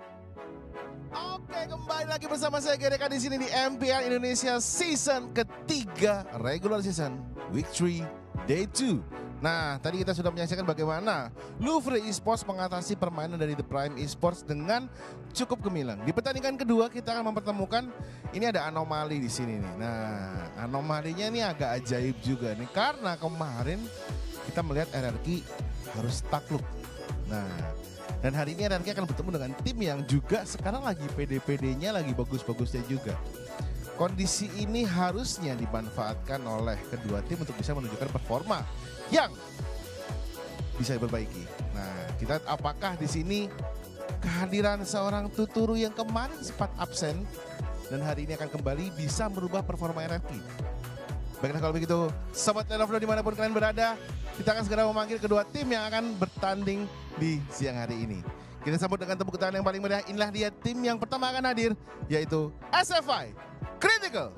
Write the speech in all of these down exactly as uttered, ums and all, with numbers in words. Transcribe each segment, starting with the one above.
Oke, kembali lagi bersama saya Gereka di sini di M P L Indonesia season ketiga, regular season, week three, day two. Nah, tadi kita sudah menyaksikan bagaimana Louvre Esports mengatasi permainan dari The Prime Esports dengan cukup gemilang. Di pertandingan kedua kita akan mempertemukan, ini ada anomali di sini nih. Nah, anomalinya ini agak ajaib juga nih, karena kemarin kita melihat R R Q harus takluk. Nah, dan hari ini R R Q akan bertemu dengan tim yang juga sekarang lagi P D P D-nya lagi bagus-bagusnya juga. Kondisi ini harusnya dimanfaatkan oleh kedua tim untuk bisa menunjukkan performa yang bisa diperbaiki. Nah, kita lihat apakah di sini kehadiran seorang Tuturu yang kemarin sempat absen dan hari ini akan kembali bisa merubah performa R R Q. Baiklah kalau begitu, Sobat Lelovlo dimanapun kalian berada, kita akan segera memanggil kedua tim yang akan bertanding di siang hari ini. Kita sambut dengan tepuk tangan yang paling meriah. Inilah dia tim yang pertama akan hadir, yaitu S F I Critical.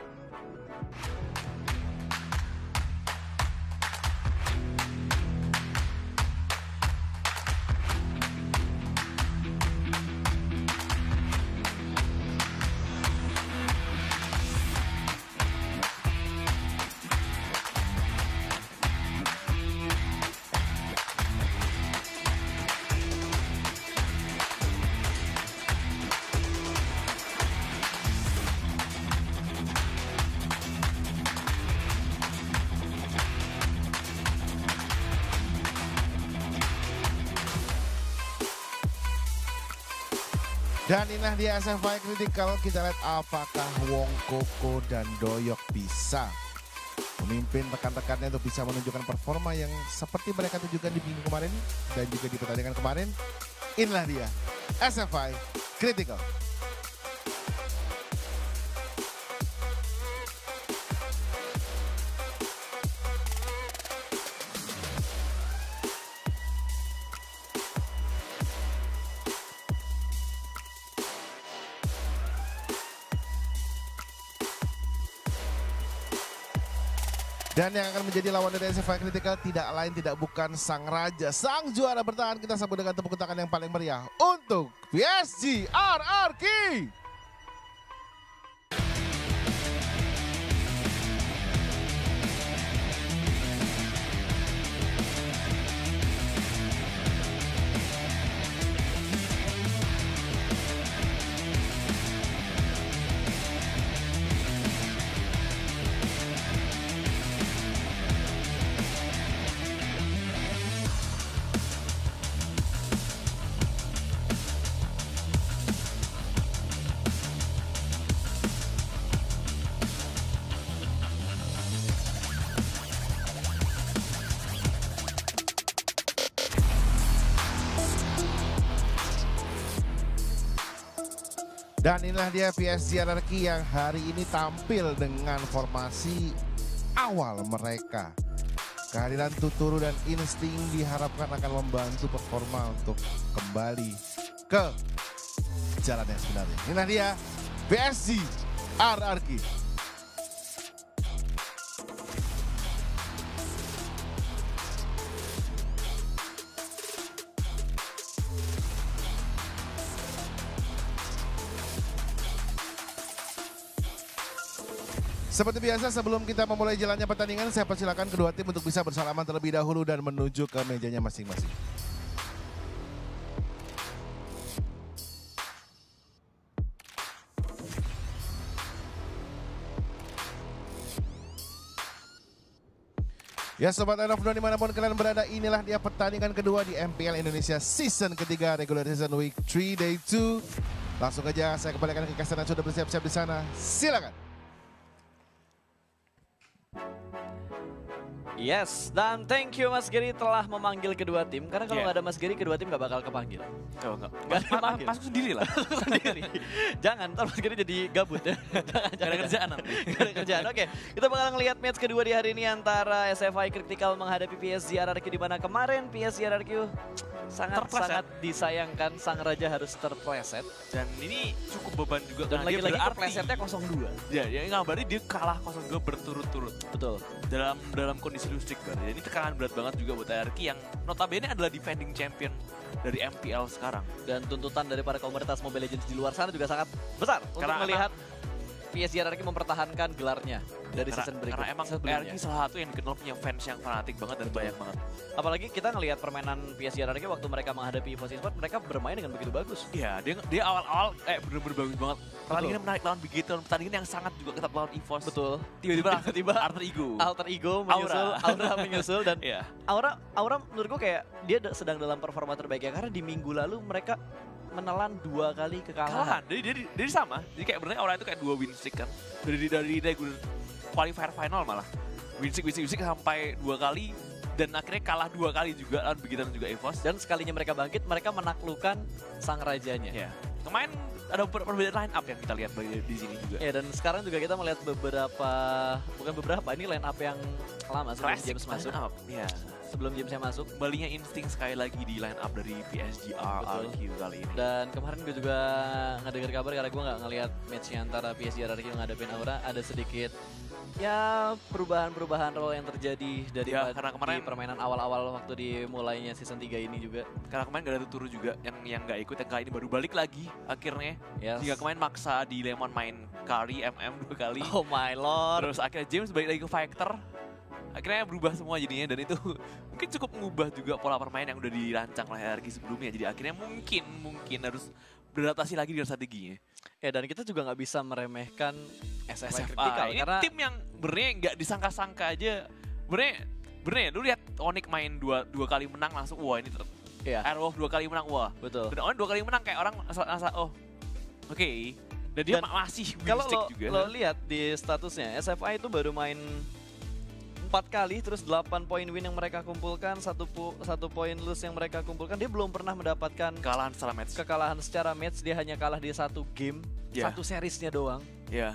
Dan inilah dia S F I Critical. Kita lihat apakah Wong Koko dan Doyok bisa memimpin rekan-rekannya untuk bisa menunjukkan performa yang seperti mereka tunjukkan di minggu kemarin dan juga di pertandingan kemarin. Inilah dia S F I Critical. Dan yang akan menjadi lawan dari S F I Critical tidak lain tidak bukan sang raja, sang juara bertahan. Kita sambut dengan tepuk tangan yang paling meriah untuk P S G R R Q. Dan inilah dia P S G R R Q yang hari ini tampil dengan formasi awal mereka. Kehadiran Tuturu dan Insting diharapkan akan membantu performa untuk kembali ke jalan yang sebenarnya. Inilah dia P S G R R Q. Seperti biasa sebelum kita memulai jalannya pertandingan, saya persilakan kedua tim untuk bisa bersalaman terlebih dahulu dan menuju ke mejanya masing-masing. Ya Sobat Lelovlo dimanapun kalian berada, inilah dia pertandingan kedua di M P L Indonesia season ketiga, regular season week three day two. Langsung aja saya kembalikan ke Caster yang sudah bersiap-siap di sana. Silakan. Yes, dan thank you Mas Gary telah memanggil kedua tim. Karena kalau nggak Yeah. ada Mas Gary, kedua tim nggak bakal kepanggil. Oh, enggak. Nggak ada panggil. Masuk sendiri lah. Sendiri. Jangan, ntar Mas Gary jadi gabut ya. Jangan, Gak ada kerjaan nanti. Gak ada kerjaan. Oke, kita bakal ngelihat match kedua di hari ini antara S F I Critical menghadapi P S G R R Q, di mana kemarin P S G R R Q sangat-sangat disayangkan sang raja harus terpleset. Dan ini cukup beban juga. Dan karena dia lagi-lagi berarti- keplesetnya nol dua. Ya, ya nggak berarti dia kalah nol dua berturut-turut. Betul. Dalam dalam kondisi lustik berarti. Ini tekanan berat banget juga buat R R Q yang notabene adalah defending champion dari M P L sekarang. Dan tuntutan dari para komunitas Mobile Legends di luar sana juga sangat besar untuk Karena melihat P S G R R Q mempertahankan gelarnya dari Karena, season berikut. karena emang sebelumnya. R R Q salah satu yang dikenal punya fans yang fanatik banget dan banyak banget. Apalagi kita ngelihat permainan P S G R R Q waktu mereka menghadapi EVOS Esports, mereka bermain dengan begitu bagus. Iya, dia dia awal-awal eh bener-bener bagus banget. Pertandingan menarik lawan Bigetron, pertandingan yang sangat juga ketat lawan EVOS. Betul. Tiba-tiba Tiba-tiba Alter Ego. Alter Ego menyusul, Aura. Aura menyusul dan Iya. Aura Aura menurut gue kayak dia da- sedang dalam performa terbaiknya karena di minggu lalu mereka menelan dua kali kekalahan. Kalahan, jadi jadi jadi sama. Jadi kayak benernya Aura itu kayak dua win streak kan. Dari dari dari qualifier final malah. Win streak, win streak, win streak sampai dua kali dan akhirnya kalah dua kali juga lawan Bigetron juga EVOS. Dan sekalinya mereka bangkit, mereka menaklukkan sang rajanya. Ya. Kemarin ada per- perbedaan line up yang kita lihat di, di sini juga. Ya, dan sekarang juga kita melihat beberapa, bukan beberapa, ini line up yang lama sebelum Classic James masuk. line up. Iya. Sebelum Jamesnya masuk. Kembalinya insting sekali lagi di line up dari P S G R R Q kali ini. Dan kemarin gue juga ngedenger kabar karena gue nggak ngelihat matchnya antara P S G R R Q ngadepin Aura, ada sedikit ya perubahan-perubahan role yang terjadi dari Ya, karena kemarin- di permainan awal-awal waktu dimulainya season tiga ini juga. Karena kemarin gak ada Tuturu juga yang yang nggak ikut, yang kali ini baru balik lagi akhirnya. Yes. Jika kemarin maksa di Lemon main carry M M dua kali. Oh my lord. Terus akhirnya James balik lagi ke Fighter. Akhirnya berubah semua jadinya dan itu mungkin cukup mengubah juga pola permainan yang udah dirancang oleh R R Q sebelumnya. Jadi akhirnya mungkin mungkin harus beradaptasi lagi dengan strateginya. Ya, dan kita juga nggak bisa meremehkan S F I S F A Critical ini karena tim yang benernya nggak disangka-sangka aja. Benernya benernya lu lihat Onyx main dua dua kali menang langsung wah ini ter- ya Airwolf dua kali menang wah. betul. Dan Onyx dua kali menang kayak orang asa, asa oh oke. Dan dia Dan ma- masih win Kalau streak lo, juga. lo lihat di statusnya, S F I itu baru main empat kali, terus delapan poin win yang mereka kumpulkan, satu pu, satu poin lose yang mereka kumpulkan. Dia belum pernah mendapatkan Kekalahan setelah match. kekalahan secara match. Dia hanya kalah di satu game, Ya. satu seriesnya doang. Ya.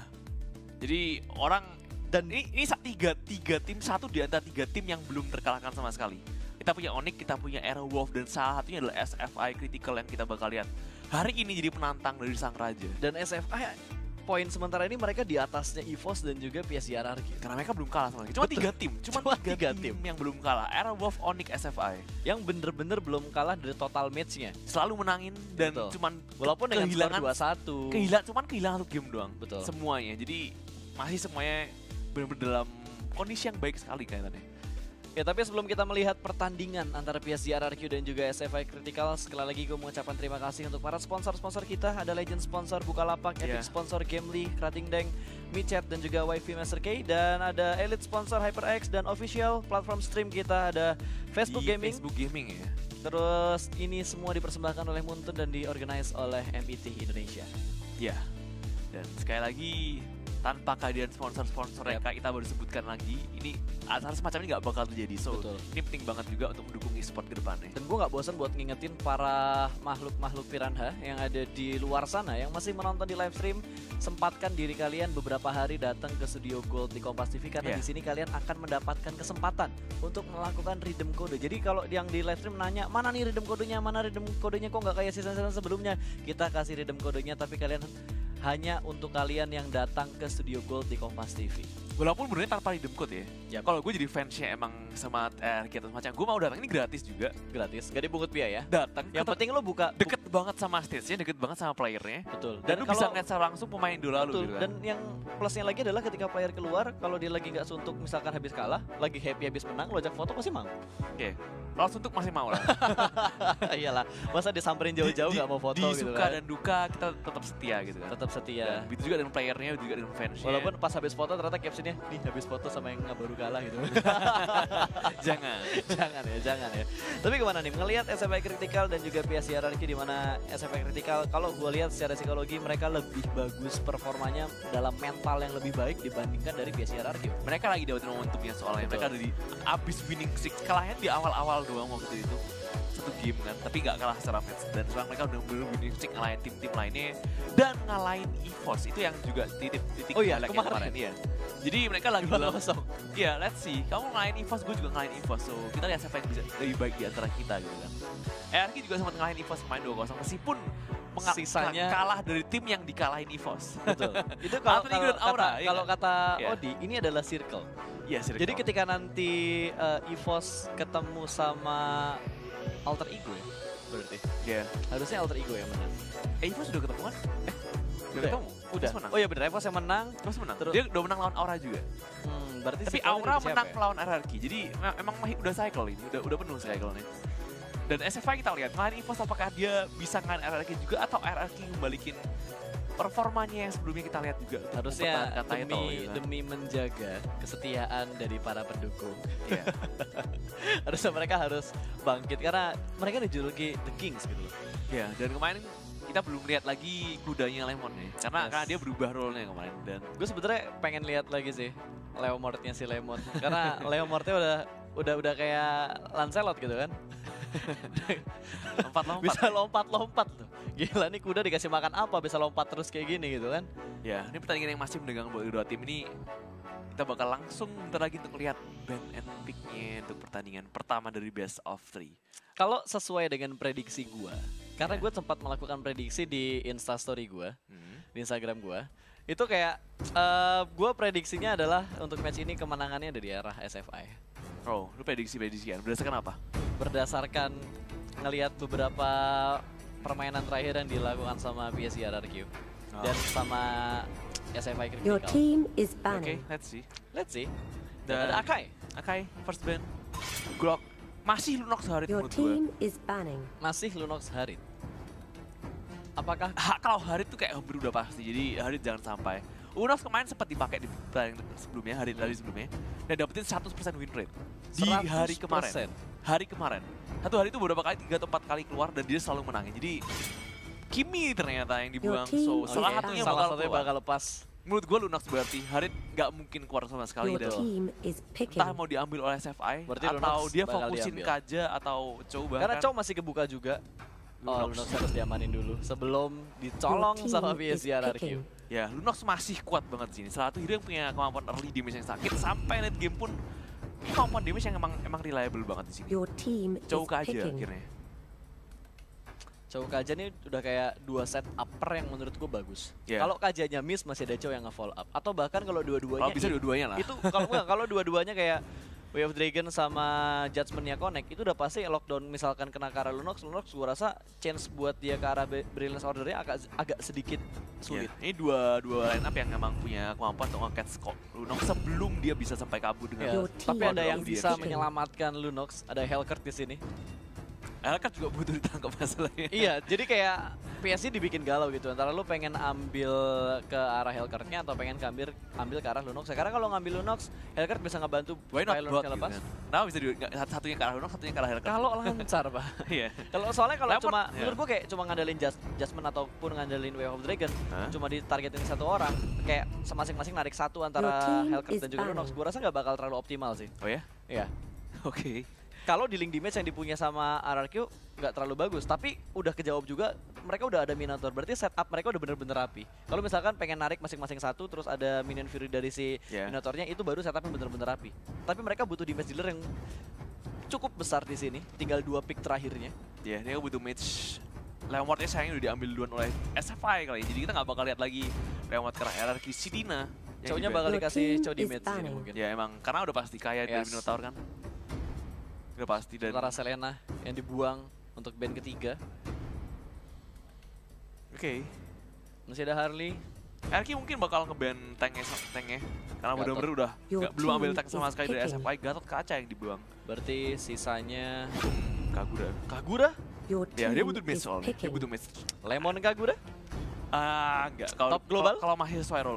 Jadi orang Dan ini ini sa- tiga tiga tim satu di antara tiga tim yang belum terkalahkan sama sekali. Kita punya Onyx, kita punya Airwolf dan salah satunya adalah S F I Critical yang kita bakal lihat hari ini jadi penantang dari sang raja. dan S F I poin sementara ini mereka di atasnya EVOS dan juga P S G R R Q. Karena mereka belum kalah sama sekali. Cuma Betul. tiga tim, cuma, Cuma tiga, tiga tim, tim. yang belum kalah. Airwolf, Onyx, S F I Yang bener-bener belum kalah dari total matchnya. selalu menangin dan Betul. cuman Walaupun dengan skor kehilangan dua satu. kehilangan cuman kehilangan satu game doang. Betul. Semuanya. Jadi masih semuanya benar-benar dalam kondisi yang baik sekali kayaknya. Ya, tapi sebelum kita melihat pertandingan antara P S G R R Q dan juga S F I Critical, sekali lagi gue mengucapkan terima kasih untuk para sponsor-sponsor kita. Ada Legend sponsor Bukalapak, Epic Yeah. sponsor Gamely, Krating Deng, Michat dan juga Wifi Master K. Dan ada Elite sponsor HyperX dan official platform stream kita ada Facebook Di Gaming. Facebook Gaming ya. Terus ini semua dipersembahkan oleh Muntun dan diorganize oleh M I T Indonesia. Ya. Dan sekali lagi tanpa kehadiran sponsor-sponsor yang Yep. kita baru sebutkan lagi, ini acara semacam ini nggak bakal terjadi. So, Betul. ini penting banget juga untuk mendukung e-sport ke depannya. Dan gue gak bosan buat ngingetin para makhluk-makhluk piranha yang ada di luar sana yang masih menonton di live stream, sempatkan diri kalian beberapa hari datang ke Studio Gold di Kompas T V karena Yeah. di sini kalian akan mendapatkan kesempatan untuk melakukan redeem kode. Jadi kalau yang di live stream nanya mana nih redeem kodenya, mana redeem kodenya kok nggak kayak season-season sebelumnya, kita kasih redeem kodenya tapi kalian hanya untuk kalian yang datang ke Studio Gold di Kompas T V. Walaupun benernya tanpa redeem code ya. Yap. Kalau gue jadi fansnya emang semangat R R Q atau semacam, gue mau datang ini gratis juga. Gratis, gak dipungut biaya. Datang, Yang ketep- penting lo buka deket banget sama stage-nya, deket banget sama playernya. betul. Dan, lu bisa ngeliat secara langsung pemain dulu Betul. gitu kan. Dan yang plusnya lagi adalah ketika player keluar, kalau dia lagi nggak suntuk, misalkan habis kalah, lagi happy habis menang, lo ajak foto pasti mau. Oke. Kalau suntuk masih mau lah. Iyalah, masa disamperin jauh-jauh Di- nggak mau foto di gitu suka kan. dan duka kita tetap setia gitu kan. Tetap setia. Dan begitu juga dengan playernya, juga dengan fansnya. Walaupun pas habis foto ternyata captionnya, nih habis foto sama yang nggak baru kalah gitu. jangan. jangan ya, jangan ya. Tapi gimana nih, ngelihat S F I Critical dan juga P S G R R Q di mana S F I Critical, kalau gue lihat secara psikologi mereka lebih bagus performanya dalam mental yang lebih baik dibandingkan dari P S G R R Q. Mereka lagi dapetin momentumnya soalnya. Betul. Mereka dari abis winning streak, kalahnya di awal-awal doang waktu itu. Satu game kan, tapi nggak kalah secara match. Dan sekarang mereka udah bener winning streak ngalahin tim-tim lainnya. Dan ngalahin EVOS, itu yang juga titik titik Oh iya, highlight kemarin. kemarin. Iya. Jadi mereka lagi Dua dalam kosong. Iya, let's see. Kamu ngalahin EVOS, gue juga ngalahin EVOS. So, kita lihat siapa yang bisa lebih baik di antara kita gitu kan. R R Q juga sempat ngalahin EVOS kemarin dua kosong. Meskipun menga- Sisanya- kalah dari tim yang dikalahin EVOS. Betul. Itu kalau Anthony kalau dan Aura, kata, iya kalau kan? kata Iya. Odi, ini adalah circle. Iya, circle. Jadi ketika nanti uh, EVOS ketemu sama Alter Ego, ya, berarti. Ya. Harusnya Alter Ego yang menang. Eh, Evos sudah ketemu kan? Eh, udah Udah. ketemu. Udah. Evos menang. Oh iya bener, Evos yang menang. Evos menang. Terus- Dia udah menang lawan Aura juga. Hmm, berarti Tapi cycle-nya Aura siapa menang ya? melawan R R Q. Jadi me- emang mah- udah cycle ini, udah udah penuh cycle-nya. Dan S F I kita lihat, ngalahin Evos apakah dia bisa ngalahin R R Q juga atau R R Q membalikin performanya yang sebelumnya kita lihat juga. untuk Harusnya mempertahankan title, demi gitu kan. demi menjaga kesetiaan dari para pendukung. Iya. Harusnya mereka harus bangkit karena mereka dijuluki The Kings gitu loh. Ya, dan kemarin kita belum lihat lagi kudanya Lemon nih. Karena Yes. karena dia berubah role-nya kemarin dan Gue sebenernya pengen lihat lagi sih Leomord-nya si Lemon karena Leomord-nya udah udah udah kayak Lancelot gitu kan. lompat-lompat. Bisa lompat-lompat tuh. Gila nih kuda dikasih makan apa bisa lompat terus kayak gini gitu kan. Ya, ini pertandingan yang masih mendegang buat kedua tim ini. Kita bakal langsung bentar lagi untuk lihat band and pick-nya untuk pertandingan pertama dari best of three. Kalau sesuai dengan prediksi gua, karena Ya. gue sempat melakukan prediksi di Instastory gua, Hmm. di Instagram gua, itu kayak eh gua prediksinya adalah untuk match ini kemenangannya dari arah S F I. Oh, lu prediksi-prediksian. Berdasarkan apa? Berdasarkan ngelihat beberapa permainan terakhir yang dilakukan sama P S G R R Q Oh. dan sama S F I Your Critical. team is Oke, banning. let's see. Let's see. Dan Ada Akai, Akai, first band. Glock. Masih Lunox Harit Your menurut gue. team is banning. masih Lunox Harit. Apakah Ha, kalau Harit tuh kayak hampir udah pasti. Jadi Harit jangan sampai. Lunox kemarin sempat dipakai di pertandingan sebelumnya, Harit dari sebelumnya. Dan dapetin seratus persen win rate. Di hari kemarin. seratus persen? Hari kemarin. Satu hari itu beberapa kali, tiga atau empat kali keluar dan dia selalu menangin. Jadi Kimi ternyata yang dibuang. team So, is salah banning. satunya salah bakal satunya keluar. bakal lepas. Menurut gue Lunox berarti Harit nggak mungkin keluar sama sekali. Your Dan team is picking. entah mau diambil oleh S F I Berarti atau Lunox dia bakal fokusin diambil. Kaja atau coba Karena Chow masih kebuka juga. Oh, Lunox. Lunox harus diamanin dulu sebelum dicolong Your sama team P S G is R R Q. picking. Ya, Lunox masih kuat banget di sini. Salah satu hero yang punya kemampuan early damage yang sakit sampai late game pun ini kemampuan damage yang emang emang reliable banget di sini. Your team is Jauh aja picking. akhirnya. Chow Kaja nih udah kayak dua set upper yang menurut gue bagus. Yeah. Kalau Kajanya miss masih ada Chow yang nge-follow up. Atau bahkan kalau dua-duanya Kalau bisa i- dua-duanya lah. itu kalau enggak, kalau dua-duanya kayak Way of Dragon sama Judgment-nya connect itu udah pasti lockdown misalkan kena ke arah Lunox, Lunox gue rasa chance buat dia ke arah Be- Brilliance Order-nya agak agak sedikit sulit. Ya, ini dua dua line up yang memang punya kemampuan untuk nge-catch Scott Lunox sebelum dia bisa sampai kabur Ya, dengan Your tapi team ada yang is bisa picking. menyelamatkan Lunox, ada Hellcurt di sini. Elkat juga butuh ditangkap masalahnya. Iya, jadi kayak P S G dibikin galau gitu antara lu pengen ambil ke arah Hellcurt-nya atau pengen ambil ambil ke arah Lunox. Karena kalau ngambil Lunox, Hellcurt bisa ngebantu Why not supaya bot Lunox gitu lepas. kan? Kenapa bisa di, nggak- satunya ke arah Lunox, satunya ke arah Hellcat? Kalau lancar, Pak. Iya. Kalau soalnya kalau Lemon, cuma ya. menurut gua kayak cuma ngandelin just, Judgment ataupun ngandelin Way of Dragon, Hah? cuma ditargetin satu orang, kayak masing-masing narik satu antara Your team Hellcurt is dan juga Lunox. banning. Gua rasa nggak bakal terlalu optimal sih. Oh ya? Iya. Oke. Kalau di link damage yang dipunya sama R R Q nggak terlalu bagus, tapi udah kejawab juga. Mereka udah ada Minotaur, berarti setup mereka udah bener-bener rapi. Kalau misalkan pengen narik masing-masing satu, terus ada minion fury dari si Yeah. Minotaurnya, itu baru setupnya bener-bener rapi. Tapi mereka butuh damage dealer yang cukup besar di sini. Tinggal dua pick terakhirnya. Ya, dia butuh match. Leonwardnya sayangnya udah diambil duluan oleh S F I kali. Jadi kita nggak bakal lihat lagi Leonward ke R R Q Sidina. yang Cownya di-ban. bakal Your dikasih team cow is damage di sini banning. mungkin. Ya emang karena udah pasti kaya dari Yes. Minotaur kan. Udah pasti dan Sementara Selena yang dibuang untuk band ketiga. oke. Masih ada Harley. R Q mungkin bakal nge-ban tanknya tanknya karena Gatot. bener-bener udah Your nggak belum ambil team tank sama is sekali dari S picking. F I. Gatot kaca yang dibuang. Berarti sisanya Hmm, Kagura. Kagura, Your Ya team dia butuh match is soalnya. Dia picking. butuh match. Lemon Kagura. Ah, enggak. Kalau Top global? kalau- Kalau masih sesuai role.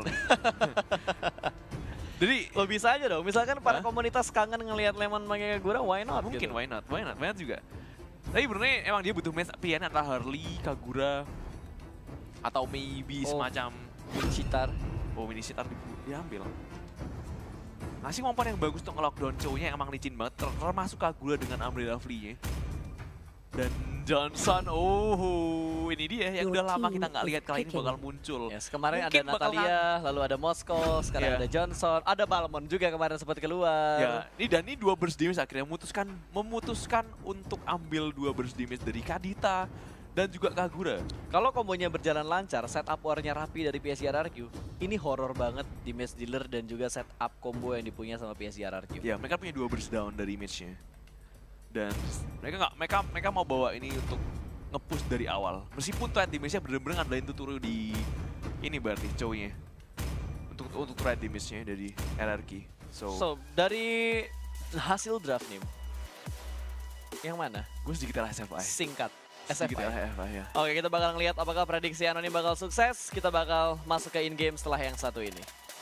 Jadi Lo bisa aja dong, misalkan para Hah? komunitas kangen ngelihat Lemon pakai Kagura, why not? mungkin gitu. why not? Why not? Why not juga. Tapi benernya emang dia butuh match pilihan antara Harley, Kagura atau maybe Oh. semacam Citar. oh mini sitar di, diambil. Ngasih kemampuan yang bagus untuk nge-lockdown cowoknya yang emang licin banget, ter- termasuk Kagura dengan Umbrella Flea-nya. Dan Johnson, oh ini dia yang Your udah lama team kita nggak is lihat kali ini picking. bakal muncul. Yes, kemarin Mungkin ada bakal Natalia, lalu ada Moskow, sekarang Iya. ada Johnson, ada Balmon juga kemarin sempat keluar. Ya, ini dan ini dua burst damage akhirnya memutuskan memutuskan untuk ambil dua burst damage dari Kadita dan juga Kagura. Kalau kombonya berjalan lancar, setup war-nya rapi dari P S G R R Q, ini horror banget di match dealer dan juga setup combo yang dipunya sama P S G R R Q. Ya, mereka punya dua burst down dari image-nya. Dan mereka nggak mereka mereka mau bawa ini untuk nge-push dari awal. Meskipun tuh damage-nya bener-bener ngandalin Tuturu di ini berarti cowoknya. Untuk untuk trade damage-nya dari R R Q. So, So, dari hasil draft nih, yang mana? gue sedikit arah S F I. Singkat, S F Sedikit I. arah S F I ya. Oke, kita bakal ngeliat apakah prediksi Anonim bakal sukses. Kita bakal masuk ke in-game setelah yang satu ini.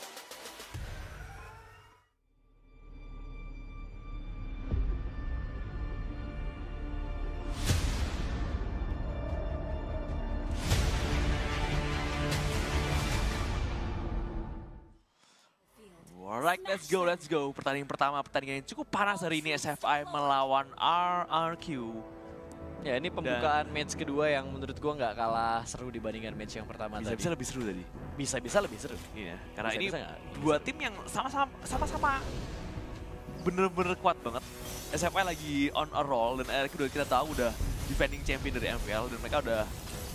Alright, let's go, let's go. Pertandingan pertama, pertandingan yang cukup panas hari ini S F I melawan R R Q. Ya, ini pembukaan match kedua yang menurut gua nggak kalah seru dibandingkan match yang pertama tadi. Bisa-bisa lebih seru tadi. Bisa-bisa lebih seru. Iya, karena ini Bisa-bisa nggak? dua tim yang sama-sama sama-sama bener-bener kuat banget. S F I lagi on a roll dan R R Q udah kita tahu udah defending champion dari M P L dan mereka udah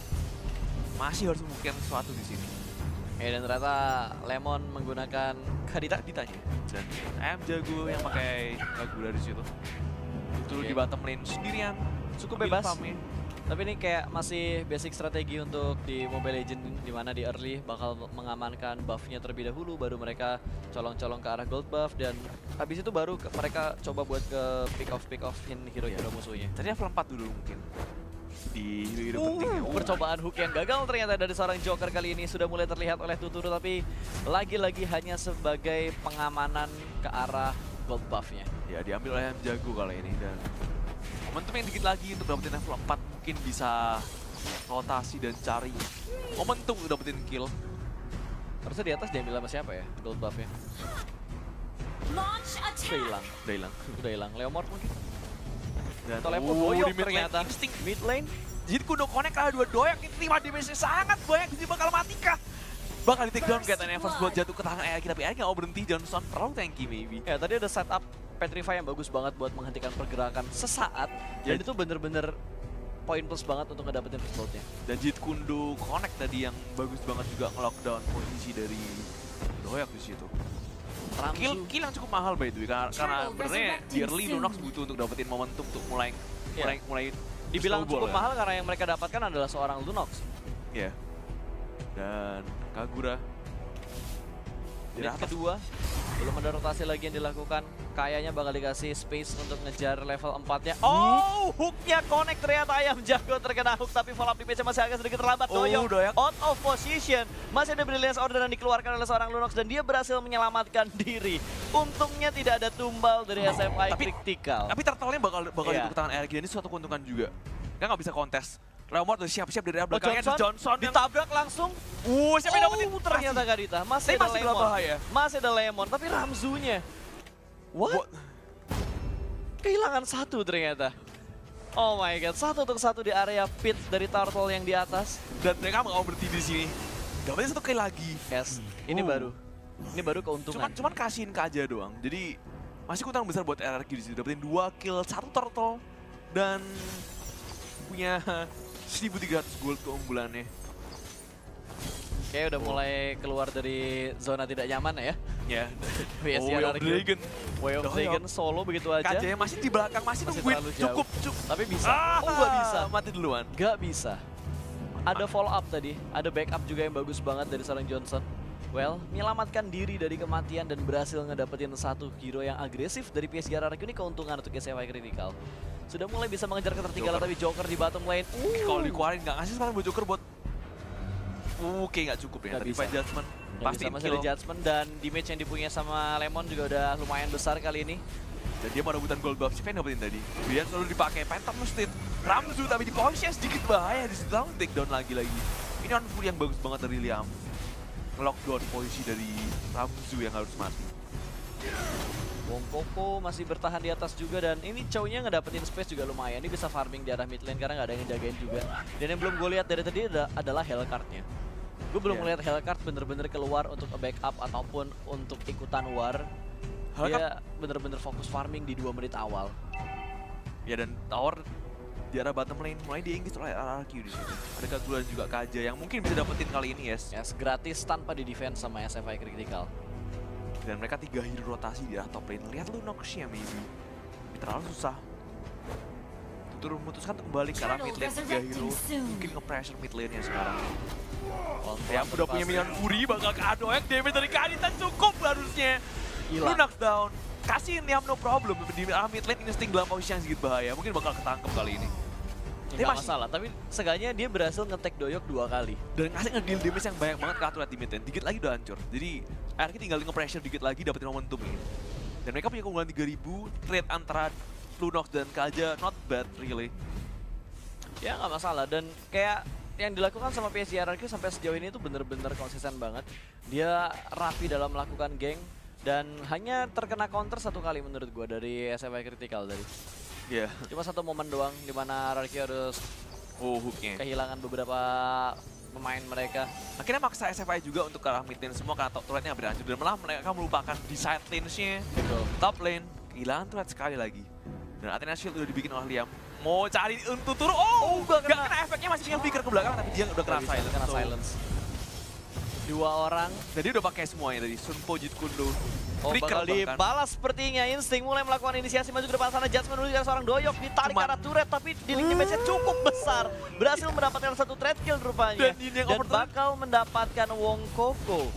masih harus membuktikan sesuatu di sini. Ya, dan ternyata Lemon menggunakan Kadita. Ditanya dan ayam jago yang pakai lagu dari situ. Itu Oke. di bottom lane sendirian. Cukup ambil bebas. farmnya. Tapi ini kayak masih basic strategi untuk di Mobile Legends, di mana di early bakal mengamankan buff-nya terlebih dahulu, baru mereka colong-colong ke arah gold buff, dan habis itu baru ke- mereka coba buat ke pick off pick offin hero-hero musuhnya. Tadi level empat dulu mungkin. Di hero-hero Uh, penting. ya. percobaan hook yang gagal ternyata dari seorang Joker kali ini sudah mulai terlihat oleh Tuturu, tapi lagi-lagi hanya sebagai pengamanan ke arah gold buff-nya. Ya diambil oleh ayam jago kali ini dan momentum yang dikit lagi untuk dapetin level empat mungkin bisa rotasi dan cari momentum untuk dapetin kill. Harusnya di atas diambil sama siapa ya gold buff-nya? Launch Udah attack. hilang, Udah hilang. udah hilang. Leomord mungkin? Dan Atau level oh, doyok di mid lane ternyata. insting. Mid lane? Jadi kuno connect kalah dua doyak ini lima damage-nya sangat banyak, jadi bakal mati kah? Bakal di take down kayak Evans buat jatuh ke tangan Air tapi Air nggak mau berhenti. Johnson terlalu tanky maybe. Ya, tadi ada setup Petrify yang bagus banget buat menghentikan pergerakan sesaat, dan Ya. itu bener-bener poin plus banget untuk ngedapetin first blood-nya. Dan Jit Kundo connect tadi yang bagus banget juga nge-lockdown posisi dari doyak di situ. Kill, Ramzu. kill yang cukup mahal by the way, karena, karena sebenarnya di early Lunox butuh untuk dapetin momentum untuk mulai Ya. mulai mulai Dibilang snowball cukup ya. mahal karena yang mereka dapatkan adalah seorang Lunox. Ya. Dan Kagura di Menit atas. kedua, belum ada rotasi lagi yang dilakukan. Kayaknya bakal dikasih space untuk ngejar level empatnya. Oh, hooknya connect ternyata ayam jago terkena hook, tapi follow up di pitch masih agak sedikit terlambat. Oh, Doyong Doyak. out of position. Masih ada brilliance order yang dikeluarkan oleh seorang Lunox dan dia berhasil menyelamatkan diri. Untungnya tidak ada tumbal dari S F I Tapi- Critical. Tapi turtle-nya bakal bakal Iya. ikut tangan R G dan ini suatu keuntungan juga. Kan nggak bisa kontes. Leomord udah siap-siap dari arah Oh, belakangnya. Johnson, Johnson yang ditabrak langsung. Uh, siapa yang dapetin? Oh, ternyata Kadita. Masih Tapi ada masih dalam Lemon. bahaya. Masih ada Lemon, tapi Ramzunya. What? What? Kehilangan satu ternyata. Oh my god, satu untuk satu di area pit dari Turtle yang di atas. Dan mereka mau berhenti di sini. Dapetin satu kali lagi. Yes, ini Uh. baru. Ini baru keuntungan. Cuman cuman kasihin Kaja doang. Jadi masih keuntungan besar buat R R Q di sini. Dapetin dua kill, satu turtle dan punya seribu tiga ratus gold keunggulannya. Kayaknya udah mulai keluar dari zona tidak nyaman ya. Ya. W S C Oh, Way R of R Q. Dragon. Way of Doyok. Dragon solo begitu aja. Kaja yang masih di belakang, masih, Masih nungguin. terlalu jauh. Cukup, cukup. Tapi bisa. Ah, Oh, nggak bisa. Mati duluan. Gak bisa. Ada follow up tadi, ada backup juga yang bagus banget dari seorang Johnson. Well, menyelamatkan diri dari kematian dan berhasil ngedapetin satu hero yang agresif dari P S G R R Q. Ini keuntungan untuk S F I Critical. Sudah mulai bisa mengejar ketertinggalan, Joker. tapi Joker di bottom lane. Uh, Kalau dikeluarin nggak ngasih sekarang buat Joker buat Oke nggak cukup ya, Nggak tadi bisa. Fight Judgment nggak pasti bisa, masih kill. ada judgment, dan damage yang dipunya sama Lemon juga udah lumayan besar kali ini. Dan dia mau rebutan gold buff, siapa yang dapetin tadi? Dia selalu dipakai Phantom Steed, Ramzu tapi di posisinya sedikit bahaya di situ, langsung take down lagi-lagi. Ini on full yang bagus banget dari Liam. Nge-lockdown posisi dari Ramzu yang harus mati. Wong Koko masih bertahan di atas juga, dan ini Chow-nya ngedapetin space juga lumayan. Ini bisa farming di arah mid lane karena nggak ada yang jagain juga. Dan yang belum gue lihat dari tadi ada, adalah Hellcard-nya. Gue belum Iya. melihat Hellcard bener-bener keluar untuk backup ataupun untuk ikutan war. Dia bener-bener fokus farming di dua menit awal. Ya dan tower di arah bottom lane mulai di-engage oleh R R Q di situ. Ada Kagura dan juga Kaja yang mungkin bisa dapetin kali ini, yes. Yes, gratis tanpa di defense sama S F I Critical. Dan mereka tiga hero rotasi di arah top lane. Lihat Lunox-nya maybe. Terlalu susah turun memutuskan untuk kembali ke arah mid lane tiga hero. Mungkin nge-pressure mid lane-nya sekarang. Yang udah punya minion Fury bakal keadoek, damage dari Kadita cukup harusnya. Lu knockdown, kasihin Liam no problem di arah mid lane insting dalam posisi yang sedikit bahaya. Mungkin bakal ketangkep kali ini. Dia masih masalah, tapi seenggaknya dia berhasil nge-tag Doyok dua kali. Dan ngasih nge-deal damage yang banyak banget ke Aturat di mid lane. Dikit lagi udah hancur. Jadi akhirnya tinggal nge-pressure dikit lagi dapetin momentum ini. Dan mereka punya keunggulan tiga ribu, trade antara Lunox dan Kaja, not bad really. Ya nggak masalah, dan kayak yang dilakukan sama P S G R R Q sampai sejauh ini itu bener-bener konsisten banget. Dia rapi dalam melakukan gank dan hanya terkena counter satu kali menurut gua dari S F I Critical tadi. Iya. Yeah. Cuma satu momen doang di mana R R Q harus oh, hooknya kehilangan beberapa pemain mereka. Akhirnya maksa S F I juga untuk ke arah mid lane semua karena top turretnya hampir hancur. Dan malah mereka melupakan di side lanes-nya, top lane, kehilangan turret sekali lagi. Dan Athena Shield udah dibikin oleh Liam. Mau cari untuk turun, oh, oh gak, kena. gak kena efeknya, masih punya flicker ke belakang, tapi dia udah kena silence. Kena so. silence. Dua orang. Jadi udah pakai semuanya tadi, Sunpo, Jeet Kune Do. Oh, bakal dibalas sepertinya. Insting mulai melakukan inisiasi maju ke depan sana. Judgment menuju ke seorang Doyok, ditarik ke arah turret, tapi dealing damage-nya cukup besar. Berhasil mendapatkan satu trade kill rupanya. Dan, dan bakal mendapatkan Wong Koko.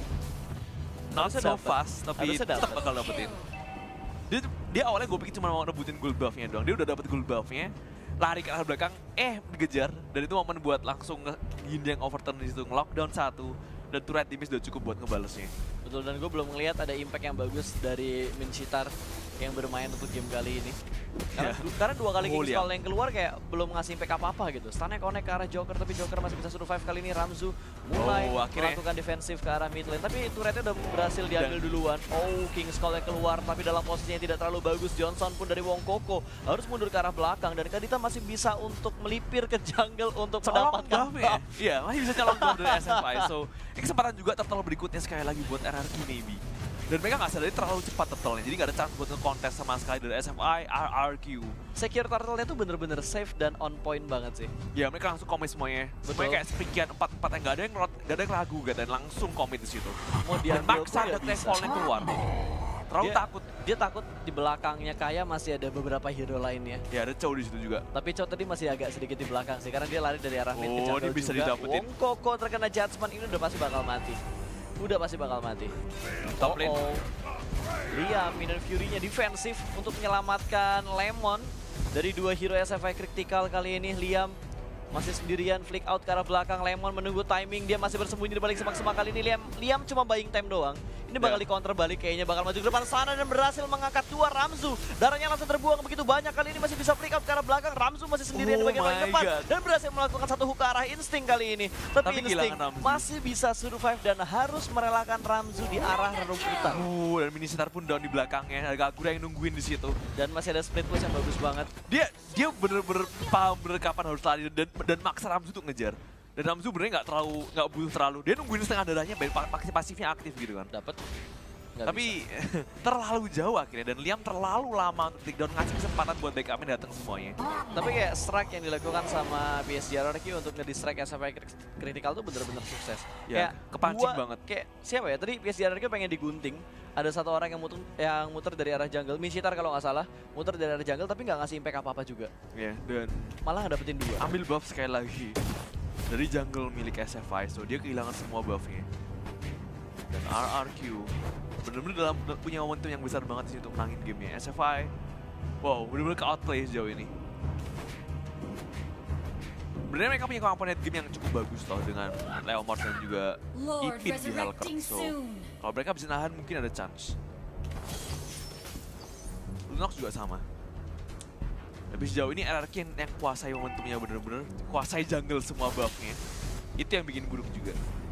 Not so fast, tapi tetap bakal dapetin. Dia, dia awalnya gue pikir cuma mau rebutin gold buff-nya doang. Dia udah dapet gold buff-nya, lari ke arah belakang, eh dikejar. Dan itu momen buat langsung Yin yang overturn di situ, nge-lockdown satu. Dan turret timis udah cukup buat ngebalesnya. Betul, dan gue belum ngeliat ada impact yang bagus dari Min Shitar yang bermain untuk game kali ini. Karena, yeah. karena dua kali King's Call yang keluar kayak belum ngasih impact apa-apa gitu. Stunnya connect ke arah Joker, tapi Joker masih bisa survive kali ini. Ramzu mulai oh, melakukan defensif ke arah mid lane, tapi turretnya udah berhasil diambil Dan. duluan. Oh, King's Call yang keluar, tapi dalam posisinya tidak terlalu bagus. Johnson pun dari Wong Koko harus mundur ke arah belakang, dan Kadita masih bisa untuk melipir ke jungle untuk colong mendapatkan buff. Iya, masih bisa colong buff dari S F I. So, kesempatan juga turtle berikutnya sekali lagi buat R R Q maybe. Dan mereka nggak sadari terlalu cepat turtle-nya, jadi nggak ada chance buat nge-contest sama sekali dari S F I, R R Q. Secure turtle-nya tuh bener-bener safe dan on point banget sih. Ya, mereka langsung commit semuanya. Semuanya kayak sepikian empat empat yang nggak ada yang nggak ada yang ragu gitu, dan langsung commit di situ. Mau dia maksa ada tech-fall-nya keluar. Terlalu dia, takut. Dia takut di belakangnya Kaya masih ada beberapa hero lainnya. Ya, ada Chow di situ juga. Tapi Chow tadi masih agak sedikit di belakang sih, karena dia lari dari arah mid ke jungle juga. Oh, dia bisa didapetin. Wong Koko terkena judgment, ini udah pasti bakal mati. Udah pasti bakal mati. Top lane. Oh, Liam, Minion Fury-nya defensif untuk menyelamatkan Lemon dari dua hero S F I Critical kali ini. Liam masih sendirian, flick out ke arah belakang. Lemon menunggu timing, dia masih bersembunyi di balik semak-semak kali ini. Liam, Liam cuma buying time doang. Ini bakal yeah. di counter balik kayaknya, bakal maju ke depan sana dan berhasil mengangkat dua Ramzu. Darahnya langsung terbuang begitu banyak, kali ini masih bisa flick out ke arah belakang. Ramzu masih sendirian oh di bagian paling depan God. dan berhasil melakukan satu hook ke arah Insting kali ini. Tapi, Tapi Insting masih bisa survive dan harus merelakan Ramzu di arah rerumputan. Uh, dan Mini Sitar pun down di belakangnya. Ada Gakura yang nungguin di situ. Dan masih ada split push yang bagus banget. Dia dia bener-bener paham bener kapan harus lari dan dan maksa Ramzu untuk ngejar. Dan Ramzu benernya nggak terlalu nggak butuh terlalu. Dia nungguin setengah darahnya, pakai pasifnya aktif gitu kan. Dapat. Nggak tapi terlalu jauh akhirnya, dan Liam terlalu lama untuk take down, ngasih kesempatan buat backupnya datang semuanya. Tapi kayak strike yang dilakukan sama P S G R R Q untuk nge-distract S F I Critical tuh bener-bener sukses. Ya, kayak kepancing gua, banget. Kayak siapa ya, tadi P S G R R Q pengen digunting. Ada satu orang yang muter, yang muter dari arah jungle, Min Shitar kalau nggak salah, muter dari arah jungle tapi nggak ngasih impact apa-apa juga. Ya, yeah, dan malah dapetin dua. Ambil buff sekali lagi dari jungle milik S F I, so dia kehilangan semua buffnya. Dan R R Q bener-bener dalam punya momentum yang besar banget sih untuk menangin gamenya. S F I, wow, bener-bener ke-outplay sejauh ini. Benernya mereka punya komponen game yang cukup bagus loh, dengan Leomord dan juga Ipin di Helker. So, kalau mereka bisa nahan mungkin ada chance. Lunox juga sama. Tapi sejauh ini R R Q yang, yang kuasai momentumnya bener-bener, kuasai jungle semua buffnya. Itu yang bikin buruk juga.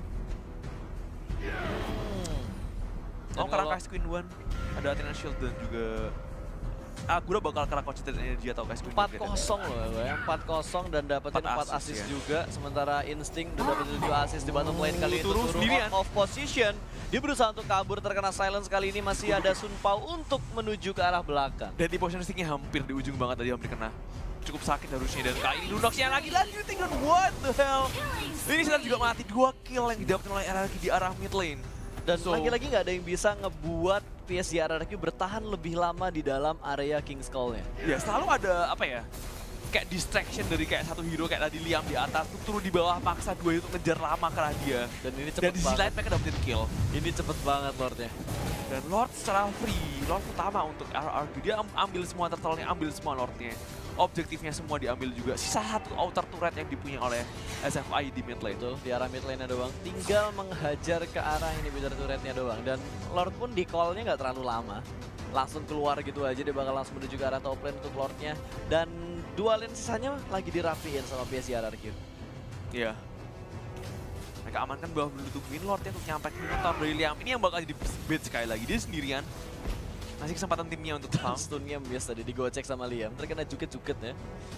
Oh, karena Ice Queen One, ada Athena Shield dan juga Agura bakal karena Concentrated Energy atau Ice Queen empat kosong loh ya, empat kosong dan dapetin empat assist ya. Juga. Sementara Insting udah dapetin tujuh assist di bottom lane kali itu, turun out of position. Dia berusaha untuk kabur, terkena silence kali ini, masih ada Sun Pao untuk menuju ke arah belakang. Dan di position Instingnya hampir di ujung banget tadi, hampir kena. Cukup sakit harusnya, dan kali ini Lunox yang lagi lagi tinggal what the hell. Ini sudah juga mati, dua kill yang didapatkan oleh R R Q di arah mid lane. Dan lagi-lagi so, nggak ada yang bisa ngebuat P S G R R Q bertahan lebih lama di dalam area King's Call-nya. Ya, selalu ada apa ya, kayak distraction dari kayak satu hero kayak tadi Liam di atas tuh turun di bawah maksa dua itu ngejar lama ke dia. Dan ini Dan cepet di sisi lain banget. mereka dapetin kill. Ini cepet banget Lordnya. Dan Lord secara free, Lord utama untuk R R Q. Dia am- ambil semua turtle-nya, ambil semua Lordnya. Objektifnya semua diambil juga. Sisa satu outer turret yang dipunyai oleh S F I di mid lane. Itu di arah mid lane-nya doang. Tinggal menghajar ke arah inhibitor turretnya doang. Dan Lord pun di call-nya nggak terlalu lama. Langsung keluar gitu aja, dia bakal langsung menuju ke arah top lane untuk Lordnya. Dan dua lane sisanya lagi dirapiin sama P S G R R Q. Iya. Mereka amankan bawah dulu, tungguin Lordnya untuk nyampe ke Minotaur dari Liam. Ini yang bakal jadi bait sekali lagi. Dia sendirian. Masih kesempatan timnya untuk farm. Stunnya miss tadi digocek sama Liam. Terkena juket-juket ya.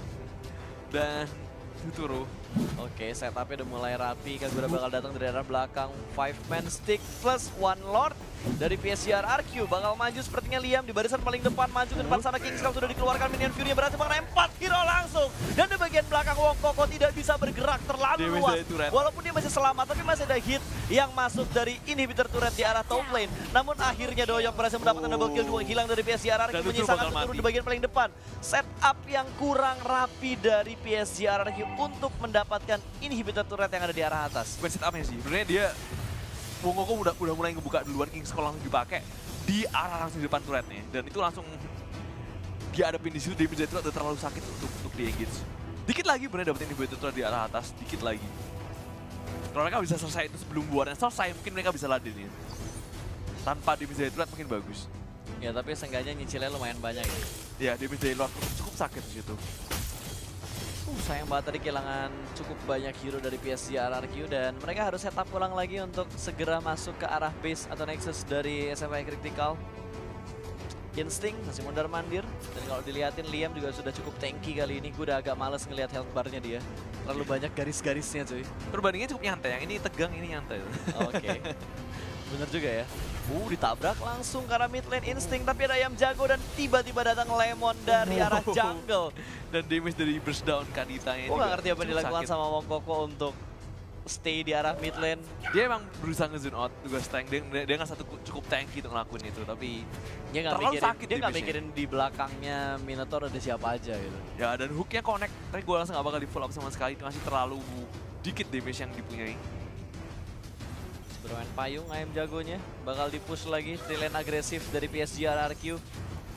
Dan Tuturu. Oke, setupnya udah mulai rapi. Kagura bakal datang dari arah belakang. Five man stick plus one Lord dari P S G R R Q. Bakal maju sepertinya Liam di barisan paling depan. Maju ke depan sana. King Skull sudah dikeluarkan. Minion Fury berhasil mengempat hero langsung. Dan di bagian belakang Wong Koko tidak bisa bergerak terlalu Damage luas. dari turret. Walaupun dia masih selamat, tapi masih ada hit yang masuk dari inhibitor turret di arah top lane. Namun akhirnya Doyok berhasil mendapatkan double kill, dua hilang dari P S G R R Q. Dan Tuturu Menyisakan bakal Tuturu mati. di bagian paling depan. Setup yang kurang rapi dari P S G R R Q untuk mendapatkan inhibitor turret yang ada di arah atas. Bukan setup-nya sih. Sebenarnya dia Wong Koko udah udah mulai ngebuka duluan, King Skull langsung dipakai di arah langsung di depan turretnya. Dan itu langsung dia hadapin di situ, damage dari turret udah terlalu sakit untuk untuk di engage. Dikit lagi bener dapetin inhibitor turret di arah atas, dikit lagi. Kalau mereka bisa selesai itu sebelum buarnya selesai, mungkin mereka bisa ladenin. Tanpa damage dari turret mungkin bagus. Ya tapi seenggaknya nyicilnya lumayan banyak ya. Ya, damage dari Lord cukup sakit di situ. Uh, sayang banget tadi kehilangan cukup banyak hero dari P S G R R Q dan mereka harus setup ulang lagi untuk segera masuk ke arah base atau nexus dari S F I Critical. Instinct masih mondar mandir dan kalau dilihatin Liam juga sudah cukup tanky kali ini. Gue udah agak males ngelihat health barnya dia. Terlalu banyak garis-garisnya cuy. Perbandingannya cukup nyantai, yang ini tegang, ini nyantai. Oke. Bener juga ya. Uh, ditabrak langsung karena mid lane Instinct, tapi ada ayam jago dan tiba-tiba datang Lemon dari arah jungle. Dan damage dari burst down Kaditanya. Gue gak ngerti apa yang dilakukan sama Wong Koko untuk stay di arah mid lane. Dia emang berusaha nge-zone out tugas tank, dia, dia nggak satu cukup tanky untuk ngelakuin itu, tapi Dia nggak terlalu mikirin, sakit dia nggak damage-nya. mikirin di belakangnya Minotaur ada siapa aja gitu. ya dan hooknya connect, tapi gue langsung gak bakal di follow up sama sekali, itu masih terlalu dikit damage yang dipunyai. Bermain payung ayam jagonya, bakal di-push lagi, three lane agresif dari P S G R R Q.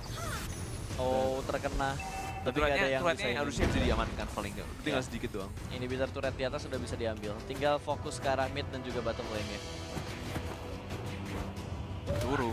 Oh, terkena. Tapi nggak ada Turretnya, yang turretnya bisa harusnya bisa diamankan paling nggak, tinggal Ya. sedikit doang. inhibitor turret di atas sudah bisa diambil. Tinggal fokus ke arah mid dan juga bottom lane-nya. Turu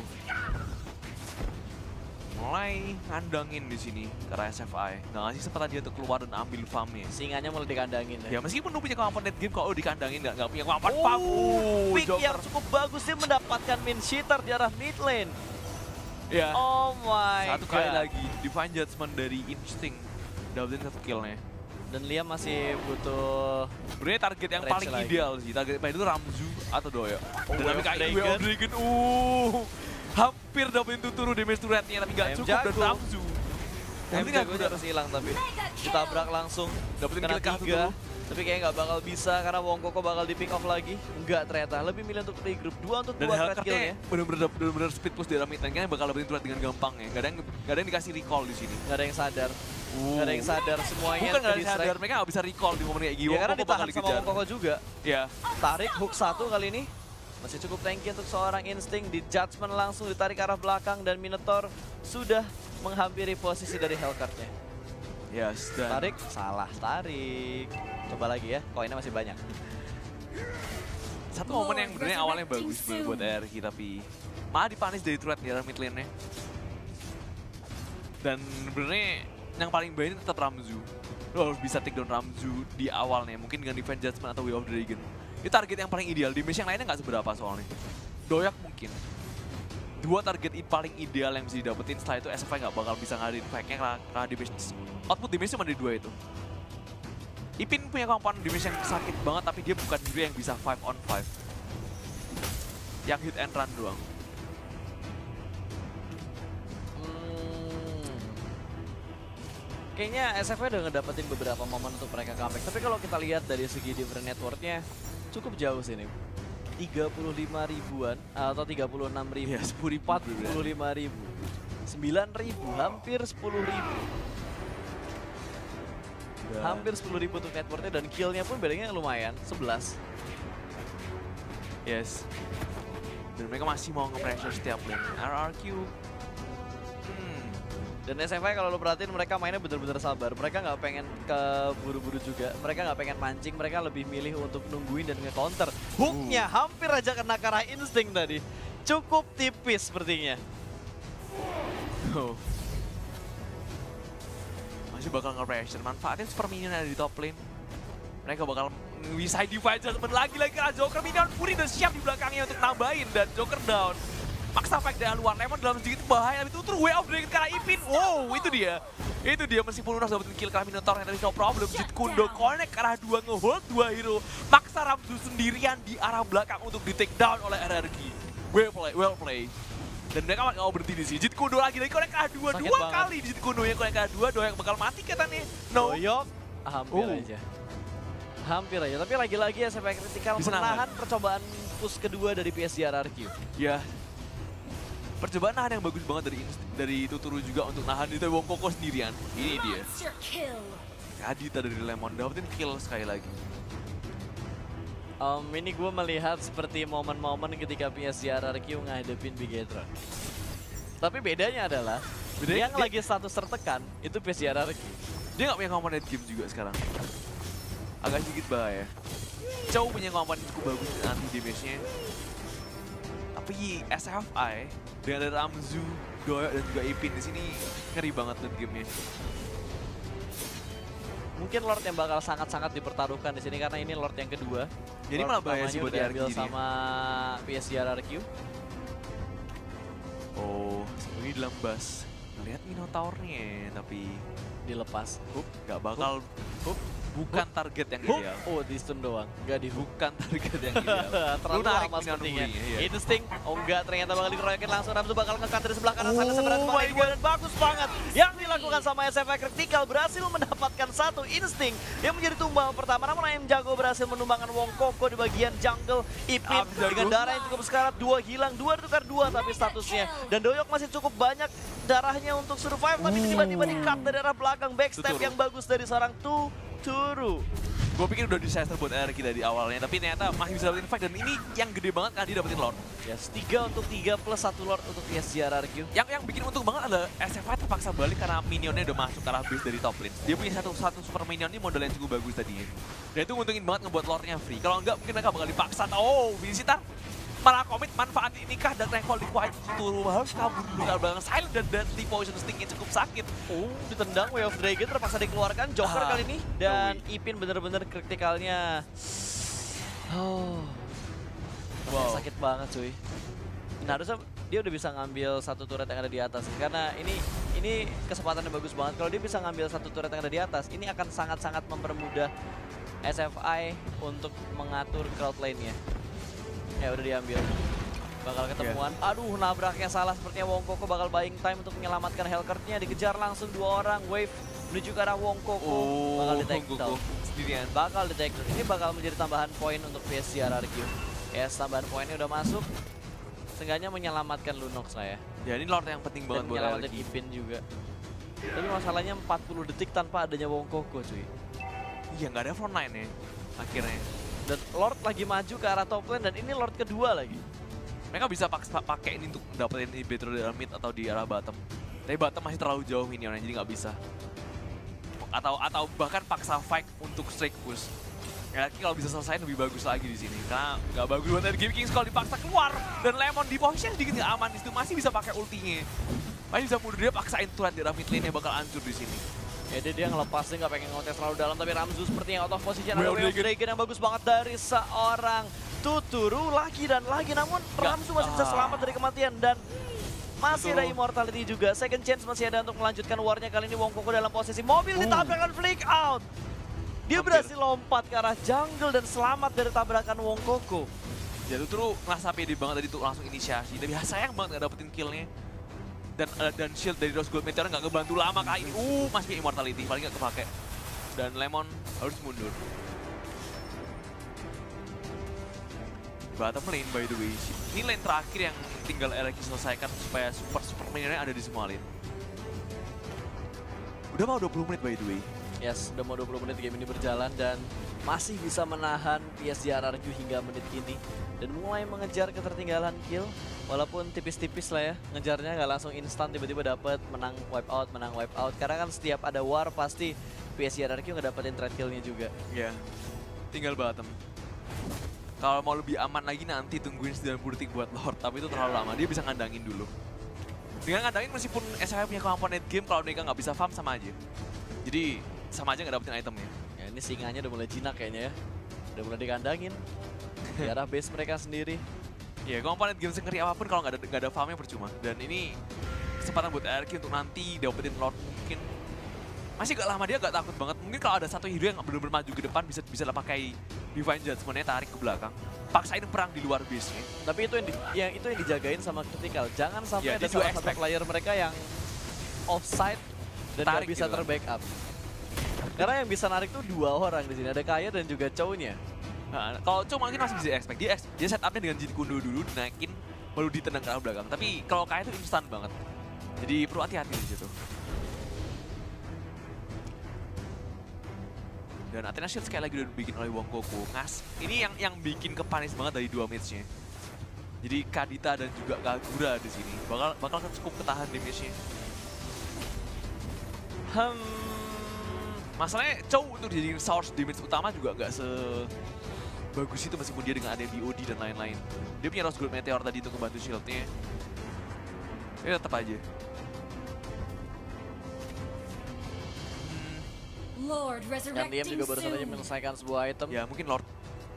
mulai ngandangin di sini karena S F I nggak ngasih kesempatan dia untuk keluar dan ambil farmnya. Singanya mulai dikandangin ya. Ya meskipun lu punya kemampuan net game, kalau lu dikandangin nggak nggak punya kemampuan farm. Oh, pick Joker. yang cukup bagus dia mendapatkan min cheater di arah mid lane. Ya. Oh my Satu god. kali lagi Divine Judgment dari Instinct dapetin satu killnya. Dan Liam masih butuh Sebenarnya target yang Range paling lagi. ideal sih, target paling itu Ramzu atau Doyo. Oh, Dan Way tapi of kayak Dragon. Way of Dragon, uh, hampir dapetin tuturu damage turretnya, tapi nggak Ayam cukup dan jago. Ramzu. Yang Tapi nggak jagonya harus hilang tapi ditabrak langsung dapetin kena kill kah tiga. Tuturu. Tapi kayaknya nggak bakal bisa karena Wong Koko bakal di pick off lagi. Enggak ternyata, lebih milih untuk regroup. Dua untuk Dan dua threat Hellcatnya killnya. bener-bener bener-bener speed push di dalam mid lane, kayaknya bakal dapetin turret dengan gampang ya. Gak ada yang, gak ada yang dikasih recall di sini. Nggak ada yang sadar. Nggak ada yang sadar semuanya. Bukan gak ada yang ke-distract. sadar, mereka gak bisa recall di momen kayak gini. Ya karena Wong Koko bakal ditahan sama dikejar. Wong Koko juga. Ya, Tarik hook satu kali ini. Masih cukup tanky untuk seorang Instinct. Di Judgment langsung ditarik ke arah belakang dan Minotaur sudah menghampiri posisi dari Hellcatnya. yes, dan Tarik, salah tarik. Coba lagi ya, koinnya masih banyak. satu momen yang sebenarnya awalnya bagus buat buat R R Q, tapi malah dipanis dari turret di dalam mid lane-nya. Dan sebenarnya yang paling baik ini tetap Ramzu. Lo harus bisa take down Ramzu di awalnya, mungkin dengan Divine Judgment atau Way of Dragon. Itu target yang paling ideal, damage yang lainnya nggak seberapa soalnya. Doyak mungkin. Dua target i- paling ideal yang bisa didapetin, setelah itu S F I nggak bakal bisa ngadain fight-nya karena, karena damage, output damage cuma dari dua itu. Ipin punya kemampuan damage yang sakit banget, tapi dia bukan hero yang bisa five on five. Yang hit and run doang. Hmm. Kayaknya S F I udah ngedapetin beberapa momen untuk mereka comeback. Tapi kalau kita lihat dari segi different network-nya cukup jauh sih nih. tiga puluh lima ribuan atau tiga puluh enam ribu, Ya, sepuluh ribu. empat puluh lima ribu, sembilan ribu, hampir sepuluh ribu. Hampir sepuluh ribu untuk net worth-nya dan kill-nya pun bedanya lumayan, sebelas. Yes. Dan mereka masih mau nge-pressure setiap lane. R R Q. Hmm. Dan S F I kalau lo perhatiin mereka mainnya bener-bener sabar. Mereka nggak pengen keburu-buru juga. Mereka nggak pengen mancing. Mereka lebih milih untuk nungguin dan nge-counter. Hooknya hampir aja kena ke arah insting tadi. Cukup tipis sepertinya. Oh. Masih bakal nge-pressure. Manfaatin super minion yang ada di top lane. Mereka bakal bisa divide judgment lagi-lagi karena Joker minion Fury udah siap di belakangnya untuk nambahin. Dan Joker down. Maksa fight dari luar, Lemon dalam sedikit bahaya. Tapi itu terus way of dragon karena Ipin. Wow, itu dia. Itu dia meskipun udah dapetin kill karena Minotaur yang tadi no problem. Jit Kundo connect ke arah dua, ngehold dua hero. Maksa Ramzu sendirian di arah belakang untuk di take down oleh R R Q. Well play, well play. Dan mereka nggak mau berhenti di sini. Jit Kundo lagi-lagi connect ke arah dua, Sakit dua banget. kali Jit Kundo yang connect ke arah dua, dua yang bakal mati katanya. No. Doyok hampir Oh. aja. Hampir aja. Tapi lagi-lagi S F I Critical Bisa menahan percobaan push kedua dari P S G R R Q. Ya. Percobaan nahan yang bagus banget dari dari Tuturu juga untuk nahan itu Wong Koko sendirian. Ini dia. Kadita dari Lemon dapetin kill sekali lagi. Um, ini gue melihat seperti momen-momen ketika P S G R R Q ngadepin Bigetron. Tapi bedanya adalah Bedanya yang dia- lagi status tertekan itu P S G R R Q. Dia nggak punya komponen game juga sekarang. Agak sedikit bahaya. Chow punya komponen cukup bagus anti damage-nya. Tapi S F I dengan ada Ramzu, Doyok dan juga Ipin di sini ngeri banget tuh gamenya. Mungkin Lord yang bakal sangat-sangat dipertaruhkan di sini karena ini Lord yang kedua. Jadi Lord malah bahaya sih pertamanya buat udah R R Q diambil ini. sama P S G R R Q. Oh, ini dalam bus. Ngeliat Minotaurnya, tapi Dilepas. Hook nggak bakal. Hook bukan target yang Hook. ideal. Oh, di stun doang. Enggak di hook. Bukan target yang ideal. Terlalu Lu narik lama Minion sepertinya. Fury-nya, iya. Insting. Oh enggak, ternyata bakal dikeroyokin langsung. Ramzu bakal nge-cut dari sebelah kanan sana Oh sebenarnya my sebagai dua dan bagus banget. Yang dilakukan sama S F I Critical berhasil mendapatkan satu insting yang menjadi tumbal pertama. Namun Ayam Jago berhasil menumbangkan Wong Koko di bagian jungle. Ipin Ayam Jago. dengan darah yang cukup sekarat, dua hilang, dua ditukar dua tapi statusnya. Dan Doyok masih cukup banyak darahnya untuk survive, tapi tiba-tiba di-cut dari arah belakang. Backstab Tuturu. yang bagus dari seorang Tuturu. Gue pikir udah disaster buat R R Q dari awalnya, tapi ternyata masih bisa dapetin fight dan ini yang gede banget kan dia dapetin Lord. Yes, tiga untuk tiga plus satu Lord untuk P S G R R Q. Yang yang bikin untung banget adalah S F I terpaksa balik karena minionnya udah masuk ke arah base dari top lane. Dia punya satu satu super minion ini modal yang cukup bagus tadinya. Dan itu nguntungin banget ngebuat Lordnya free. Kalau enggak mungkin mereka bakal dipaksa. Oh, Visitar malah komit manfaatin nikah dan recall di quiet turun harus kabur dulu ke belakang silent dan deadly poison stingnya cukup sakit. Oh, ditendang Way of Dragon terpaksa dikeluarkan Joker Ah, kali ini no dan way. Ipin bener-bener kritikalnya. Oh. Wow. Sakit banget cuy. Nah, harusnya dia udah bisa ngambil satu turret yang ada di atas karena ini ini kesempatan yang bagus banget. Kalau dia bisa ngambil satu turret yang ada di atas, ini akan sangat-sangat mempermudah S F I untuk mengatur crowd lane-nya. Ya udah diambil. Bakal ketemuan. Aduh, nabraknya salah. Sepertinya Wong Koko bakal buying time untuk menyelamatkan Hellcurt-nya. Dikejar langsung dua orang. Wave menuju ke arah Wong Koko. Oh, bakal di take Koko down. sendirian. Bakal di take down. Ini bakal menjadi tambahan poin untuk P S G R R Q. Yes, tambahan poinnya udah masuk. Seenggaknya menyelamatkan Lunox lah ya. Ya ini Lord yang penting banget Dan buat R R menyelamatkan Q. Ipin juga. Tapi masalahnya empat puluh detik tanpa adanya Wong Koko cuy. Iya nggak ada front line ya akhirnya. Dan Lord lagi maju ke arah top lane dan ini Lord kedua lagi. Mereka bisa paksa pakai ini untuk dapetin inhibitor di arah mid atau di arah bottom. Tapi bottom masih terlalu jauh minionnya jadi nggak bisa. Atau atau bahkan paksa fight untuk strike push. Ya kalau bisa selesai lebih bagus lagi di sini karena nggak bagus buat Game Kings kalau dipaksa keluar dan Lemon di posisi sedikit nggak aman di situ masih bisa pakai ultinya. Masih bisa mundur dia paksain turret di arah mid lane bakal hancur di sini. Ya dia, dia ngelepasnya nggak pengen ngontes terlalu dalam tapi Ramzu sepertinya out of position. Ada Way of Way of Dragon. Dragon yang bagus banget dari seorang Tuturu lagi dan lagi namun Ramzu masih bisa Ah. selamat dari kematian dan masih ada Tuturu. immortality juga. Second chance masih ada untuk melanjutkan warnya kali ini. Wong Koko dalam posisi mobil ditabrakkan flick out. Dia Hampir. berhasil lompat ke arah jungle dan selamat dari tabrakan Wong Koko. Ya itu tuh ngerasa pede banget tadi tuh langsung inisiasi. Tapi sayang banget nggak dapetin killnya. Dan uh, dan shield dari Rose Gold Meteor nggak ngebantu lama kali ini. Uh, masih punya immortality, paling nggak kepake. Dan Lemon harus mundur. Bottom lane by the way. Ini lane terakhir yang tinggal R R Q selesaikan supaya super super minionnya ada di semua lane. Udah mau dua puluh menit by the way. Yes, udah mau dua puluh menit game ini berjalan dan masih bisa menahan P S G R R Q hingga menit ini. Dan mulai mengejar ketertinggalan kill, walaupun tipis-tipis lah ya. Ngejarnya nggak langsung instan tiba-tiba dapet menang wipe out, menang wipe out. Karena kan setiap ada war pasti P S G R R Q ngedapetin trade killnya juga. Iya, tinggal bottom. Kalau mau lebih aman lagi nanti tungguin sembilan puluh detik buat Lord, tapi itu terlalu lama, dia bisa ngandangin dulu. Dengan ngandangin meskipun S F I punya kemampuan net game, kalau mereka nggak bisa farm sama aja. Jadi sama aja nggak dapetin itemnya. Ya, ini singanya udah mulai jinak kayaknya ya. Udah mulai dikandangin. Di arah base mereka sendiri. Ya, kemampuan net game sengeri apapun kalau nggak ada, nggak ada farmnya percuma. Dan ini kesempatan buat R R Q untuk nanti dapetin Lord mungkin. Masih gak lama, dia gak takut banget. Mungkin kalau ada satu hero yang benar-benar maju ke depan bisa bisa pakai Divine Judgment-nya tarik ke belakang. Paksain perang di luar base-nya. Tapi itu yang, di, yang itu yang dijagain sama Critical. Jangan sampai Ya, ada dia juga salah satu expect. player mereka yang offside dan Tarik gak bisa gitu. terbackup. Karena yang bisa narik tuh dua orang di sini. Ada Kaya dan juga Chow-nya. Nah, kalau Chow mungkin masih bisa expect. Dia, ex- dia setup-nya dengan Jin Kundo dulu, dinaikin, baru ditendang ke arah belakang. Tapi kalau Kaya itu instan banget. Jadi perlu hati-hati di situ. Dan Athena Shield sekali lagi udah dibikin oleh Wong Koko. Ngas, ini yang yang bikin kepanis banget dari dua match-nya. Jadi Kadita dan juga Kagura di sini bakal bakal cukup ketahan damage-nya. Hmm. Masalahnya Chow untuk jadi source damage utama juga gak se bagus itu meskipun dia dengan ada B O D dan lain-lain. Dia punya Rose Gold Meteor tadi untuk membantu shield-nya. Ya tetap aja. Lord Dan Liam juga resurrecting baru saja soon. menyelesaikan sebuah item. Ya mungkin Lord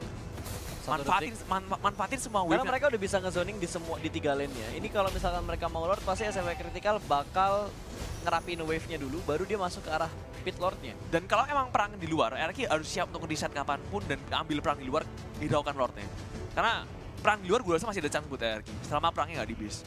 Satu manfaatin detik. man- manfaatin semua Karena wave. mereka udah bisa ngezoning di semua di tiga lane-nya. Ini kalau misalkan mereka mau Lord, pasti S F I Critical bakal ngerapin wave-nya dulu, baru dia masuk ke arah pit Lord-nya. Dan kalau emang perang di luar, R R Q harus siap untuk reset kapanpun dan ambil perang di luar, hiraukan Lord-nya. Karena perang di luar gue rasa masih ada chance buat R R Q, selama perangnya nggak di base.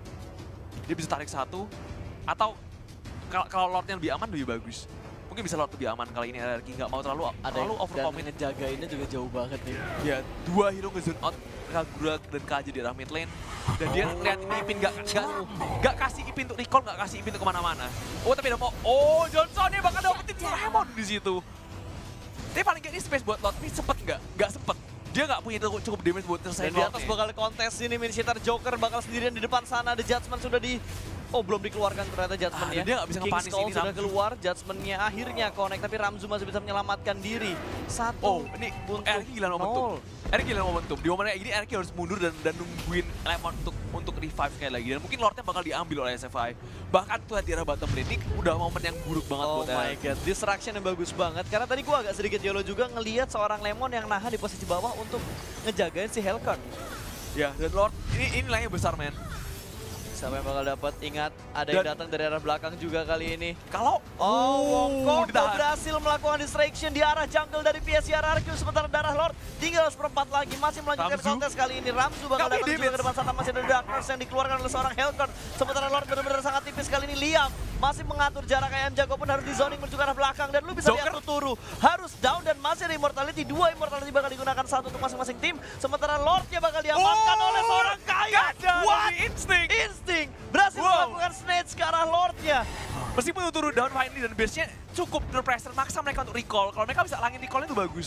Dia bisa tarik satu, atau kalau kalau Lord-nya lebih aman lebih bagus. Mungkin bisa Lord lebih aman kali ini R R Q, nggak mau terlalu Ada terlalu yang dan overcommit. ngejagainnya juga jauh banget nih. Ya, dua hero ke zone out, Kagura dan K J di arah mid lane. Dan dia ngeliat ini Ipin gak, gak, gak kasih Ipin untuk recall, gak kasih Ipin untuk kemana-mana. Oh, tapi ada mau, oh Johnson nih bakal dapetin Lemon di situ. Tapi paling gak ini space buat Lord, ini sempet gak? Gak sempet. Dia gak punya cukup damage buat Dan selesai di atas bakal kontes ini, Min Shitter Joker bakal sendirian di depan sana. The Judgment sudah di... Oh, belum dikeluarkan ternyata Judgment-nya. Ah, dia nggak bisa King's ngepanis Call ini, sudah Ramzu. keluar, Judgment-nya akhirnya connect. Tapi Ramzu masih bisa menyelamatkan diri. Satu Oh, ini untuk R R Q gila momentum. nol. R R Q gila momentum. Di momen kayak gini R R Q harus mundur dan, dan nungguin Lemon untuk untuk revive sekali lagi. Dan mungkin Lordnya bakal diambil oleh S F I. Bahkan tuh di arah bottom lane, ini udah momen yang buruk banget Oh buat my R R Q. god, distraction yang bagus banget. Karena tadi gua agak sedikit yolo juga ngelihat seorang Lemon yang nahan di posisi bawah untuk ngejagain si Hellcon. Ya, dan Lord, ini, ini nilainya besar, men. Siapa yang bakal dapat? Ingat, ada yang Dan- datang dari arah belakang juga kali ini. Kalau Oh, Wong Koko ditahan. berhasil melakukan distraction di arah jungle dari P S G R R Q. Sementara darah Lord tinggal seperempat lagi. Masih melanjutkan Ramzu. kontes kali ini. Ramzu bakal Nggak datang punya juga ke damage. depan sana. Masih ada Darkness yang dikeluarkan oleh seorang Hellcon. Sementara Lord benar-benar sangat tipis kali ini. Liam masih mengatur jarak. Ayam Jago pun harus di zoning menuju ke arah belakang. Dan lu bisa lihat Joker. Tuturu harus down dan masih ada immortality. Dua immortality bakal digunakan satu untuk masing-masing tim. Sementara Lordnya bakal diamankan Oh, oleh seorang Kaya. Gada What? dari Instinct. Instinct berhasil Wow. melakukan snatch ke arah Lordnya. Meskipun turun down finally dan base-nya cukup pressure maksa mereka untuk recall. Kalau mereka bisa langin recall-nya itu bagus.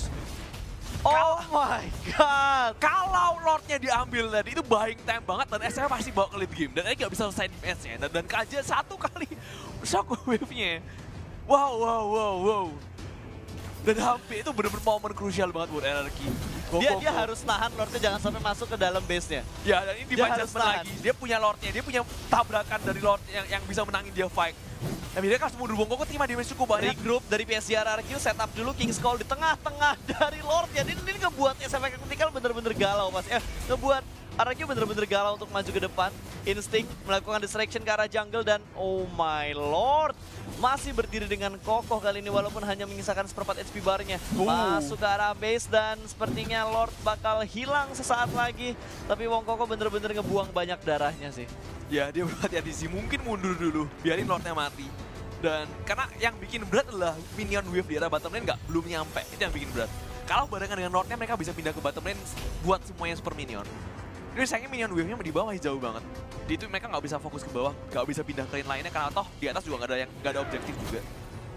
Oh my god. Kalau Lord-nya diambil tadi itu buying time banget dan S M pasti bawa ke late game. Dan dia nggak bisa selesai match-nya. Dan, dan K J satu kali shockwave-nya. Wow, wow, wow, wow. Dan hampir itu bener-bener momen krusial banget buat R R Q. Dia dia harus nahan Lordnya jangan sampai masuk ke dalam base-nya. Ya, dan ini Dia Divine harus Judgment tahan. lagi. Dia punya Lord-nya, dia punya tabrakan dari Lord yang, yang bisa menangin dia fight. Tapi dia kan mundur Wong Koko terima damage cukup banyak. Regroup dari P S G R R Q, setup dulu King's Call di tengah-tengah dari Lordnya. Ini, ini ngebuat S F I Critical bener-bener galau mas. Eh, ngebuat R R Q bener-bener galau untuk maju ke depan. Instinct melakukan distraction ke arah jungle dan oh my lord. Masih berdiri dengan kokoh kali ini walaupun hanya menyisakan seperempat H P bar-nya. Oh. Masuk ke arah base dan sepertinya Lord bakal hilang sesaat lagi. Tapi Wong Koko bener-bener ngebuang banyak darahnya sih. Ya, dia berhati-hati sih. Mungkin mundur dulu, biarin Lordnya mati. Dan karena yang bikin berat adalah minion wave di arah bottom lane nggak belum nyampe. Itu yang bikin berat. Kalau barengan dengan Lordnya mereka bisa pindah ke bottom lane buat semuanya super minion. Ini sayangnya minion wave-nya di bawah masih jauh banget. Di itu mereka nggak bisa fokus ke bawah, nggak bisa pindah ke lane lainnya karena toh di atas juga nggak ada yang nggak ada objektif juga.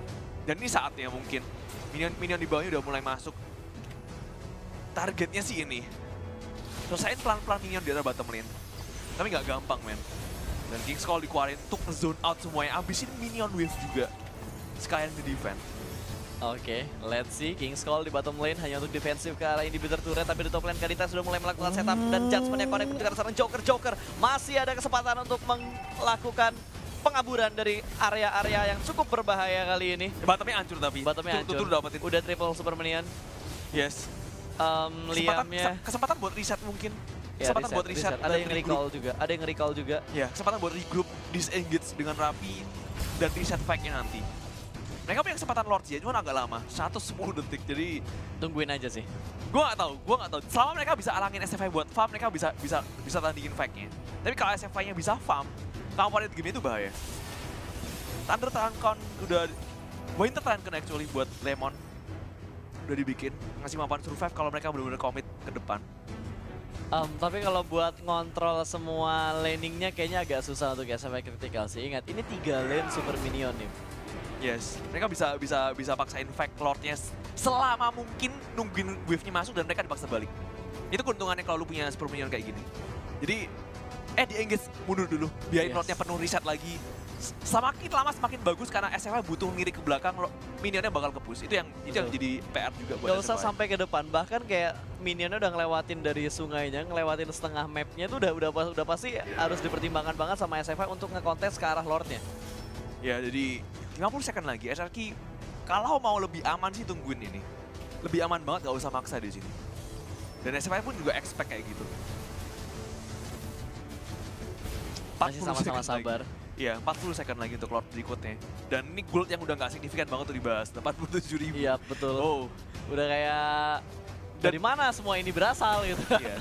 Dan ini saatnya mungkin. Minion-minion di bawahnya udah mulai masuk. Targetnya sih ini. Selesain pelan-pelan minion di arah bottom lane. Tapi nggak gampang, men. Dan King's Call dikeluarin untuk zone out semuanya. Abisin minion wave juga. Sekalian di defend. Oke, let's see. King's Call di bottom lane hanya untuk defensif ke arah inhibitor turret, tapi di top lane Kadita sudah mulai melakukan setup dan judgment yang connect dengan seorang Joker-Joker. Masih ada kesempatan untuk melakukan pengaburan dari area-area yang cukup berbahaya kali ini. Bottomnya hancur tapi. Bottomnya hancur. Tutur dapetin. Udah triple super minion. Yes. Um, Kesempatan, Liamnya. kesempatan buat reset mungkin. Ya, Kesempatan reset, buat reset. reset. Ada yang recall juga. Ada yang recall juga. Ya, kesempatan buat regroup, disengage dengan rapi, dan reset fight-nya nanti. Mereka punya kesempatan Lord ya, cuma agak lama. seratus sepuluh detik, jadi Tungguin aja sih. gue gak tahu, gue gak tahu. Selama mereka bisa alangin S F I buat farm, mereka bisa bisa bisa tandingin fight-nya. Tapi kalau S F I-nya bisa farm, favorit game itu bahaya. Thunder Trancon udah, Winter Trancon actually buat Lemon udah dibikin, ngasih mapan survive kalau mereka benar-benar commit ke depan. Um, tapi kalau buat ngontrol semua laningnya kayaknya agak susah untuk S F I critical sih. Ingat, ini tiga lane super minion nih. Yes, mereka bisa bisa bisa paksain fact Lord-nya selama mungkin nungguin wave-nya masuk dan mereka dipaksa balik. Itu keuntungannya kalau lu punya super minion kayak gini. Jadi, eh di-engage mundur dulu, biarin Yes. Lord-nya penuh reset lagi. Semakin lama semakin bagus karena S F I butuh ngirik ke belakang, minionnya bakal ke-push. Itu yang itu yang Betul. jadi P R juga buat Gak S F I. usah sampai ke depan, bahkan kayak minionnya udah ngelewatin dari sungainya, ngelewatin setengah mapnya itu udah udah pas- udah pasti harus dipertimbangkan banget sama S F I untuk ngekontes ke arah Lordnya. Ya, jadi lima puluh second lagi. S R Q kalau mau lebih aman sih tungguin ini. Lebih aman banget, gak usah maksa di sini. Dan S F I pun juga expect kayak gitu. Masih empat puluh sama-sama second sabar. lagi. Iya, empat puluh second lagi untuk Lord berikutnya. Dan ini gold yang udah gak signifikan banget tuh dibahas. delapan puluh tujuh ribu. Iya betul. Oh, Udah kayak dari mana semua ini berasal gitu. iya.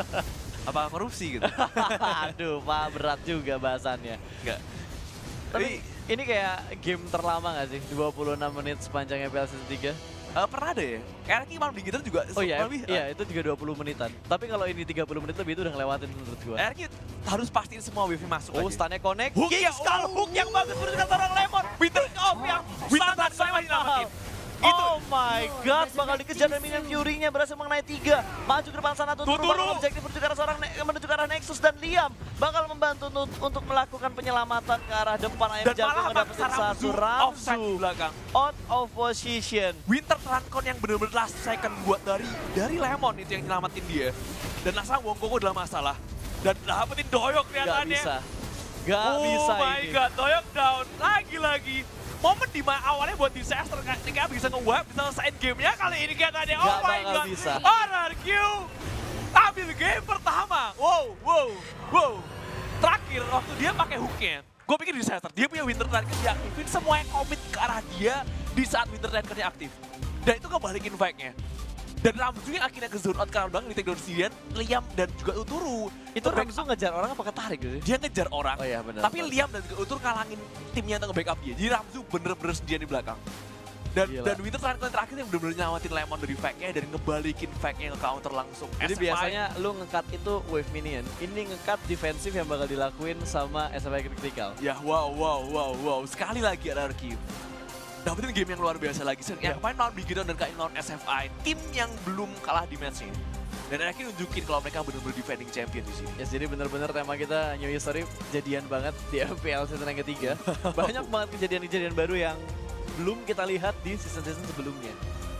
Apa korupsi gitu? Aduh, Pak, berat juga bahasannya. Enggak. Tapi ini kayak game terlama gak sih? dua puluh enam menit sepanjang E P L Season tiga. Eh, pernah ada ya? R Q malam di gitar juga Oh iya, lebih, iya itu juga dua puluh menitan. Tapi kalau ini tiga puluh menit lebih itu udah ngelewatin menurut gua. R Q harus pastiin semua wave masuk Oh, aja. stunnya connect. Hook ya, King's Call, oh. hook yang bagus menunjukkan seorang Lemon. Winter Off yang Winter sangat Trancon masih mahal. nyelamatin. Itu. Oh my god, bakal dikejar dan Minion Fury-nya berhasil mengenai tiga. Maju ke depan sana, Tuturu Tuturu. bakal objektif menuju ke arah seorang ne- menuju ke arah Nexus dan Liam bakal membantu untuk, untuk melakukan penyelamatan ke arah depan. Ayam Dan Jago malah ngedapetin maksa satu Ramzu offside di Ramzu belakang. out of position. Winter Trancon yang bener-bener last second buat dari dari Lemon itu yang nyelamatin dia. Dan langsung Wong Koko dalam masalah. Dan dapetin Doyok Gak kelihatannya. bisa. Gak oh bisa my ini. god, Doyok down. Lagi-lagi. Momen di mana awalnya buat disaster ketika bisa nge-wipe, bisa selesaiin gamenya kali ini kelihatannya. Oh Gak my bakal god. bisa. R R Q ambil game pertama. Wow, wow, wow. Terakhir waktu dia pakai hooknya, gue pikir disaster. Dia punya Winter Trancon diaktifin, semua yang komit ke arah dia di saat Winter Trancon-nya aktif. Dan itu ngebalikin fight-nya. Dan Ramzu yang akhirnya ke zone out karena belakang di take down Sidian, Liam dan juga Uturu. Itu Ramzu ngejar orang apa ketarik gitu? Dia ngejar orang, Oh iya benar. tapi Liam dan juga Uturu ngalangin timnya untuk nge-backup dia. Jadi Ramzu bener-bener sendirian di belakang. Dan Gila. dan Winter Trancon yang terakhir yang bener-bener nyamatin Lemon dari fake-nya dan ngebalikin fake-nya ke counter langsung. Jadi S F I biasanya lu nge-cut itu wave minion, ini nge-cut defensif yang bakal dilakuin sama S F I Critical. ya wow, wow, wow, wow. Sekali lagi R R Q. Dapetin game yang luar biasa lagi. Yang Ya. kemarin lawan Bigidon dan kali lawan S F I. Tim yang belum kalah di match ini. Dan R R Q nunjukin kalau mereka bener-bener defending champion di sini. Ya jadi bener-bener tema kita New History jadian banget di M P L season yang ketiga. Banyak banget kejadian-kejadian baru yang belum kita lihat di season-season sebelumnya.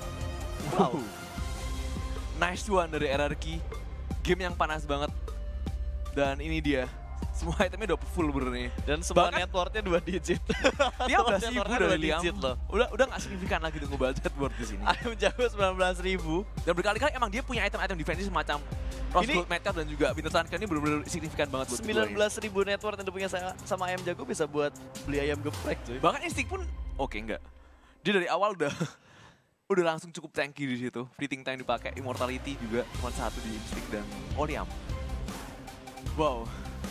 Wow. Nice one dari R R Q. Game yang panas banget. Dan ini dia. Semua itemnya udah full bener nih. Dan semua Bahkan- networknya dua digit. Dia udah ribu Networknya dari dua Liam. digit loh. Udah udah nggak signifikan lagi tuh ngebahas network di sini. Ayam jago sembilan belas ribu. Dan berkali-kali emang dia punya item-item defensif semacam Rose Ini- Gold Meteor dan juga Winter Trancon ini bener-bener signifikan banget buat sembilan belas ribu network yang dipunya sa- sama ayam jago bisa buat beli ayam geprek cuy. keduanya. Bahkan Instinct pun oke enggak. Dia dari awal udah udah langsung cukup tanky di situ. Fleeting time dipakai, Immortality juga cuma satu di Instinct dan Oliam. Wow.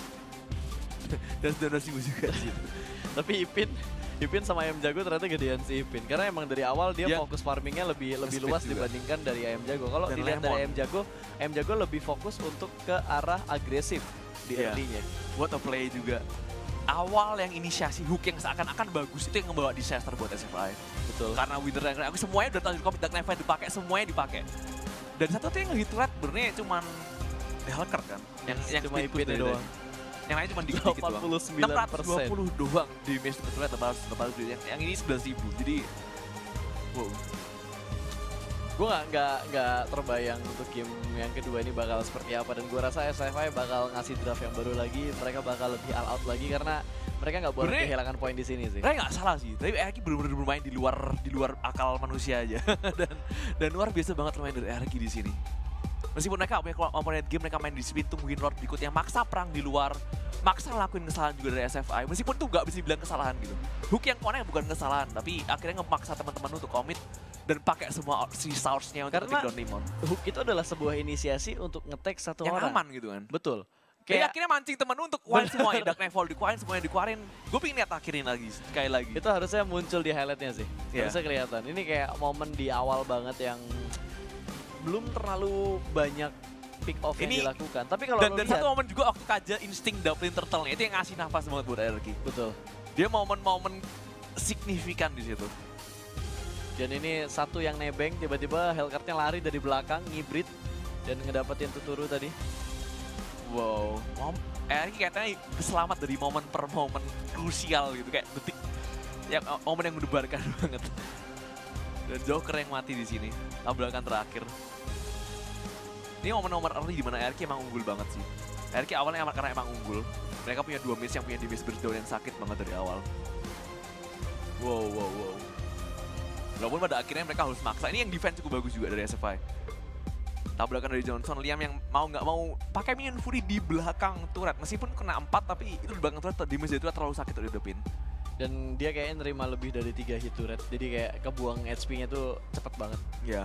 Dan sembilan belas ribu juga di situ. Tapi Ipin, Ipin sama ayam jago ternyata gedean si Ipin. Karena emang dari awal dia Dia fokus farmingnya lebih lebih speed luas juga. dibandingkan dari ayam jago. Kalau Dan dilihat Lemon. dari ayam jago, ayam jago lebih fokus untuk ke arah agresif di Iya. early-nya. What a play juga. awal yang inisiasi hook yang seakan-akan bagus itu yang membawa disaster buat S F I. Betul. Karena Winter dan aku semuanya udah tahu di komit Dark Knight dipakai, semuanya dipakai. Dan satu tuh yang nge-hit rate sebenarnya cuman Helker kan. Yang yang cuma speed I P-nya doang. Yang lain cuma dikit-dikit doang. delapan puluh sembilan enam ratus dua puluh persen. doang di match hit rate lepas lepas yang, yang ini sebelas ribu. Jadi wow. Gue nggak nggak nggak terbayang untuk game yang kedua ini bakal seperti apa, dan gue rasa S F I bakal ngasih draft yang baru lagi, mereka bakal lebih all out lagi karena mereka nggak boleh Bener, kehilangan poin di sini sih. Mereka nggak salah sih, tapi R K benar-benar bermain di luar di luar akal manusia aja dan dan luar biasa banget bermain dari R K di sini. Meskipun mereka punya komponen game, mereka main di speed, tungguin Lord berikutnya, maksa perang di luar, maksa lakuin kesalahan juga dari S F I, meskipun tuh nggak bisa dibilang kesalahan gitu. Hook yang connect bukan kesalahan, tapi akhirnya ngemaksa teman-teman untuk komit dan pakai semua resource-nya untuk Karena ngetik down Limon. Hook itu adalah sebuah inisiasi untuk nge-tag satu Yang orang. aman gitu kan. Betul. Kayak Kayak akhirnya mancing temen untuk kuain semuanya, Dark Nightfall dikuain, semuanya dikuarin. Gue pengen lihat akhirin lagi, sekali lagi. itu harusnya muncul di highlightnya sih. Iya. Harusnya kelihatan. Ini kayak momen di awal banget yang belum terlalu banyak pick off yang Ini- dilakukan. Tapi kalau Dan, lo dan lihat, satu momen juga waktu Kaja insting Dublin Turtle-nya itu yang ngasih nafas banget buat R K. betul. Dia momen-momen signifikan di situ. Dan ini satu yang nebeng, tiba-tiba Hellcard-nya lari dari belakang, ngibrit, dan ngedapetin Tuturu tadi. Wow, mom, R K katanya selamat dari momen per momen krusial gitu, kayak detik, ya momen yang mendebarkan banget. Dan Joker yang mati di sini, tabrakan terakhir. Ini momen-momen early di mana R K emang unggul banget sih. R K awalnya emang karena emang unggul, mereka punya dua miss yang punya damage breakdown yang sakit banget dari awal. Wow, wow, wow. Walaupun pada akhirnya mereka harus maksa. Ini yang defense cukup bagus juga dari S F I. Tabrakan dari Johnson, Liam yang mau nggak mau pakai minion Fury di belakang turret. Meskipun kena empat, tapi itu di belakang turret, damage dari turret terlalu sakit untuk didepin. Dan dia kayaknya nerima lebih dari tiga hit turret, jadi kayak kebuang H P-nya tuh cepet banget. Ya.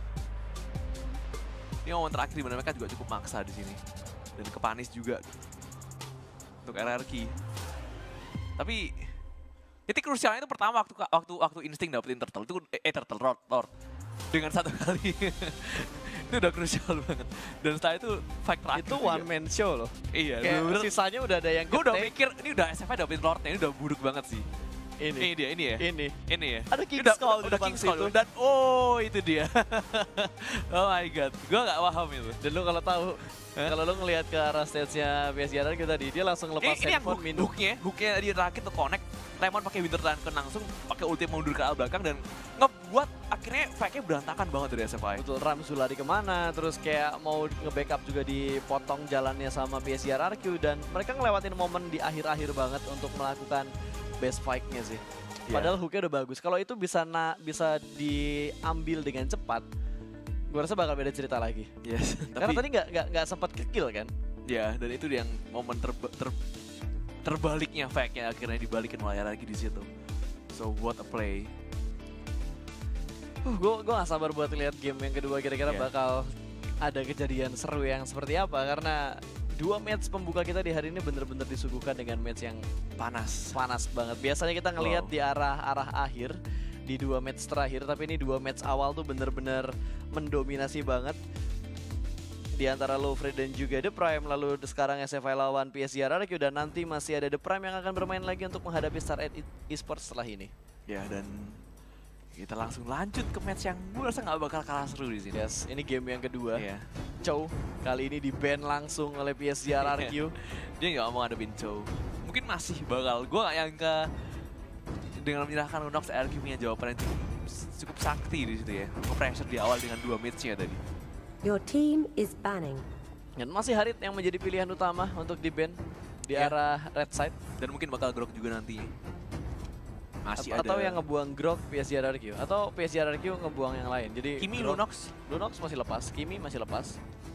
Ini momen terakhir di mana mereka juga cukup maksa di sini. Dan kepanis juga untuk R R Q. Tapi titik krusialnya itu pertama waktu waktu waktu insting dapetin turtle itu eh, eh turtle lord, lord dengan satu kali. Itu udah krusial banget. Dan setelah itu fight terakhir. Itu juga. one man show loh. Iya, Kayak bener-bener. sisanya udah ada yang Gue udah nge-take. mikir ini udah S F I dapetin lordnya, ini udah buruk banget sih. Ini, Ini dia, ini ya. ini. Ini ya. Ada King's udah, Call di udah depan King's Call. situ. Dan oh itu dia. Oh my god, gue gak paham itu. Dan lu kalau tahu, kalau lu ngelihat ke arah stage-nya P S G R R Q tadi, dia langsung lepas Ini, ini yang handphone hook, minum. hooknya, hooknya dia rakit tuh connect. Lemon pakai Winter Dragon langsung pakai ulti mundur ke arah belakang dan ngebuat akhirnya fight-nya berantakan banget dari S F I. Betul, Ramzu lari kemana, terus kayak mau nge-backup juga dipotong jalannya sama P S G R R Q, dan mereka ngelewatin momen di akhir-akhir banget untuk melakukan best fight-nya sih. Iya. Padahal hooknya udah bagus. Kalau itu bisa na bisa diambil dengan cepat, gue rasa bakal beda cerita lagi. Yes. Karena Tapi tadi nggak nggak nggak sempat ke-kill kan? ya, dan itu yang momen terba- ter, terbaliknya fight-nya akhirnya dibalikin oleh lagi di situ. So what a play. Uh, gue gue gak sabar buat lihat game yang kedua, kira-kira Iya. bakal ada kejadian seru yang seperti apa, karena dua match pembuka kita di hari ini bener-bener disuguhkan dengan match yang Panas. panas banget. Biasanya kita ngelihat Wow. di arah-arah akhir di dua match terakhir, tapi ini dua match awal tuh bener-bener mendominasi banget di antara Lofre dan juga The Prime. Lalu sekarang S F I lawan P S G R R Q, dan nanti masih ada The Prime yang akan bermain lagi untuk menghadapi StarEd Esports setelah ini. Ya, dan kita langsung lanjut ke match yang gue rasa nggak bakal kalah seru di sini. Yes, ini game yang kedua. Iya. Chow kali ini di ban langsung oleh P S G R R Q. Dia nggak mau ngadepin Chow. Mungkin masih bakal. Gue nggak nyangka dengan menyerahkan Lunox, R Q punya jawaban yang cukup, cukup sakti di situ ya. Nge-pressure di awal dengan dua match-nya tadi. Your team is banning. Dan masih Harit yang menjadi pilihan utama untuk di ban di Iya. arah red side. Dan mungkin bakal Grok juga nanti. Masih Atau ada. yang ngebuang Grok P S G R R Q, atau P S G R R Q ngebuang yang lain. Jadi Kimi, Grok- Lunox, Lunox masih lepas, Kimi masih lepas.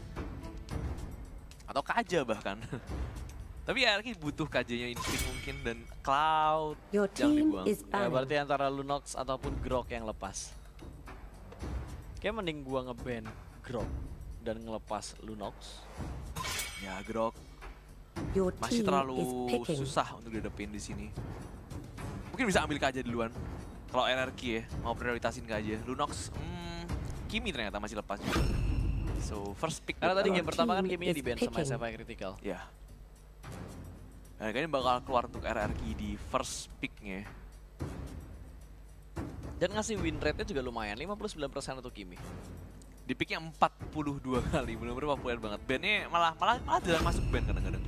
atau Kaja bahkan. Tapi ya R Q butuh K J-nya Instinct mungkin, dan Cloud Your jangan team dibuang. is Ya, banning. berarti antara Lunox ataupun Grok yang lepas. Kayak mending gua nge-ban Grok dan ngelepas Lunox. Ya Grok Your masih team terlalu is picking. susah untuk dihadapin di sini. Mungkin bisa ambil K J duluan. Kalau R R Q ya, mau prioritasin K J. Lunox, hmm, Kimi ternyata masih lepas juga. So, first pick. Karena tadi buat game Lunox. pertama kan team Kimi-nya is di ban sama picking. S F I Critical. Ya. Nah, kayaknya bakal keluar untuk R R Q di first pick-nya. Dan ngasih win rate-nya juga lumayan, lima puluh sembilan persen untuk Kimi. Di picknya empat puluh dua kali, bener-bener populer banget. Bandnya malah malah malah jarang masuk band kadang-kadang.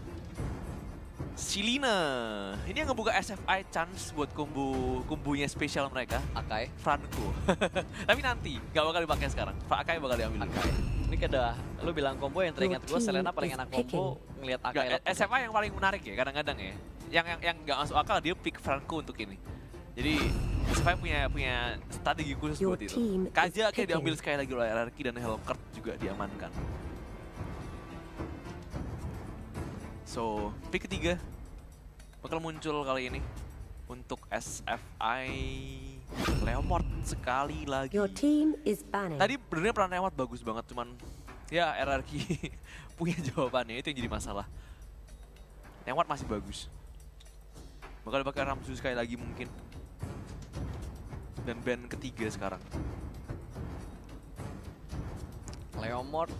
Silina, ini yang ngebuka S F I chance buat combo kombonya spesial mereka. Akai. Franco. Tapi nanti, nggak bakal dipakai sekarang. Akai bakal diambil. Akai. Ini kada, lu bilang combo yang teringat gue, Selena paling enak combo ngelihat Akai. Nggak, S F I yang paling menarik ya kadang-kadang ya. Yang yang yang nggak masuk akal dia pick Franco untuk ini. Jadi S F I punya punya strategi khusus Your buat itu. team is Kaja kayak diambil picking. sekali lagi oleh R R Q dan Hellcurt juga diamankan. So, pick ketiga bakal muncul kali ini untuk S F I Leomord sekali lagi. Your team is banning. Tadi benernya peran Leomord bagus banget, cuman ya R R Q punya jawabannya, itu yang jadi masalah. Leomord masih bagus. Bakal pakai Ramzu sekali lagi mungkin. Dan band ketiga sekarang. Leomord.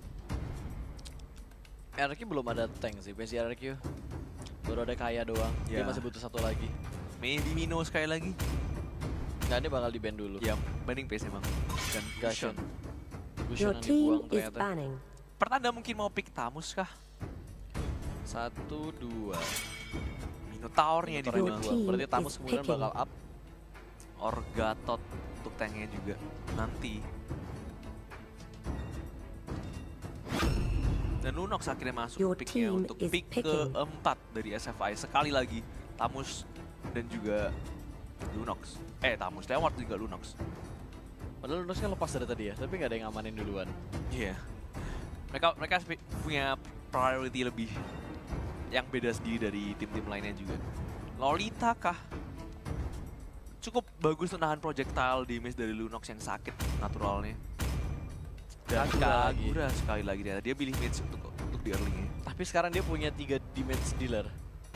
R R Q belum ada tank sih, base R R Q. Baru ada Kaya doang, dia Ya. masih butuh satu lagi. Maybe Mino sekali lagi. Nggak, dia bakal di-ban dulu. Ya, banding pace emang. Dan Gashon. Gushon. Gushon Your yang team dibuang is ternyata. banning. Pertanda mungkin mau pick Tamus kah? Satu, dua. Minotaurnya Minotaur di yang Your bawah. dibuang. team Berarti Tamus is kemudian picking. bakal up. Orgatot untuk tanknya juga nanti. Dan Lunox akhirnya masuk Your picknya team untuk is pick picking. keempat dari S F I. Sekali lagi Tamus dan juga Lunox. Eh Tamus, Leomord juga Lunox. Padahal Lunox kan lepas dari tadi ya, tapi nggak ada yang ngamanin duluan. Iya. Yeah. Mereka mereka spe- punya priority lebih yang beda sendiri dari tim-tim lainnya juga. Lolita kah? Cukup bagus untuk nahan projectile damage dari Lunox yang sakit naturalnya. Dan Kagura lagi. Kagura sekali lagi dia. Dia pilih mage untuk untuk di early-nya. Tapi sekarang dia punya tiga damage dealer.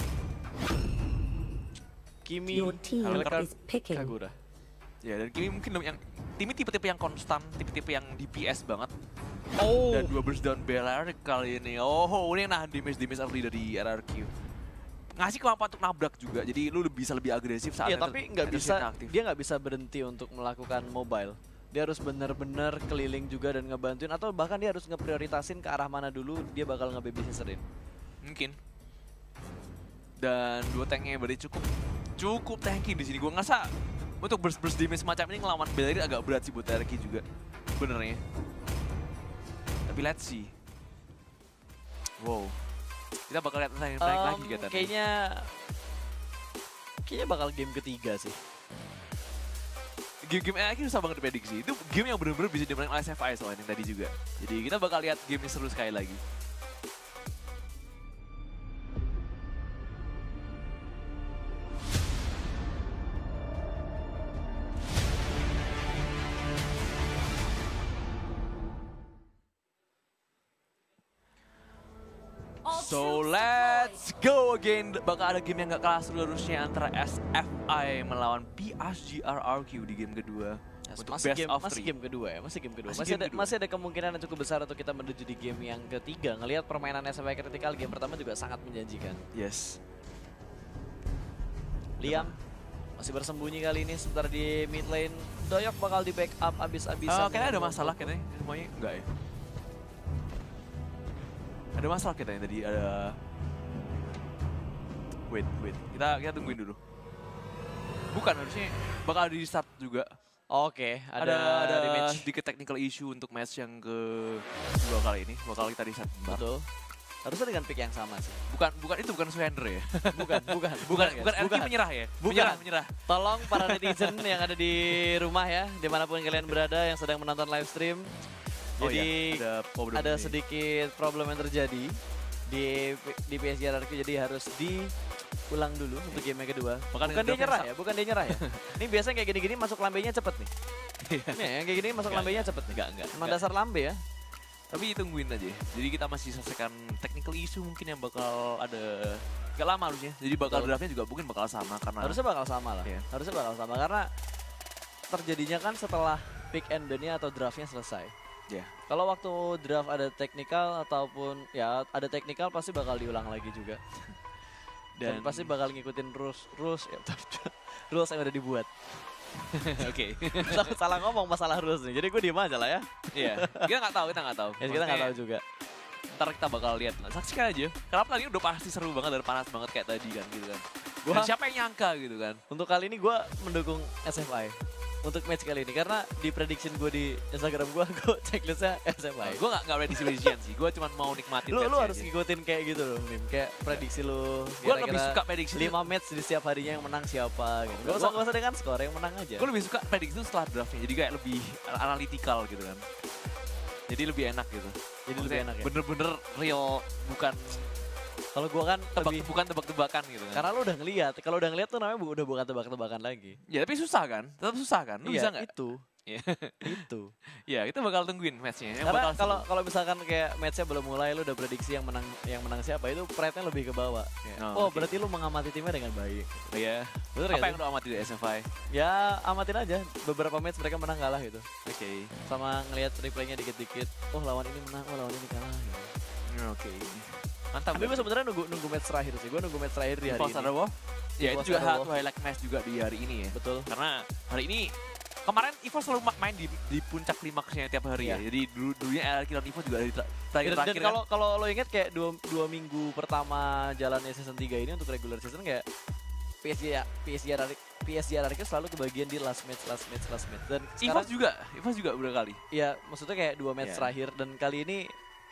Kimi, Your team Hellcurt, is picking. Kagura. Ya dan Kimi mungkin yang Kimi tipe-tipe yang konstan, tipe-tipe yang D P S banget. Oh, Dan dua burst down Belair kali ini. Oh, ini yang nahan damage-damage early dari R R Q. Ngasih kemampuan untuk nabrak juga, jadi lu lebih- bisa lebih agresif saat iya tapi nggak bisa, aktif. dia nggak bisa berhenti untuk melakukan mobile. Dia harus benar-benar keliling juga dan ngebantuin, atau bahkan dia harus ngeprioritasin ke arah mana dulu dia bakal nge-babysitterin. Mungkin. Dan dua tanknya berarti cukup cukup tanky di sini. Gua ngerasa untuk burst-burst damage semacam ini ngelawan Belair agak berat sih buat R R Q juga. Benernya. Tapi let's see. Wow. Kita bakal lihat naik, naik Um, lagi katanya. kayaknya, kayaknya bakal game ketiga sih. Game-game R R Q susah banget diprediksi. Itu game yang bener-bener bisa dimenang oleh S F I soalnya yang tadi juga. Jadi kita bakal lihat game yang seru sekali lagi. So let's go again. Bakal ada game yang gak kalah seru harusnya antara S F I melawan P S G R R Q di game kedua. Untuk masih best game, of masih three. game kedua ya, masih game kedua. Masih Masih, game ada, kedua. masih ada kemungkinan yang cukup besar untuk kita menuju di game yang ketiga. Ngelihat permainan S F I Critical game pertama juga sangat menjanjikan. Yes. Liam masih bersembunyi kali ini sebentar di mid lane. Doyok bakal di backup abis-abisan. Oh, kayaknya ada dengan masalah Boko. kayaknya semuanya enggak ya. Ada masalah kayaknya tadi ada. Wait, wait. Kita kita tungguin dulu. Bukan harusnya bakal di start juga. Oke, ada, Ada ada damage. sedikit technical issue untuk match yang kedua kali ini. Bakal kita di start. Betul. Harusnya dengan pick yang sama sih. Bukan bukan itu bukan surrender ya. Bukan, bukan, Bukan guys. bukan R Q menyerah ya. Bukan. Menyerah, menyerah. Tolong para netizen yang ada di rumah ya, dimanapun kalian berada yang sedang menonton live stream. Oh Jadi iya, ada problem ada ini. sedikit problem yang terjadi di di P S G R R Q, jadi harus diulang dulu untuk game yang kedua. Bahkan Bukan dia draft yang nyerah sa- ya, bukan dia nyerah ya. Ini biasanya kayak gini-gini masuk lambenya cepet nih. Nih yang kayak gini masuk Enggak, lambenya cepet nih. Enggak, enggak. Emang enggak. dasar lambe ya. Tapi tungguin aja. Jadi kita masih selesaikan technical issue mungkin yang bakal ada gak lama harusnya. Jadi bakal Betul. draftnya juga mungkin bakal sama karena Harusnya bakal sama lah. Iya. Harusnya bakal sama karena terjadinya kan setelah pick and ban-nya atau draftnya selesai. ya. Kalau waktu draft ada technical ataupun ya ada technical pasti bakal diulang lagi juga. Dan, Dan pasti bakal ngikutin rules rules ya, rules yang udah dibuat. Oke. Salah- Salah ngomong masalah rules nih. Jadi gue diem aja lah ya. Iya. Kita nggak tahu, kita nggak tahu. Ya kita nggak tahu Maksudnya, juga. Ntar kita bakal lihat. Saksikan aja. Karena tadi udah pasti seru banget dan panas banget kayak tadi kan gitu kan. Gua- Dan siapa yang nyangka gitu kan. Untuk kali ini gue mendukung S F I. Untuk match kali ini karena di prediction gue di Instagram gue, gue checklistnya S F I. Gue nggak nggak prediksi prediction sih. Gue cuma mau nikmatin. Lu lu match-nya harus aja. ngikutin kayak gitu loh, Mim. Kayak prediksi lu. Gue lebih suka prediksi. lima match di setiap harinya yang menang siapa gitu. Gak Gua- usah, gak usah dengan skor, yang menang aja. Gue lebih suka prediksi itu setelah draftnya. Jadi kayak lebih analytical gitu kan. Jadi lebih enak gitu. Jadi lebih enak ya. Bener-bener real, bukan Kalau gua kan tebak, lebih bukan tebak-tebakan gitu kan. karena lu udah ngeliat. Kalau udah ngeliat tuh namanya bu- udah bukan tebak-tebakan lagi. Ya tapi susah kan, tetap susah kan. Lu bisa nggak? itu. Iya. Itu. Ya kita bakal tungguin matchnya. Yang Karena bakal kalau seru. kalau misalkan kayak matchnya belum mulai lu udah prediksi yang menang yang menang siapa itu pride-nya lebih ke bawah. Kayak, Oh, oh, oke. berarti lu mengamati timnya dengan baik. Iya. Bener Apa gak yang sih? lu amati dari S F I? Ya amatin aja beberapa match mereka menang kalah gitu. Oke. Sama ngelihat replaynya dikit-dikit. Oh lawan ini menang, oh lawan ini kalah. Gitu. Oke. Mantap. Tapi gue sebenarnya nunggu nunggu match terakhir sih. Gue nunggu match terakhir di hari Pulse ini. Ada Wolf? Ya itu Pulse juga Ada satu Wolf. highlight match juga di hari ini ya. Betul. Karena hari ini kemarin Evo selalu ma- main di, di puncak klimaksnya tiap hari Iya. ya. Jadi dulu dulunya L R Q dan Evo juga dari tra- Dan, dan terakhir-terakhir kan. kalau kalau lo inget kayak dua, dua minggu pertama jalannya season tiga ini untuk regular season kayak P S G ya P S G R P S G R R Q selalu kebagian di last match last match last match dan Evo sekarang juga, Evo juga beberapa kali. ya maksudnya kayak dua match Iya. terakhir dan kali ini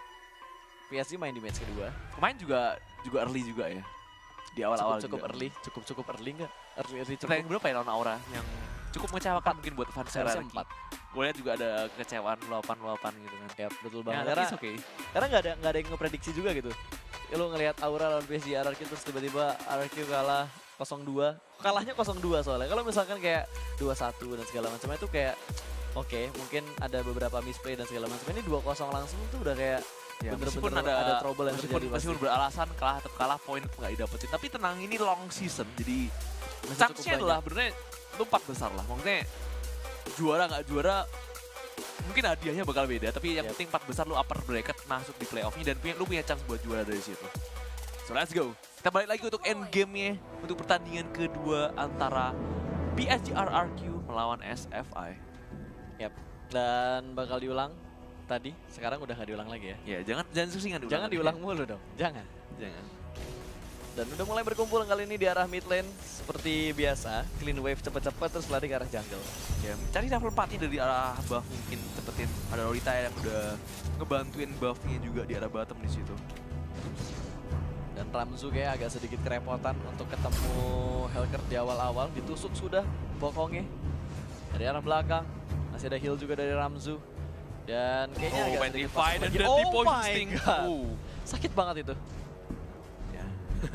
P S G main di match kedua Kemarin juga juga early juga ya. Di awal-awal cukup cukup juga. early cukup cukup early nggak early early cukup Pertandingan berapa ya lawan Aura yang cukup mengecewakan mungkin buat fans R harusnya R Q. empat Gue lihat juga ada kekecewaan luapan-luapan gitu kan. ya betul Ya, banget tapi karena it's okay. karena nggak ada nggak ada yang ngeprediksi juga gitu ya, lo ngelihat Aura lawan P S G R R Q terus tiba-tiba R R Q kalah nol dua kalahnya nol dua soalnya kalau misalkan kayak dua satu dan segala macam itu kayak oke mungkin ada beberapa misplay dan segala macam ini dua nol langsung tuh udah kayak Ya, bener-bener meskipun ada, ada, trouble yang meskipun, terjadi meskipun pasti. beralasan kalah tetap kalah poin nggak didapetin. Tapi tenang ini long season jadi Masih cukup chance-nya banyak. adalah benernya lu empat besar lah. Maksudnya juara nggak juara mungkin hadiahnya bakal beda. Tapi yang Yep. penting empat besar lu upper bracket masuk di playoff-nya dan punya, lu punya chance buat juara dari situ. So let's go. Kita balik lagi untuk end game-nya untuk pertandingan kedua antara P S G R R Q melawan S F I. Yap. Dan bakal diulang tadi, sekarang udah nggak diulang lagi ya. Ya jangan jangan susingan diulang. Jangan lagi. diulang mulu dong, jangan. Jangan. Dan udah mulai berkumpul kali ini di arah mid lane seperti biasa, clean wave cepet-cepet terus lari ke arah jungle. Ya, cari level empat-nya dari arah buff mungkin cepetin. Ada Lolita yang udah ngebantuin buff-nya juga di arah bottom di situ. Dan Ramzu kayak agak sedikit kerepotan untuk ketemu Helker di awal-awal, ditusuk sudah bokongnya dari arah belakang. Masih ada heal juga dari Ramzu. Dan kayaknya Oh, agak Wendy sedikit Fine pasif dan lagi. Deadly Oh Poison my Sting. God. Oh. Sakit banget itu. Ya.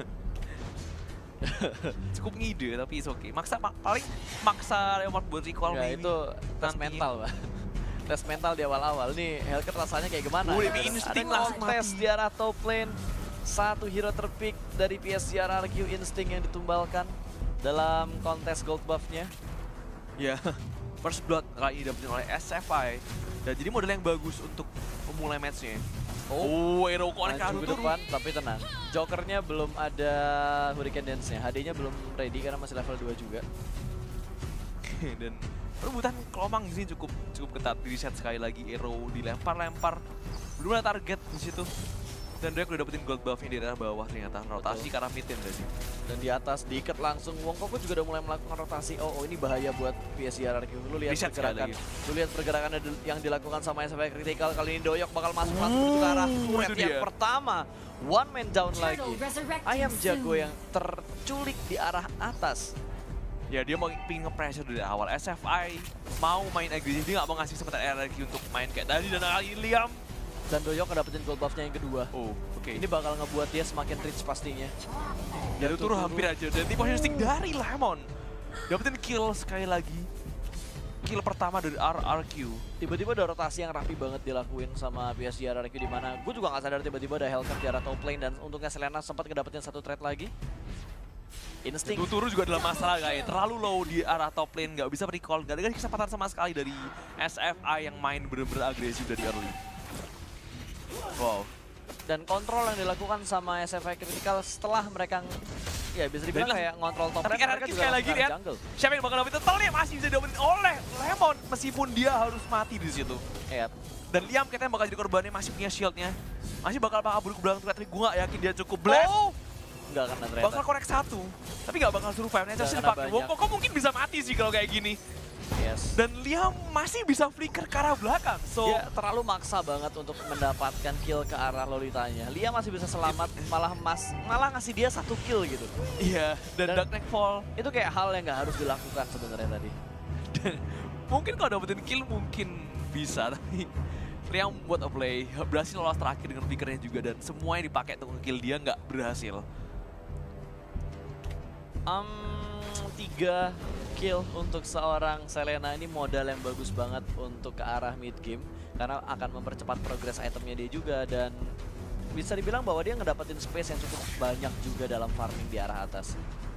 Cukup ngide tapi it's okay. Maksa ma- paling maksa Leopard buat recall Ya maybe. itu tes Nanti. mental, Pak. Tes mental di awal-awal. Nih Helker rasanya kayak gimana? Oh, ya? ini Ada insting langsung tes mati. di arah top lane. Satu hero terpick dari P S G R R Q, Instinct yang ditumbalkan dalam kontes gold buff-nya. Ya. First blood kali ini dapetin oleh S F I. Dan jadi model yang bagus untuk memulai match-nya. Oh, Hero Connect Maju Kadu ke tuh. depan, tapi tenang. Jokernya belum ada Hurricane Dance-nya. H D-nya belum ready karena masih level dua juga. Dan perebutan kelomang di sini cukup cukup ketat. Di reset sekali lagi, Hero dilempar-lempar. Belum ada target di situ. Dan Drake udah dapetin gold buff-nya di daerah bawah ternyata. Rotasi karena mid lane tadi. Dan di atas diikat langsung. Wong Koko juga udah mulai melakukan rotasi. Oh, oh ini bahaya buat P S G R R Q. Lu lihat Reset sekali pergerakan. lagi. Lu lihat pergerakan yang dilakukan sama S F I Critical. Kali ini Doyok bakal masuk langsung menuju ke arah turret itu yang dia. pertama. One man down lagi. Turtle resurrecting Ayam jago soon. yang terculik di arah atas. Ya dia mau pingin nge-pressure dari awal. S F I mau main agresif, dia nggak mau ngasih kesempatan R R Q untuk main kayak tadi. Dan kali ini Liam. Dan Doyok ngedapetin gold buff-nya yang kedua. Oh, oke. Ini bakal ngebuat dia semakin rich pastinya. Dan itu turun hampir aja. Dan tipe stick dari Lemon. Dapetin kill sekali lagi. Kill pertama dari R R Q. Tiba-tiba ada rotasi yang rapi banget dilakuin sama P S G R R Q di mana gue juga nggak sadar tiba-tiba ada Hellcat di arah top lane dan untungnya Selena sempat ngedapetin satu trade lagi. Instinct. Tuturu juga adalah masalah kayak terlalu low di arah top lane, nggak bisa recall, nggak ada kesempatan sama sekali dari S F I yang main bener-bener agresif dari early. Wow. Dan kontrol yang dilakukan sama S F I Critical setelah mereka Ya bisa dibilang Dan- kayak ngontrol top tapi lane, mereka anarki juga sekali lagi ngarah lihat. jungle. Siapa yang bakal dapetin turtle masih bisa dapetin oleh Lemon meskipun dia harus mati di situ. Iya. Dan Liam katanya bakal jadi korbannya, masih punya shieldnya. Masih bakal kabur ke belakang turret, tapi gue gak yakin dia cukup blast. Oh! Enggak kena ternyata. Bakal korek satu, tapi gak bakal survive. Nature Nggak Shield kena pakai banyak. Woko, kok mungkin bisa mati sih kalau kayak gini. Yes. Dan Liam masih bisa flicker ke arah belakang. So, Dia terlalu maksa banget untuk mendapatkan kill ke arah Lolitanya. Lia masih bisa selamat, malah mas, malah ngasih dia satu kill gitu. iya. Dan, Dan- Dark Knight Fall. Itu kayak hal yang nggak harus dilakukan sebenarnya tadi. Mungkin kalau dapetin kill mungkin bisa, tapi Liam buat a play, berhasil lolos terakhir dengan flickernya juga. Dan semua yang dipakai untuk nge-kill dia nggak berhasil. Um, tiga kill untuk seorang Selena ini modal yang bagus banget untuk ke arah mid game karena akan mempercepat progres itemnya dia juga dan bisa dibilang bahwa dia ngedapetin space yang cukup banyak juga dalam farming di arah atas.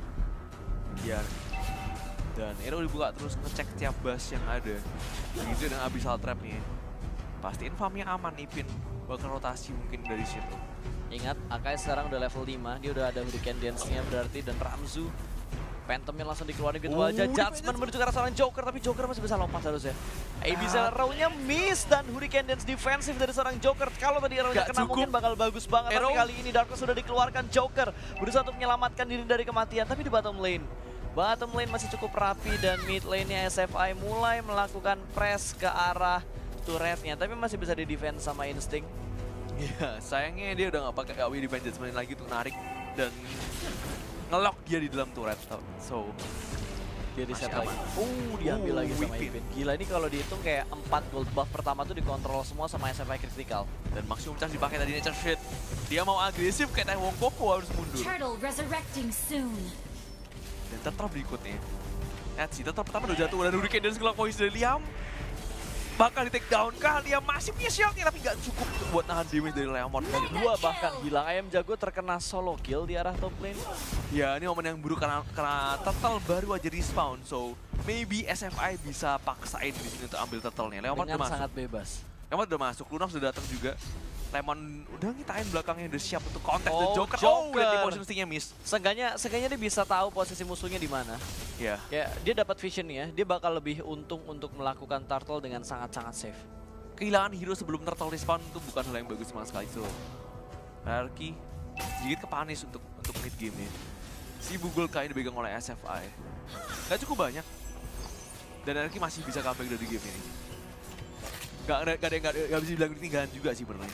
Biar dan Ero dibuka terus ngecek tiap bus yang ada. Begitu dengan Abyssal Trap nih. Pastiin farmnya aman, Ipin bakal rotasi mungkin dari situ. Ingat, Akai sekarang udah level lima, dia udah ada Hurricane Dance-nya berarti dan Ramzu Phantomnya langsung dikeluarin gitu Oh, aja. di Judgment menuju ke arah seorang Joker, tapi Joker masih bisa lompat harusnya. Abyssal Arrow-nya miss dan Hurricane Dance defensif dari seorang Joker. Kalau tadi Arrow-nya Gak kena cukup. mungkin bakal bagus banget, Arrow. tapi kali ini Darkness sudah dikeluarkan. Joker berusaha untuk menyelamatkan diri dari kematian, tapi di bottom lane. Bottom lane masih cukup rapi dan mid lane-nya S F I mulai melakukan press ke arah turretnya, tapi masih bisa di-defense sama Instinct. Iya, sayangnya dia udah gak pakai A W Defense Judgment lagi untuk narik dan ngelock dia di dalam turret. So, Dia di set Masih lagi. aman. Uh, diambil Uh, lagi sama Whippin. Ipin. Gila ini kalau dihitung kayak empat gold buff pertama tuh dikontrol semua sama S F I Critical. dan maksimum charge dipakai tadi Nature Shield. Dia mau agresif kayak Taiwong Koko harus mundur. Turtle resurrecting soon. Dan tetap berikutnya. Lihat sih, tetap pertama udah jatuh dan Hurricane dan segala poin dari Liam. Bakal di take down kah? Liam masih punya shieldnya tapi gak cukup untuk buat nahan damage dari Lemon. Dua bahkan hilang. Ayam jago terkena solo kill di arah top lane. Ya, ini momen yang buruk karena, karena turtle baru aja respawn. So, maybe S F I bisa paksain di sini untuk ambil turtle-nya. Lemon Dengan udah masuk. sangat bebas. Lemon udah masuk, Lunox udah datang juga. Lemon udah ngitain belakangnya, udah siap untuk kontak Oh, the Joker. Joker. Oh, dan di position stick-nya miss. Seenggaknya, seenggaknya dia bisa tahu posisi musuhnya di mana. Ya, Ya, dia dapat visionnya. Dia bakal lebih untung untuk melakukan turtle dengan sangat-sangat safe. kehilangan hero sebelum turtle respawn itu bukan hal yang bagus sama sekali. So, Rarky sedikit kepanis untuk untuk mid game nih. Si Bugul kain dipegang oleh S F I. Gak cukup banyak. Dan Rarky masih bisa comeback dari game ini. Gak ada, gak ada yang gak, gak bisa dibilang ketinggalan juga sih benernya.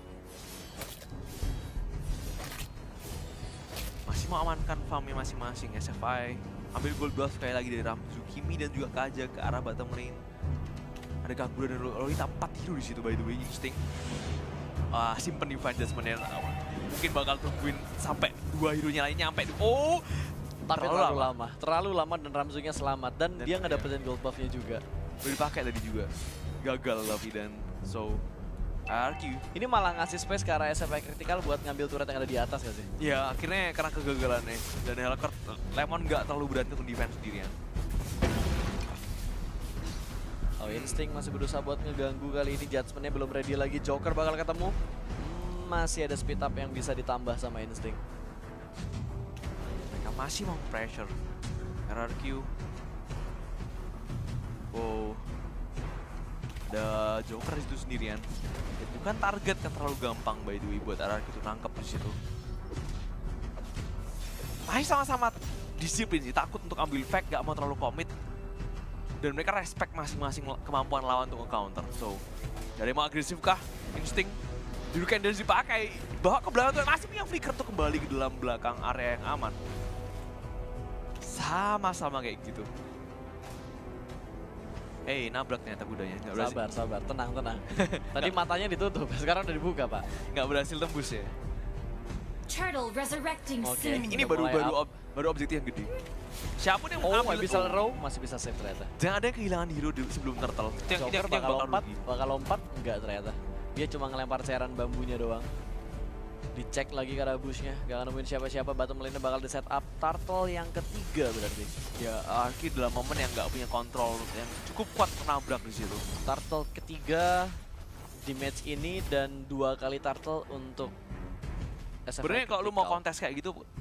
Masih mau amankan farmnya masing-masing. S F I ambil gold buff sekali lagi dari Ramzu, Kimi dan juga Kaja ke arah bottom lane. Ada Gakura dan Lolita, empat hero di situ by the way. Instinct ah, simpen Divine Judgment-nya. Mungkin bakal tungguin sampai dua hero-nya lainnya sampai oh Tapi terlalu terlalu, lama. lama. Terlalu lama dan Ramzunya selamat. Dan, Dan dia iya. ngedapetin gold buff-nya juga. udah dipakai tadi juga. Gagal tapi dan so R Q. Ini malah ngasih space ke arah S F I Critical buat ngambil turret yang ada di atas gak sih? Ya akhirnya karena kegagalannya dan Helcurt Lemon nggak terlalu berani untuk defense sendirian. Oh, Instinct masih berusaha buat ngeganggu kali ini. Judgment-nya belum ready lagi. Joker bakal ketemu. Hmm, masih ada speed up yang bisa ditambah sama Instinct. Mereka masih mau pressure. R R Q. Wow. Ada Joker di situ sendirian. Itu kan target kan terlalu gampang by the way buat R R Q itu nangkep di situ. Masih sama-sama disiplin sih, takut untuk ambil fake, gak mau terlalu commit. Dan mereka respect masing-masing kemampuan lawan untuk nge-counter. So, dari mau agresif kah? Insting. Hurricane Dance dipakai, bawa ke belakang tuh masih punya flicker tuh kembali ke dalam belakang area yang aman. Sama-sama kayak gitu. Hei, nabrak ternyata kudanya. Nggak berhasil, Sabar, sabar. Tenang, tenang. Tadi matanya ditutup. Sekarang udah dibuka, Pak. nggak berhasil tembus ya. Turtle resurrecting Oke, soon. Ini Udah baru mulai baru up. ob, baru objektif yang gede. Siapapun yang Oh, mengambil Abyssal itu, Row masih bisa save ternyata. jangan ada yang kehilangan hero di, sebelum turtle. Itu yang, itu Joker yang, itu yang bakal bakal lompat, rugi. bakal lompat. Enggak ternyata. Dia cuma ngelempar cairan bambunya doang. Dicek lagi ke arah bushnya. Gak nemuin siapa-siapa. Bottom lane-nya bakal di set up. Turtle yang ketiga berarti. Ya, Arki dalam momen yang nggak punya kontrol yang cukup kuat menabrak di situ. Turtle ketiga di match ini dan dua kali turtle untuk S F I Sebenarnya kalau lu mau Critical. kontes kayak gitu,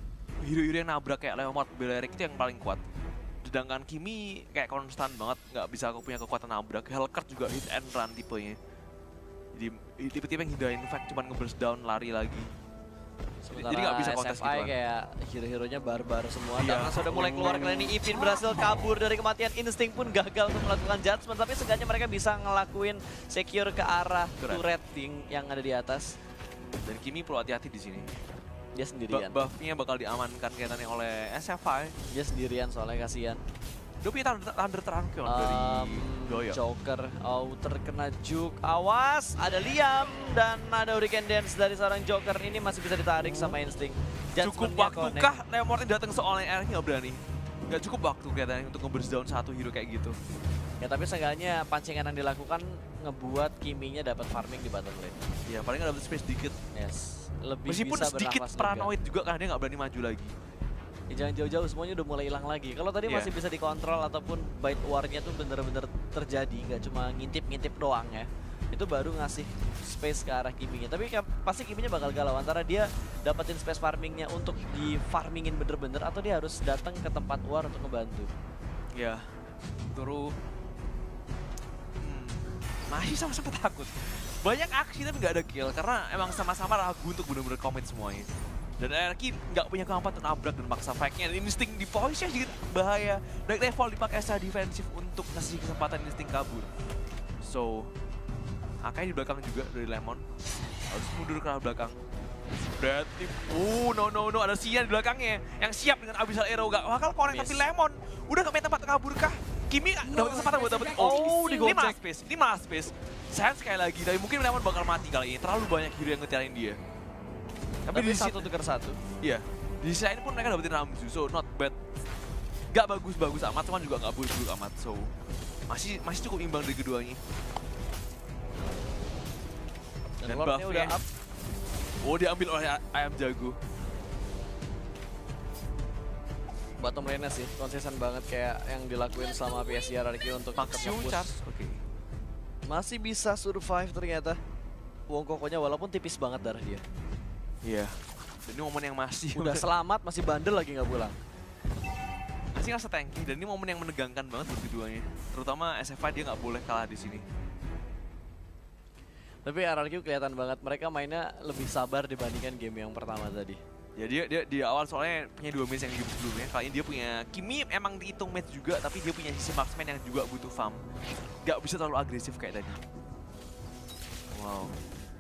hero-hero yang nabrak kayak Leomord, Belerik itu yang paling kuat. Sedangkan Kimi kayak konstan banget, nggak bisa punya kekuatan nabrak. Hellcurt juga hit and run tipenya. Jadi tipe-tipe yang hindarin fight cuman nge-burst down lari lagi. Sementara Jadi nggak bisa kontes S F I gituan. kayak hero-heronya barbar semua. Iya. Dan sudah mulai keluar kali ini Ipin berhasil kabur dari kematian. Instinct pun gagal untuk melakukan judgment, tapi seenggaknya mereka bisa ngelakuin secure ke arah Turret. turret yang, yang ada di atas. Dan Kimi perlu hati-hati di sini. Dia Bu- sendirian. Buff-nya bakal diamankan kelihatannya oleh S F I. Dia sendirian soalnya kasihan. Dia punya Thunder, thunder Tranquion dari Um, Doyo. Joker, oh terkena juke, awas, ada Liam dan ada Hurricane Dance dari seorang Joker. Ini masih bisa ditarik sama Instinct. Cukup Judgment-nya waktu connect. kah Leomordnya datang soalnya airnya nggak berani? Nggak cukup waktu kelihatannya untuk nge-burst down satu hero kayak gitu. Ya tapi seenggaknya pancingan yang dilakukan ngebuat Kiminya dapat farming di bottom lane. Ya paling nggak dapat space dikit. Yes, lebih Meskipun bisa sedikit bernafas lega. paranoid juga karena dia nggak berani maju lagi. Ya, jangan jauh-jauh, semuanya udah mulai hilang lagi. Kalau tadi Iya. masih bisa dikontrol ataupun bite war-nya tuh bener-bener terjadi, nggak cuma ngintip-ngintip doang ya. Itu baru ngasih space ke arah Kiminya. Tapi kan pasti Kiminya bakal galau antara dia dapetin space farmingnya untuk di farmingin bener-bener atau dia harus datang ke tempat war untuk ngebantu. Ya, Turu hmm, masih sama-sama takut. Banyak aksi tapi nggak ada kill karena emang sama-sama ragu untuk bener-bener commit semuanya. Dan Erki nggak punya kemampuan untuk nabrak dan maksa fight-nya. Insting di voice-nya sedikit bahaya. Dark Level dipakai secara defensif untuk ngasih kesempatan Insting kabur. So, Akai di belakang juga dari Lemon. Harus mundur ke arah belakang. Berarti, oh no no no, ada Sia di belakangnya yang siap dengan Abyssal Arrow. Gak bakal connect, tapi Lemon udah gak punya tempat kabur kah? Kimi dapat kesempatan buat dapat Oh, ini digocek. malah space, ini malah space. Sayang sekali lagi, tapi mungkin Lemon bakal mati kali ini. Terlalu banyak hero yang ngetirain dia. Tapi, di di sisi- satu tukar satu. Iya, di sisi lain pun mereka dapetin Ramzu, so not bad. Gak bagus-bagus amat, cuman juga gak buruk-buruk amat, so masih masih cukup imbang dari keduanya. Dan, Dan Lord-nya buff-nya. udah up. Oh, diambil oleh A- Ayam Jago. Bottom lane-nya sih, konsisten banget kayak yang dilakuin sama P S G R R Q untuk tetap Maxium nge-push. charge, oke. Masih bisa survive ternyata. Wong Kokonya walaupun tipis banget darah dia. Iya. Dan ini momen yang masih Udah selamat, masih bandel lagi nggak pulang. masih ngerasa tanky, dan ini momen yang menegangkan banget buat keduanya. Terutama S F I dia nggak boleh kalah di sini. Tapi R R Q kelihatan banget mereka mainnya lebih sabar dibandingkan game yang pertama tadi. Ya dia, dia di awal soalnya punya dua match yang di game sebelumnya. Kali ini dia punya Kimi emang dihitung match juga, tapi dia punya sisi marksman yang juga butuh farm. Gak bisa terlalu agresif kayak tadi. Wow.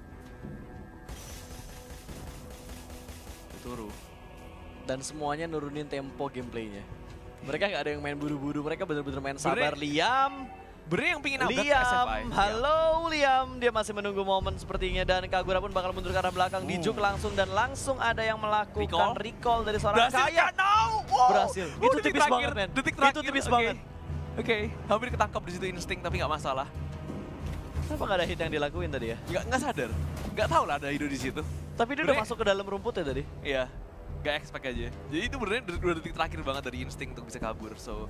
Turu. Dan semuanya nurunin tempo gameplaynya. Mereka nggak ada yang main buru-buru, mereka bener-bener main sabar. Liam, Bener yang pingin nabrak ke S F I. Liam, halo Liam, dia masih menunggu momen sepertinya dan Kagura pun bakal mundur ke arah belakang, Uh. dijuk langsung dan langsung ada yang melakukan Recall? recall, dari seorang Berhasil kaya. kan? No! Wow! Berhasil. Oh, Itu detik tipis terakhir, banget, men. Detik Itu terakhir. tipis oke. banget. Oke, hampir ketangkap di situ insting tapi nggak masalah. Kenapa nggak ada hit yang dilakuin tadi ya? Nggak nggak sadar. Nggak tahu lah ada hero di situ. Tapi dia udah Sebenernya- masuk ke dalam rumput ya tadi. Iya, nggak expect aja. Jadi itu benernya dua detik terakhir banget dari insting untuk bisa kabur. So,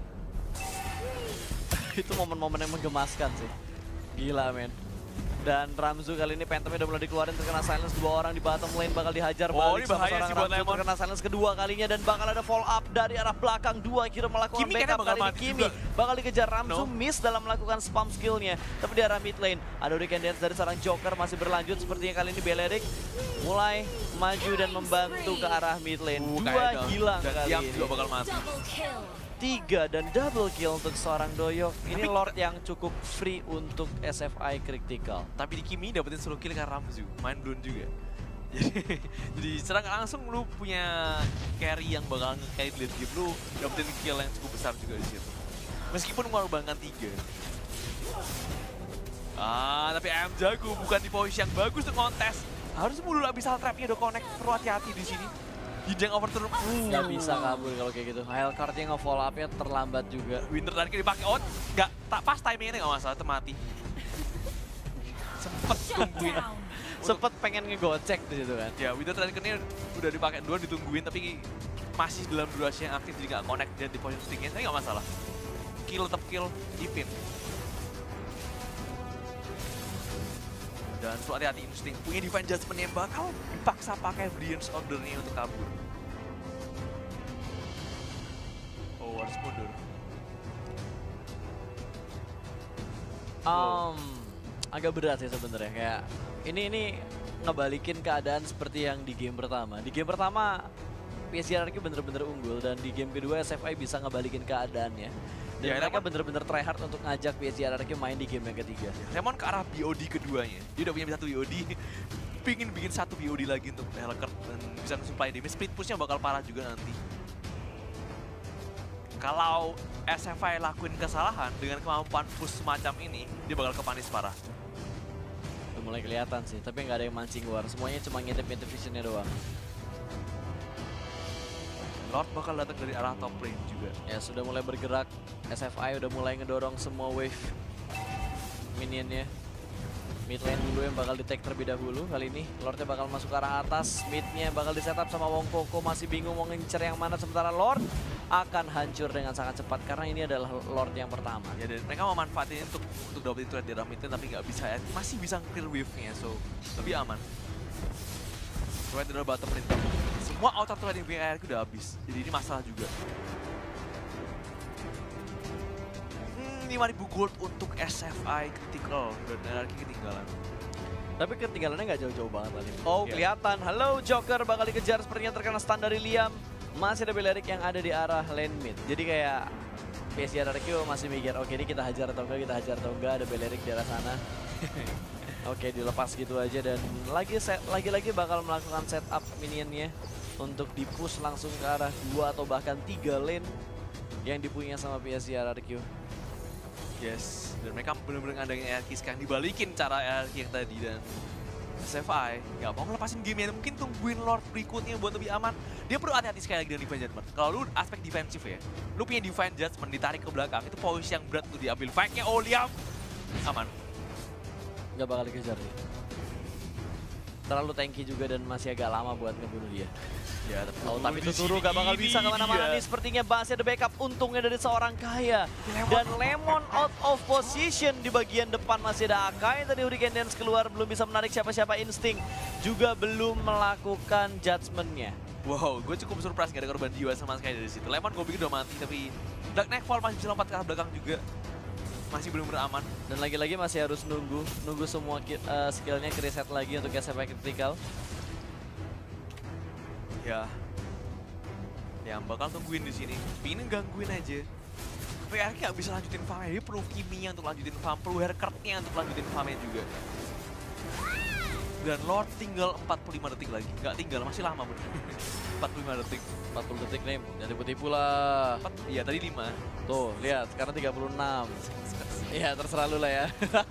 Itu momen-momen yang menggemaskan sih. Gila men. Dan Ramzu kali ini Phantomnya udah mulai dikeluarin, terkena silence, dua orang di bottom lane bakal dihajar Oh, balik ini sama bahaya seorang sih buat Ramzu, Lemon. terkena silence kedua kalinya dan bakal ada follow up dari arah belakang. Dua kira melakukan Kimi kayaknya backup bakal kali ini. mati Kimi juga. bakal dikejar, Ramzu No. miss dalam melakukan spam skillnya. Tapi di arah mid lane ada Hurricane Dance dari seorang Joker masih berlanjut, sepertinya kali ini Belerik mulai maju dan membantu ke arah mid lane. uh, Dua kayaknya hilang dan kali Liam ini. juga bakal mati. Double kill. Tiga dan double kill untuk seorang Doyok. Ini Tapi- Lord yang cukup free untuk S F I critical. Tapi di Kimi dapetin solo kill karena Ramzu, main blown juga. Jadi, jadi serang langsung lu punya carry yang bakal nge-carry di late game, lu dapetin kill yang cukup besar juga di situ. Meskipun mengorbankan tiga. Ah, tapi Ayam Jago bukan di posisi yang bagus untuk kontes. Harus mundur Abyssal Trap-nya udah connect, perlu hati-hati di sini. Hidang overturn, uh. Nggak bisa kabur kalau kayak gitu. Hellcurt-nya nge-follow up-nya terlambat juga. Winter tadi dipakai out, nggak tak pas timingnya nggak masalah, itu mati. Sempet Shut tungguin. down. Sempet pengen ngegocek di situ kan. Ya, Winter tadi udah dipakai dua, ditungguin tapi masih dalam durasi yang aktif jadi nggak connect dan di posisi stingnya, tapi nggak masalah. Kill tetap kill, Ipin. Dan suatu hati insting punya defense judgment yang bakal dipaksa pakai Brilliance Order-nya untuk kabur. mundur. Um, agak berat sih sebenarnya kayak ini ini ngebalikin keadaan seperti yang di game pertama. Di game pertama P S G R Q bener-bener unggul dan di game kedua S F I bisa ngebalikin keadaannya. Dan Ya, mereka Lemon- bener-bener try hard untuk ngajak P S G R Q main di game yang ketiga. Lemon ke arah B O D keduanya. Dia udah punya satu B O D. Pingin bikin satu B O D lagi untuk Helkert dan bisa supply damage. Split pushnya bakal parah juga nanti. Kalau S F I lakuin kesalahan dengan kemampuan push semacam ini, dia bakal kepanis parah. Udah mulai kelihatan sih, tapi nggak ada yang mancing keluar. Semuanya cuma ngintip-ngintip visionnya doang. Lord bakal datang dari arah top lane juga. Ya sudah mulai bergerak. S F I udah mulai ngedorong semua wave minionnya. Mid lane dulu yang bakal di-take terlebih dahulu kali ini. Lordnya bakal masuk ke arah atas. Midnya bakal di-setup sama Wong Koko. Masih bingung mau ngincer yang mana. Sementara Lord akan hancur dengan sangat cepat. Karena ini adalah Lord yang pertama. Ya, dan mereka memanfaatin untuk untuk dapetin turret di arah mid lane, tapi nggak bisa ya. Masih bisa clear wave-nya, so lebih aman. Turret di arah bottom lane. Semua outer turret yang punya A R Q udah habis. Jadi ini masalah juga. Hmm, lima ribu gold untuk S F I critical dan A R Q ketinggalan. Tapi ketinggalannya nggak jauh-jauh banget tadi. Oh Iya. kelihatan. Halo Joker bakal dikejar sepertinya terkena stun dari Liam. Masih ada Belerik yang ada di arah lane mid. Jadi kayak P S G R Q masih mikir, oke ini kita hajar atau enggak, kita hajar atau enggak, ada Belerik di arah sana. Oke dilepas gitu aja dan lagi set, lagi-lagi bakal melakukan setup minionnya untuk di-push langsung ke arah dua atau bahkan tiga lane yang dipunya sama P S G R Q. Yes, dan mereka benar-benar ngandangin A R Q sekarang, dibalikin cara A R Q yang tadi, dan S F I nggak mau ngelepasin gamenya, mungkin tungguin Lord berikutnya buat lebih aman. Dia perlu hati-hati sekali lagi dengan Divine Judgment. Kalau lu aspek defensif ya, lu punya Divine Judgment ditarik ke belakang, itu posisi yang berat untuk diambil. Fight-nya oh Liam, aman. Nggak bakal dikejar dia. Terlalu tanky juga dan masih agak lama buat ngebunuh dia. Ya, tapi, Oh, tapi di Tuturu sini gak bakal ini bisa kemana-mana dia. nih. Sepertinya masih ada backup untungnya dari seorang Kaya. Dan Lemon out of position di bagian depan masih ada Akai. Tadi Hurricane Dance keluar belum bisa menarik siapa-siapa. Instinct juga belum melakukan judgment-nya. Wow, gue cukup surprise gak ada korban jiwa sama sekali dari situ. Lemon gue pikir udah mati, tapi Dark Nightfall masih bisa lompat ke arah belakang juga. Masih belum beraman. Dan lagi-lagi masih harus nunggu. Nunggu semua ki- uh, skillnya ke-reset lagi untuk S F I Critical. Ya, yang bakal tungguin di sini. Pingin gangguin aja. Tapi A R Q nggak bisa lanjutin farmnya. Dia perlu Kimi-nya untuk lanjutin farm, perlu Herkert-nya untuk lanjutin farmnya juga. Dan Lord tinggal empat puluh lima detik lagi. Nggak tinggal, masih lama bener. empat puluh lima detik. empat puluh detik nih, jangan tipu-tipu lah. empat, iya tadi lima. Tuh, lihat sekarang tiga puluh enam. Iya, terserah lu lah ya.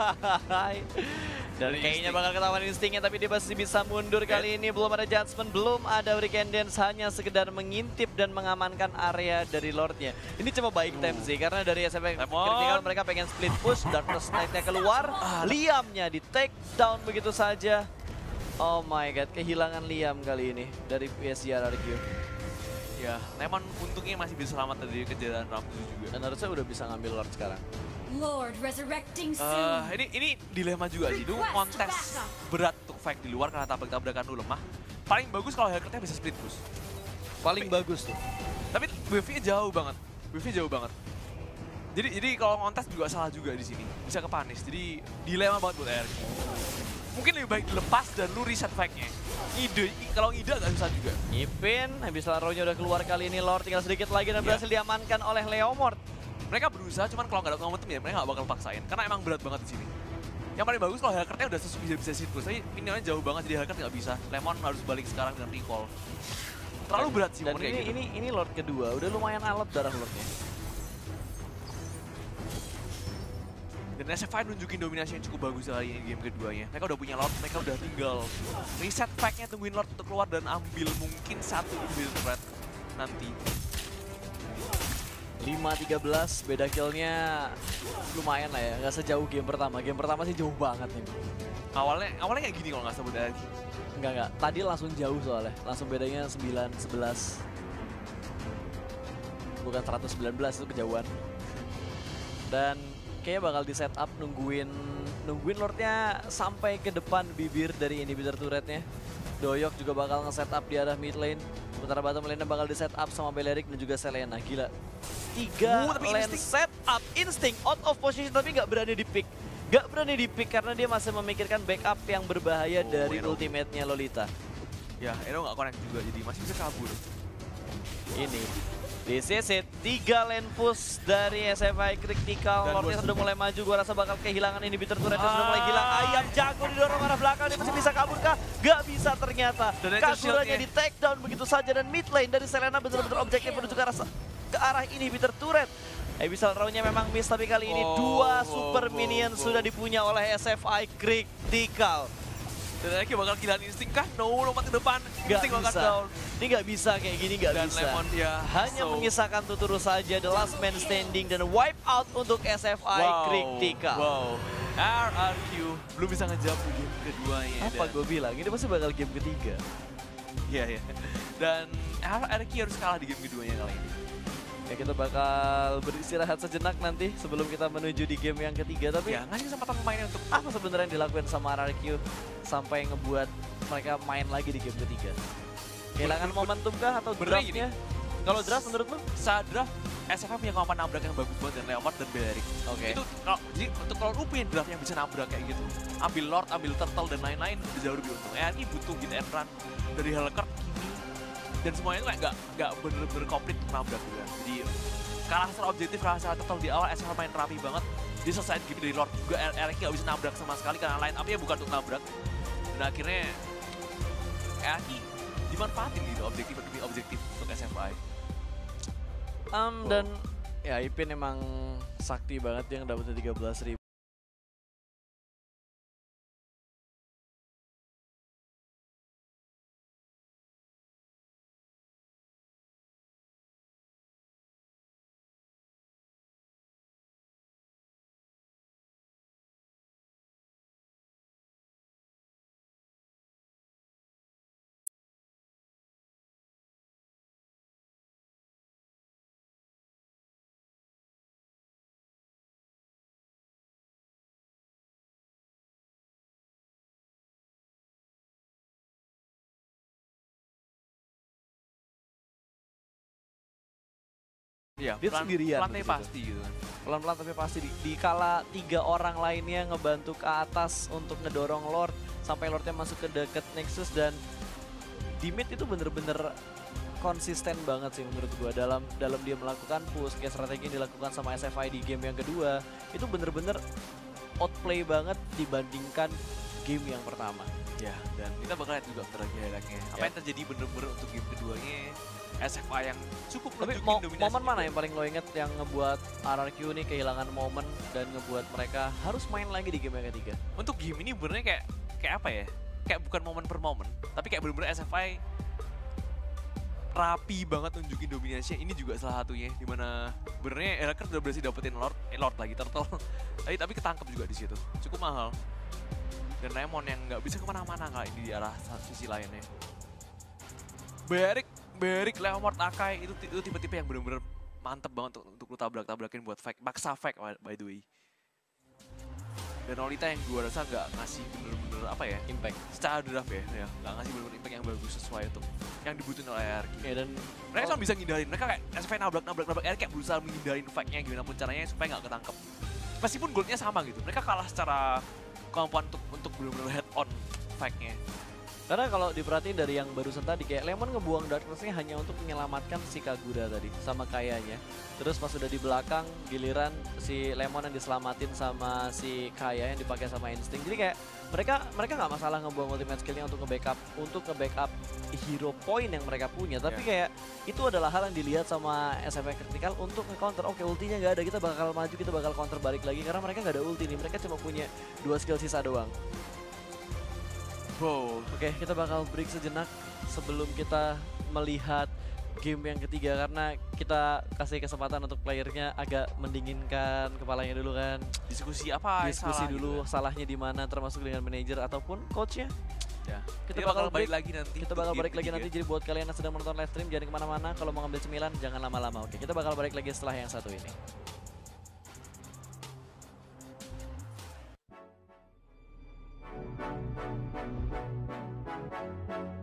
Dan Dari kayaknya insting. bakal ketahuan instingnya, tapi dia masih bisa mundur kali ini. Belum ada judgment, belum ada Hurricane Dance, hanya sekedar mengintip dan mengamankan area dari Lordnya. Ini coba baik time sih, karena dari S F I Lemon. Critical mereka pengen split push, Darkness Knight-nya keluar, Liamnya di take down begitu saja. Oh my god, kehilangan Liam kali ini dari P S G R Q. Ya, Lemon untungnya masih bisa selamat dari kejaran Ramzu juga. Dan harusnya udah bisa ngambil Lord sekarang. Lord resurrecting Eh, soon. ini ini dilema juga sih. Lu kontes berat untuk fight di luar karena tabrak-tabrakan lu lemah. Paling bagus kalau Herkert-nya bisa split push. Paling bagus tuh. Tapi wave-nya jauh banget. Wave-nya jauh banget. Jadi jadi kalau ngontes juga salah juga di sini. Bisa kepanis. Jadi dilema banget buat A R Q. Mungkin lebih baik dilepas dan lu reset fight-nya. Ide, i- kalau ide agak susah juga. Ngipin, habis Laronya udah keluar kali ini. Lord tinggal sedikit lagi dan Iya. berhasil diamankan oleh Leomord. Mereka berusaha, cuman kalau nggak ada momentum ya mereka nggak bakal paksain. Karena emang berat banget di sini. Yang paling bagus kalau Herkert-nya udah sesu- bisa bisa sit push. Tapi minionnya jauh banget jadi Herkert nggak bisa. Lemon harus balik sekarang dengan recall. Terlalu berat sih Dan momen kayak ini, gitu. ini ini Lord kedua, udah lumayan alot darah Lordnya. Dan S F I nunjukin dominasi yang cukup bagus kali ini di game keduanya. Mereka udah punya Lord, mereka udah tinggal reset pack-nya, tungguin Lord untuk keluar dan ambil mungkin satu build threat nanti. lima tiga belas, beda killnya lumayan lah ya, nggak sejauh game pertama. Game pertama sih jauh banget nih. Awalnya awalnya kayak gini kalau nggak salah dari Enggak, enggak. Tadi langsung jauh soalnya. Langsung bedanya sembilan sebelas. Bukan seratus sembilan belas, itu kejauhan. Dan kayaknya bakal di setup nungguin nungguin Lordnya sampai ke depan bibir dari inhibitor turretnya. Doyok juga bakal nge-setup di arah mid lane. Sementara bottom lane bakal di-setup sama Belerik dan juga Selena. Gila. Tiga Uh, tapi lane Instinct. setup. Instinct out of position tapi nggak berani di-pick. Nggak berani di-pick karena dia masih memikirkan backup yang berbahaya Oh, dari Ero. ultimate-nya Lolita. Ya, Ero nggak connect juga, jadi masih bisa kabur. Ini di C C tiga lane push dari S F I Critical. Dan Lordnya gua- sudah mulai maju, gua rasa bakal kehilangan inhibitor turret Ah. sudah mulai hilang. Ayam jago didorong arah belakang, dia masih bisa kabur kah? Gak bisa ternyata. Dan itu Kaguranya shieldnya. di take down begitu saja dan mid lane dari Selena benar-benar objektif menuju ke arah ke arah inhibitor turret. Abyssal Row-nya memang miss tapi kali ini Oh, dua oh, super oh, minion oh. sudah dipunya oleh S F I Critical. Dan lagi bakal kehilangan insting kah? No, lompat ke depan. Gak Insting bakal bisa. down. Ini gak bisa kayak gini, gak Dan bisa. Lemon ya. Hanya so- menyisakan Tuturu saja, the last man standing dan wipe out untuk S F I Wow, Critical. Wow. R R Q belum bisa ngejawab di game keduanya. Apa dan- gue bilang, ini pasti bakal game ketiga. Iya, iya. Dan R R Q harus kalah di game keduanya kali ini. Ya kita bakal beristirahat sejenak nanti sebelum kita menuju di game yang ketiga. Tapi Ya, ngasih kesempatan pemainnya untuk apa sebenarnya yang dilakukan sama R R Q sampai ngebuat mereka main lagi di game ketiga? Kehilangan momentum kah atau Bener gini. draftnya? Kalau draft menurut lu? saat draft S F I punya kemampuan nabrak yang bagus banget dan Leopard dan Belerik. Oke. Itu kalau jadi untuk kalau lu punya draft yang bisa nabrak kayak gitu, ambil Lord, ambil Turtle dan lain-lain udah jauh lebih untung. R R Q butuh hit and run dari Helcurt, Kimi dan semuanya tuh kayak nggak nggak bener-bener komplit untuk nabrak juga. Jadi kalah secara objektif, kalah secara Turtle di awal S F I main rapi banget. Dia selesai game dari Lord juga R R Q nggak bisa nabrak sama sekali karena line up-nya bukan untuk nabrak. Dan akhirnya R R Q dimanfaatin gitu objektif demi objektif untuk S F I. Um, dan ya Ipin emang sakti banget yang dapetnya tiga belas ribu. Iya, Dia pelan- sendirian pelannya begitu. pasti gitu kan. Pelan-pelan tapi pasti di, di kala tiga orang lainnya ngebantu ke atas untuk ngedorong Lord sampai Lordnya masuk ke deket Nexus dan di mid itu bener-bener konsisten banget sih menurut gua dalam dalam dia melakukan push kayak strategi yang dilakukan sama S F I di game yang kedua itu bener-bener outplay banget dibandingkan game yang pertama. Ya, dan kita bakal lihat juga bentar lagi highlightnya. Apa Ya. yang terjadi bener-bener untuk game keduanya S F I yang cukup Tapi nunjukin mo dominasi momen mana juga. yang paling lo inget yang ngebuat R R Q nih kehilangan momen dan ngebuat mereka harus main lagi di game yang ketiga? Untuk game ini benernya kayak kayak apa ya? Kayak bukan momen per momen, tapi kayak bener-bener S F I rapi banget nunjukin dominasinya. Ini juga salah satunya dimana benernya Helcurt udah berhasil dapetin Lord, eh Lord lagi Turtle. tapi tapi ketangkep juga di situ. Cukup mahal. Dan Lemon yang nggak bisa kemana-mana kali ini di arah sisi lainnya. Berik, Berik, Leopard, Akai itu itu tipe-tipe yang bener-bener mantep banget untuk, untuk lu tabrak-tabrakin buat fake, maksa fake by the way. Dan Lolita yang gua rasa nggak ngasih bener-bener apa ya, Impact. secara draft ya, ya nggak ngasih bener-bener impact yang bagus sesuai untuk yang dibutuhin oleh R R Q. Ya dan Mereka cuma bisa ngindarin, mereka kayak S F I nabrak, nabrak, nabrak, R R Q kayak berusaha menghindarin fake-nya gimana pun caranya supaya nggak ketangkep. Meskipun goalnya sama gitu, mereka kalah secara kemampuan untuk untuk bener-bener head on fake-nya. karena kalau diperhatiin dari yang barusan tadi kayak Lemon ngebuang Darkness-nya hanya untuk menyelamatkan si Kagura tadi sama Kayanya. Terus pas udah di belakang giliran si Lemon yang diselamatin sama si Kaya yang dipakai sama Instinct. Jadi kayak mereka mereka nggak masalah ngebuang ultimate skill-nya untuk nge-backup untuk nge-backup hero point yang mereka punya. Tapi kayak itu adalah hal yang dilihat sama S F I Critical untuk nge-counter. Oke, ultinya nggak ada, kita bakal maju, kita bakal counter balik lagi karena mereka nggak ada ulti nih. Mereka cuma punya dua skill sisa doang. Wow. Oke, kita bakal break sejenak sebelum kita melihat game yang ketiga karena kita kasih kesempatan untuk playernya agak mendinginkan kepalanya dulu kan. Diskusi apa yang Diskusi salah dulu gitu. salahnya di mana termasuk dengan manajer ataupun coachnya. Ya. Kita Kita, bakal bakal balik break. lagi nanti. Kita untuk bakal game balik lagi ketiga. nanti, jadi buat kalian yang sedang menonton live stream jangan kemana-mana. Kalau mau ngambil cemilan jangan lama-lama. Oke, kita bakal balik lagi setelah yang satu ini. Thank you.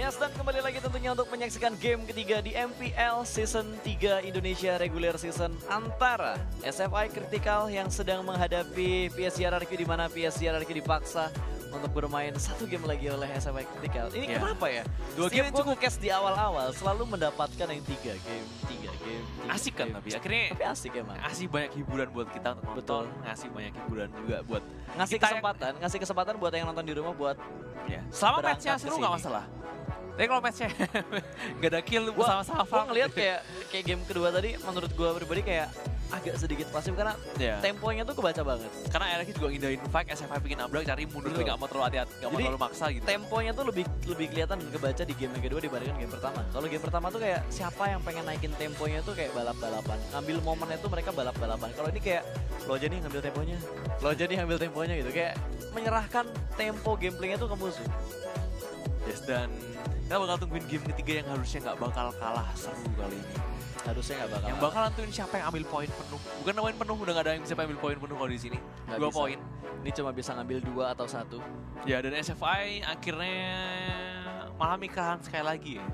Yes, dan kembali lagi tentunya untuk menyaksikan game ketiga di M P L Season tiga Indonesia Regular Season antara S F I Critical yang sedang menghadapi P S G R R Q, di mana P S G R R Q dipaksa untuk bermain satu game lagi oleh S F I Critical. Ini Ya. kenapa ya? Dua Setiap game yang gua cukup nge-cast di awal-awal selalu mendapatkan yang tiga game, tiga game, tiga asik kan game. tapi akhirnya Tapi asik emang. ngasih banyak hiburan buat kita untuk Betul. nonton, ngasih banyak hiburan juga buat Ngasih kita yang- kesempatan, ngasih kesempatan buat yang nonton di rumah buat ya. Selama berangkat matchnya ke seru nggak sini. masalah. Tapi kalau matchnya nggak ada kill Gua- sama-sama Gua ngeliat kayak kayak game kedua tadi menurut gua pribadi kayak agak sedikit pasif karena ya. temponya tuh kebaca banget. Karena R R Q juga ngindahin fight, S F I bikin nabrak, cari mundur, Betul. tapi nggak mau terlalu hati-hati, nggak mau Jadi, terlalu maksa gitu. Temponya tuh lebih lebih kelihatan dan kebaca di game yang kedua dibandingkan game pertama. Kalau game pertama tuh kayak siapa yang pengen naikin temponya tuh kayak balap-balapan. Ngambil momennya tuh mereka balap-balapan. Kalau ini kayak lo aja nih ngambil temponya. Lo aja nih ngambil temponya gitu. Kayak menyerahkan tempo gameplaynya tuh ke musuh. Yes, dan kita bakal tungguin game ketiga yang harusnya nggak bakal kalah seru kali ini. Harusnya nggak bakal. Yang bakal nentuin siapa yang ambil poin penuh. Bukan poin penuh, udah nggak ada yang bisa ambil poin penuh kalau di sini. Nggak Dua bisa. poin. Ini cuma bisa ngambil dua atau satu. Ya, dan S F I akhirnya malah mikahan sekali lagi ya.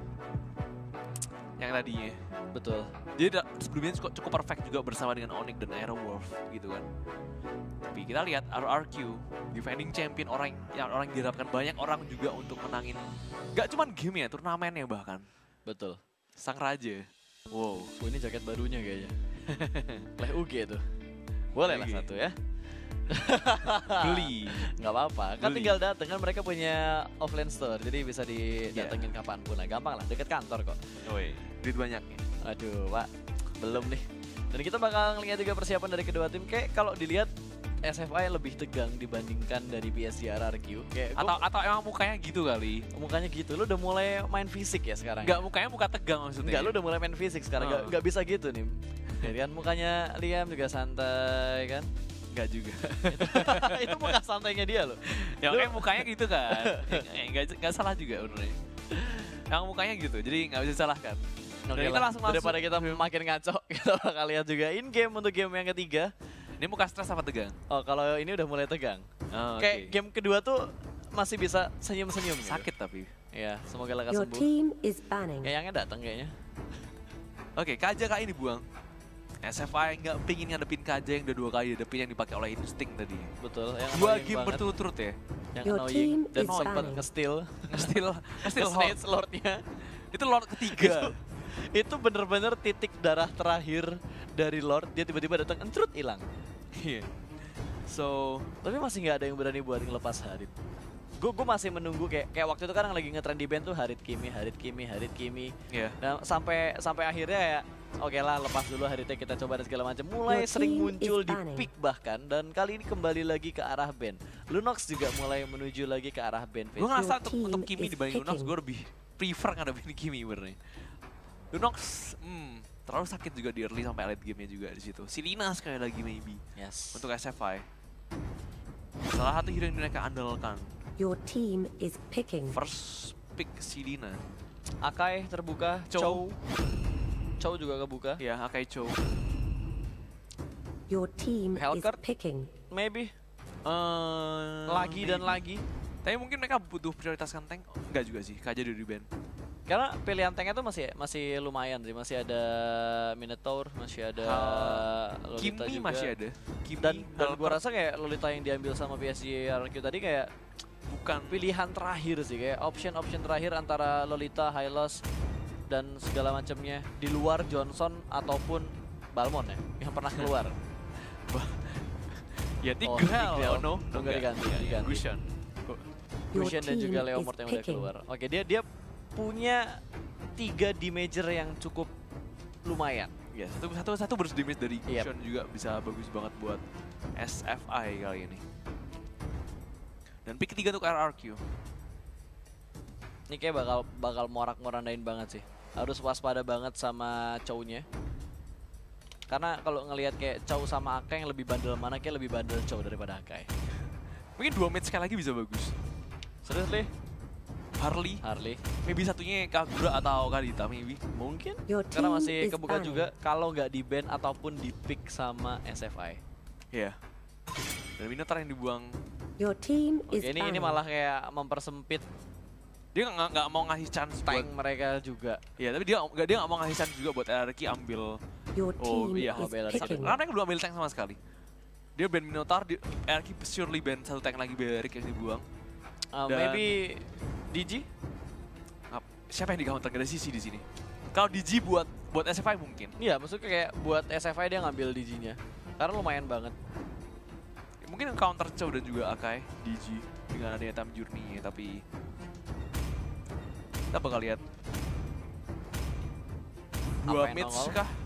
Yang tadinya. Betul. Jadi da- sebelumnya cukup, cukup perfect juga bersama dengan Onyx dan Aerowolf gitu kan. Tapi kita lihat R R Q, defending champion, orang yang orang yang diharapkan banyak orang juga untuk menangin. Gak cuman game ya, turnamennya bahkan. Betul. Sang Raja. Wow. Oh, ini jaket barunya kayaknya. Leh U G tuh. Boleh lah U G. satu ya. Beli. Nggak apa-apa, kan Beli. tinggal dateng kan, mereka punya offline store, jadi bisa didatengin Iya. kapanpun lah, gampang lah, deket kantor kok. Woi, duit banyak ya. Aduh pak, belum nih. Dan kita bakal lihat juga persiapan dari kedua tim. Kayak kalau dilihat S F I lebih tegang dibandingkan dari P S G R R Q. Kayak Atau gua- atau emang mukanya gitu kali. mukanya gitu, lu udah mulai main fisik ya sekarang. Enggak, mukanya muka tegang maksudnya. Enggak, lu udah mulai main fisik sekarang. Nggak Oh. nggak bisa gitu nih. Jadi kan mukanya Liam juga santai kan. Enggak juga. Itu muka santainya dia loh. Ya Lu- makanya mukanya gitu kan. Enggak enggak salah juga benernya. Yang mukanya gitu, jadi nggak bisa disalahkan. Oke Dan kita lah, langsung masuk. daripada kita makin ngaco, kita bakal lihat juga in game untuk game yang ketiga. Ini muka stres apa tegang? Oh, kalau ini udah mulai tegang. Oh, Kayak oke. game kedua tuh masih bisa senyum-senyum gitu. Sakit tapi. Ya, semoga lekas Your sembuh. team is banning. Kayaknya datang kayaknya. Oke, Kaja kali ini buang. S F I nggak pingin ngadepin Kaja yang udah dua kali dapin yang dipakai oleh Instinct tadi. Betul. Yang Dua annoying game banget, berturut-turut ya. yang Your annoying team dan is sempat banning. nge-steal. Still, still hot. Snake Lord-nya. Itu Lord ketiga. Itu bener-bener titik darah terakhir dari Lord, dia tiba-tiba datang entrut hilang. Iya. So, Tapi masih nggak ada yang berani buat ngelepas Harit. Gue gue masih menunggu kayak kayak waktu itu kan yang lagi ngetrend di band tuh Harit Kimi, Harit Kimi, Harit Kimi. ya. Nah, sampai sampai akhirnya ya oke lah, lepas dulu Haritnya, kita coba dan segala macam. Mulai Your sering team muncul is di banning. pick bahkan, dan kali ini kembali lagi ke arah band. Lunox juga mulai menuju lagi ke arah band. Gue ngerasa Your untuk, team untuk Kimi is dibanding Lunox, picking. gue lebih prefer ngadepin Kimi benernya. Lunox, hmm, terlalu sakit juga di early sampai late game-nya juga di situ. Si Lina sekali lagi maybe Yes. untuk S F I. Salah satu hero yang mereka andalkan. Your team is picking. First pick si Lina. Akai terbuka, Chow. Chow. Chow juga kebuka. Ya, Akai Cho. Your team Hellcurt? is picking. Maybe Eh, lagi dan maybe. lagi. Tapi mungkin mereka butuh prioritaskan tank. Oh, enggak juga sih, Kaja udah di band. Karena pilihan tanknya tuh masih masih lumayan sih, masih ada Minotaur, masih ada Lolita Kimi juga. masih ada. Kimi, Dan, dan Hellcurt gua rasa kayak Lolita yang diambil sama P S G R Q tadi kayak bukan pilihan terakhir sih, kayak option-option terakhir antara Lolita, Hylos dan segala macamnya di luar Johnson ataupun Balmon ya yang pernah keluar. ya Oh, Tigreal. Tigreal. Oh, no, Oh, nggak diganti, Ya, ya, diganti. Gusion. Your Lucian dan team juga is Leomord yang udah picking. keluar. Oke, dia dia punya tiga damager yang cukup lumayan. Ya, satu satu satu burst damage dari Yep. Gusion juga bisa bagus banget buat S F I kali ini. Dan pick ketiga untuk R R Q. Ini kayak bakal bakal morak-morandain banget sih. Harus waspada banget sama Chow-nya. Karena kalau ngelihat kayak Chow sama Akai yang lebih bandel mana, kayak lebih bandel Chow daripada Akai. Mungkin dua match sekali lagi bisa bagus. Serius Li? Harley, Harley? maybe satunya Kagura atau Kadita maybe. Mungkin. Your Karena team masih is kebuka banning. juga kalau nggak di ban ataupun di pick sama S F I. Iya. Dan Minotaur yang dibuang. Your team Oke, is ini ini banning. malah kayak mempersempit Dia nggak nggak mau ngasih chance Tank buat, mereka juga. ya tapi dia nggak dia nggak mau ngasih chance juga buat R R Q ambil. Your Oh team iya, is Bella picking. karena mereka belum ambil tank sama sekali. Dia ban Minotaur, di, R R Q surely ban satu tank lagi Beric yang dibuang. Uh, Dan- maybe D G? Ap- Siapa yang di counter? Gak ada sisi di sini. Kalau D G buat buat S F I mungkin. Iya, maksudnya kayak buat S F I dia ngambil D G-nya. Karena lumayan banget. Mungkin yang counter Chow dan juga Akai D G dengan adanya time journey, tapi kita bakal lihat dua Apa yang mids nongol? kah?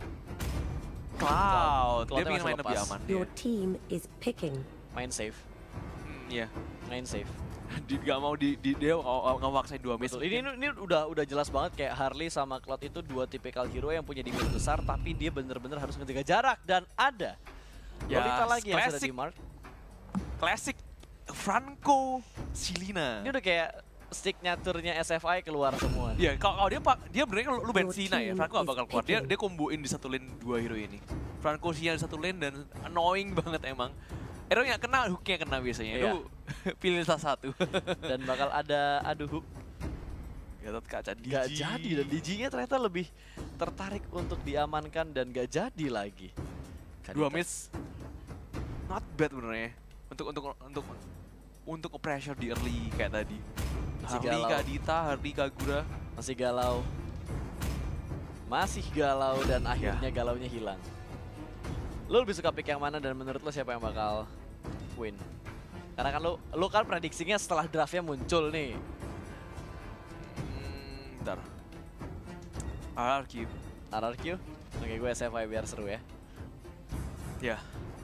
Cloud, dia Cloud-nya pengen masih main lebih lepas. aman. Your Iya. team is picking. Main safe. Hmm, iya. Main safe. Dia gak mau di, di dia nggak mau maksain dua mids. Betul. Ini ini udah udah jelas banget kayak Harley sama Cloud itu dua tipikal hero yang punya damage besar tapi dia bener-bener harus menjaga jarak dan ada Ya, Lolita lagi yang sudah classic. di mark. Classic Franco Silina. Ini udah kayak signaturnya S F I keluar semua. Iya, kalau kalau dia pak dia benernya lu, lu ban Your Sina ya, team Franco gak is bakal keluar. Dia picking. dia komboin di satu lane dua hero ini. Franco Sina di satu lane dan annoying banget emang. Hero yang kena, hooknya kena biasanya. Iya. Lu pilih salah satu. Dan bakal ada adu hook. Gatot kaca D G. Gak jadi dan D G-nya ternyata lebih tertarik untuk diamankan dan gak jadi lagi. Dua Kadita. miss. Not bad benernya. Untuk untuk untuk untuk pressure di early kayak tadi. Masih Harley, galau. Kadita, Harley, Kagura. Masih galau. Masih galau dan akhirnya galaunya hilang. Lu lebih suka pick yang mana dan menurut lu siapa yang bakal win? Karena kan lu lu kan prediksinya setelah draftnya muncul nih. Hmm, bentar. R R Q. R R Q? Oke, gue S F I biar seru ya. Ya.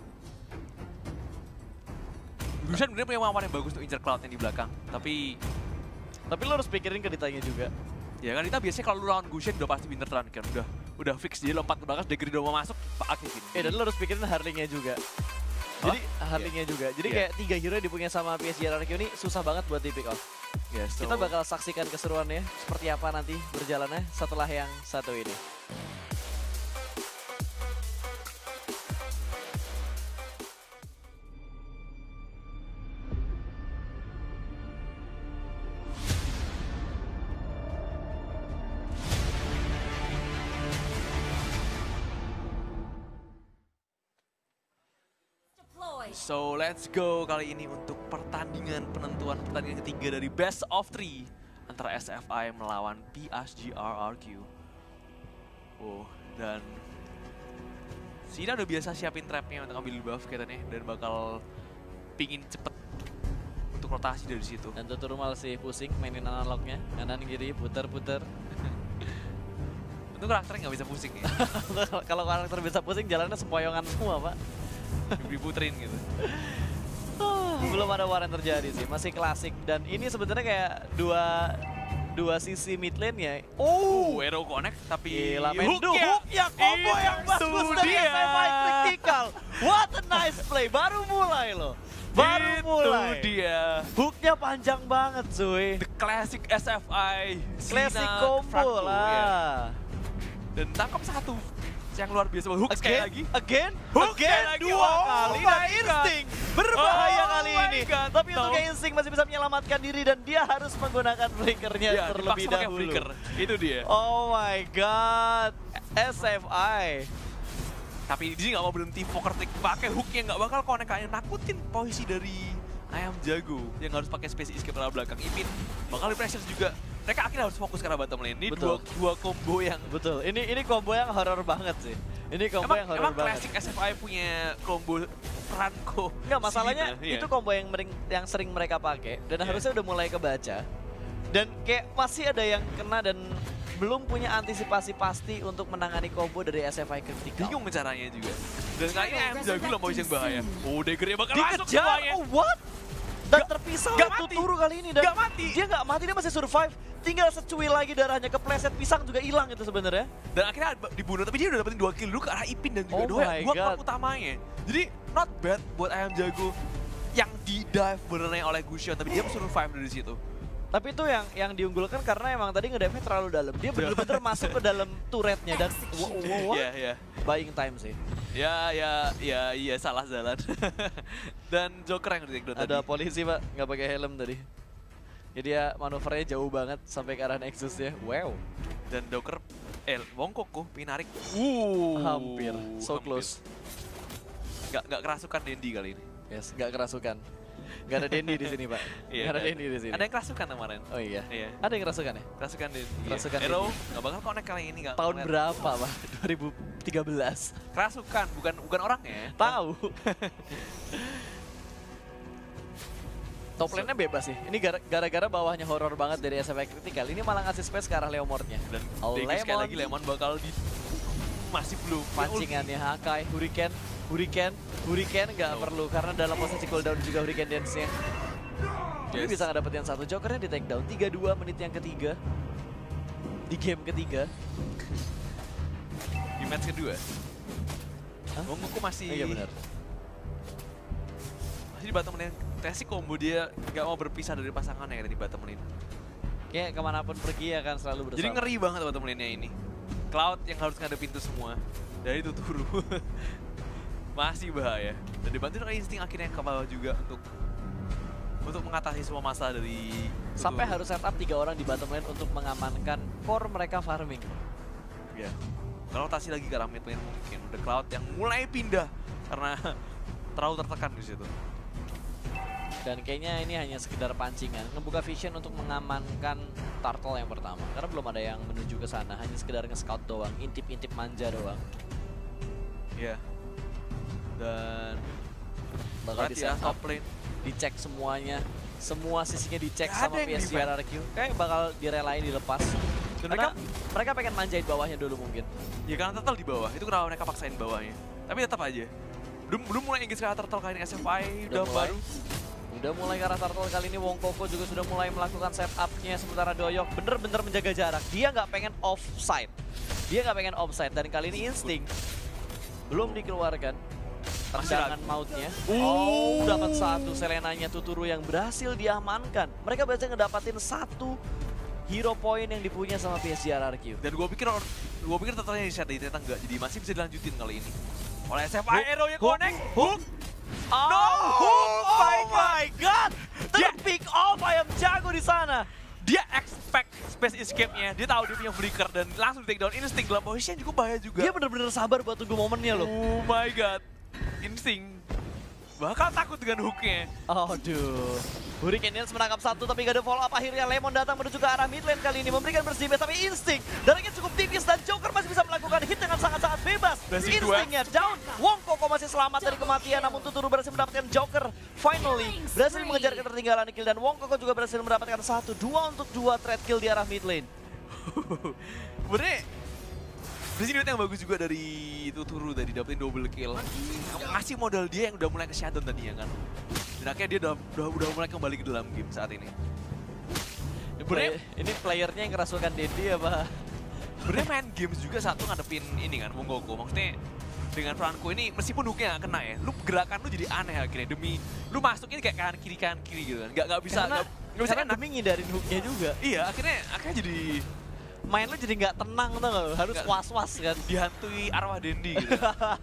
Gusion bener punya kemampuan yang bagus untuk incer Cloud yang di belakang. Tapi Tapi lu harus pikirin Kaditanya juga. ya kan kita biasanya kalau lu lawan Gusion udah pasti winter run kan. Udah udah fix dia lompat ke belakang, Degri udah mau masuk, Pak aktifin. Eh dan lu harus pikirin Harley-nya juga. Jadi Harley-nya juga. Jadi Iya. kayak tiga hero yang dipunya sama P S G R R Q ini susah banget buat di pick off. Ya, so- Kita bakal saksikan keseruannya seperti apa nanti berjalannya setelah yang satu ini. Deploy. So let's go kali ini untuk pertandingan penentuan pertandingan ketiga dari best of three antara S F I melawan P S G R R Q. Oh, dan Sina udah biasa siapin trapnya untuk ambil buff katanya dan bakal pingin cepet untuk rotasi dari situ. Dan Tuturmal sih pusing mainin analognya, kanan kiri puter-puter. Untuk karakternya nggak bisa pusing ya, Kalau karakter bisa pusing jalannya sempoyongan semua, Pak. diputerin gitu. Belum ada war yang terjadi sih, masih klasik dan ini sebenarnya kayak dua dua sisi mid lane ya. Oh, Hero connect tapi Gila, men. Duh, hooknya, hooknya combo yang itu bagus dari dia. S F I Critical. What a nice play, baru mulai loh. Baru Itu mulai. dia. Hooknya panjang banget, cuy. The classic S F I. Classic Sina, combo Franco, ya. lah. Dan tangkap satu yang luar biasa. Hook sekali Again, lagi. again, Hook again, sekali lagi. dua Oh kali my dan God. Instinct berbahaya Oh kali my ini. God, Tapi no. untuk Instinct masih bisa menyelamatkan diri dan dia harus menggunakan flickernya Ya, terlebih dipaksa pakai dahulu. flicker. Itu dia. Oh my god, S F I. Tapi dia nggak mau berhenti poker trick pakai hooknya, nggak bakal connect, kayak nakutin posisi dari Ayam Jago yang harus pakai space escape arah belakang. Ipin bakal di pressure juga. Mereka akhirnya harus fokus ke arah bottom lane. Ini dua, Betul. dua combo yang Betul, ini ini combo yang horor banget sih. Ini combo emang, yang horor emang banget. classic S F I punya combo Franco. Enggak, masalahnya Sina, iya. itu combo yang mering, yang sering mereka pakai dan Iya. harusnya udah mulai kebaca. Dan kayak masih ada yang kena dan belum punya antisipasi pasti untuk menangani combo dari S F I Critical. bingung caranya juga. Dan kali ini Ayam Jago lah posisi yang bahaya. Oh, Daggernya bakal masuk Dikejar, semuanya. oh what? Dan Gak- terpisah gak oleh mati. Tuturu kali ini dan Gak mati. dia nggak mati, dia masih survive. Tinggal secuil lagi darahnya, kepleset pisang juga hilang itu sebenarnya. Dan akhirnya dibunuh, tapi dia udah dapetin dua kill dulu ke arah Ipin dan juga Oh dua, my dua God. korp utamanya. Jadi not bad buat Ayam Jago yang di dive benernya oleh Gusion, tapi dia survive dari situ. Tapi itu yang yang diunggulkan karena emang tadi ngedive-nya terlalu dalam. Dia bener-bener masuk ke dalam turretnya dan wow, wow, wow, Iya, iya. buying time sih. Ya, ya, ya, iya salah jalan. Dan Joker yang di-take down Ada tadi. polisi, Pak, nggak pakai helm tadi. Jadi ya manuvernya jauh banget sampai ke arah Nexus-nya. Wow. Dan Docker, eh Wongkoko pengen narik. Uh, Hampir, so hampir. close. Gak, gak kerasukan Dendi kali ini. Yes, nggak kerasukan. Nggak ada Dendi di sini, Pak. Iya, Nggak ada ada- Dendi di sini. Ada yang kerasukan kemarin. Oh iya. Iya. Ada yang kerasukan ya? Kerasukan Dendi. Kerasukan Iya. Arrow Dendi. gak bakal connect kali ini. Gak Tahun ngeliat. berapa, Pak? dua ribu tiga belas. Kerasukan, bukan bukan orangnya. Tahu. Top lane-nya bebas sih. Ini gara- gara-gara bawahnya horor banget dari S F I Critical. Ini malah ngasih space ke arah Leomord-nya. Dan Oh, Deki sekali Lemon. lagi Lemon bakal di masih belum Pancingannya Hakai, Hurricane, Hurricane, Hurricane nggak No. perlu karena dalam posisi cooldown juga Hurricane Dance-nya. Ini Yes. bisa ngedapetin satu Jokernya di take down tiga dua menit yang ketiga. Di game ketiga. di match kedua. Hah? Wongkoko masih Iya benar. masih di bottom lane. Tesi combo dia nggak mau berpisah dari pasangannya yang ada di bottom lane. Kayak kemanapun pergi akan selalu bersama. Jadi ngeri banget bottom lane-nya ini. Cloud yang harus ngadepin itu semua. Dari Tuturu. Masih bahaya. Dan dibantu dengan insting akhirnya ke bawah juga untuk untuk mengatasi semua masalah dari Sampai Tuturu. harus setup tiga orang di bottom lane untuk mengamankan core mereka farming. Ya. Kalau rotasi lagi ke arah mid lane mungkin. The Cloud yang mulai pindah karena terlalu tertekan di situ. Dan kayaknya ini hanya sekedar pancingan, ngebuka vision untuk mengamankan turtle yang pertama. Karena belum ada yang menuju ke sana, hanya sekedar nge-scout doang, intip-intip manja doang. Ya. Dan Bakal di berarti ya setup, top lane. dicek semuanya, semua sisinya dicek Gak sama ada yang P S G R R Q. Kayak bakal direlain dilepas. Dan Karena mereka- mereka pengen manjain bawahnya dulu mungkin. Ya karena turtle di bawah, itu kenapa mereka paksain bawahnya. Tapi tetap aja. Belum belum mulai engage ke arah turtle kali ini S F I udah, Udah mulai. baru. Udah mulai ke arah turtle kali ini, Wongkoko juga sudah mulai melakukan setup-nya, sementara Doyok bener-bener menjaga jarak. Dia nggak pengen offside. Dia nggak pengen offside, dan kali ini insting belum dikeluarkan. Masih Tendangan ragu. mautnya. Oh, dapat satu Selenanya Tuturu yang berhasil diamankan. Mereka berhasil ngedapatin satu hero point yang dipunya sama P S G R R Q. Dan gue pikir gue pikir turtle-nya di set ternyata enggak. Jadi masih bisa dilanjutin kali ini. Oleh S F I Arrow yang Hook, connect. hook. Oh, No, hook. oh my my god! Dia- Terpick off ayam jago di sana. Dia expect space escape-nya. Dia tahu dia punya flicker dan langsung di take down insting dalam posisi yang cukup bahaya juga. Dia bener-bener sabar buat tunggu momennya loh. Oh my god. Insting bakal takut dengan hook-nya. Aduh. Hurricane Dance menangkap satu tapi gak ada follow up. Akhirnya Lemon datang menuju ke arah mid lane kali ini, memberikan bersih base, tapi insting darahnya cukup tipis dan Joker masih bisa melakukan hit dengan sangat-sangat bebas. Basic dua. Instingnya down. Wongkoko masih selamat dari kematian, namun Tuturu berhasil mendapatkan Joker. Finally berhasil mengejar ketertinggalan kill, dan Wongkoko juga berhasil mendapatkan satu dua untuk dua trade kill di arah mid lane. Sebenarnya Brazil yang bagus juga dari Tuturu tadi dapetin double kill. Ngasih modal dia yang udah mulai ke shutdown tadi ya kan. Dan akhirnya dia udah, udah, udah mulai kembali ke dalam game saat ini. Play, ini playernya yang kerasukan Dedi apa? Sebenarnya main games juga satu ngadepin ini kan Wongkoko. Maksudnya dengan Franco ini meskipun hooknya gak kena ya, lu gerakan lu jadi aneh akhirnya demi lu masuk ini kayak kanan kiri kanan kiri gitu kan. Gak, gak bisa Karena, gak, gak bisa karena enak. demi ngindarin hooknya juga. Iya akhirnya akhirnya jadi Main lu jadi nggak tenang tuh nggak? Harus Nggak. was-was kan. dihantui arwah Dendi gitu.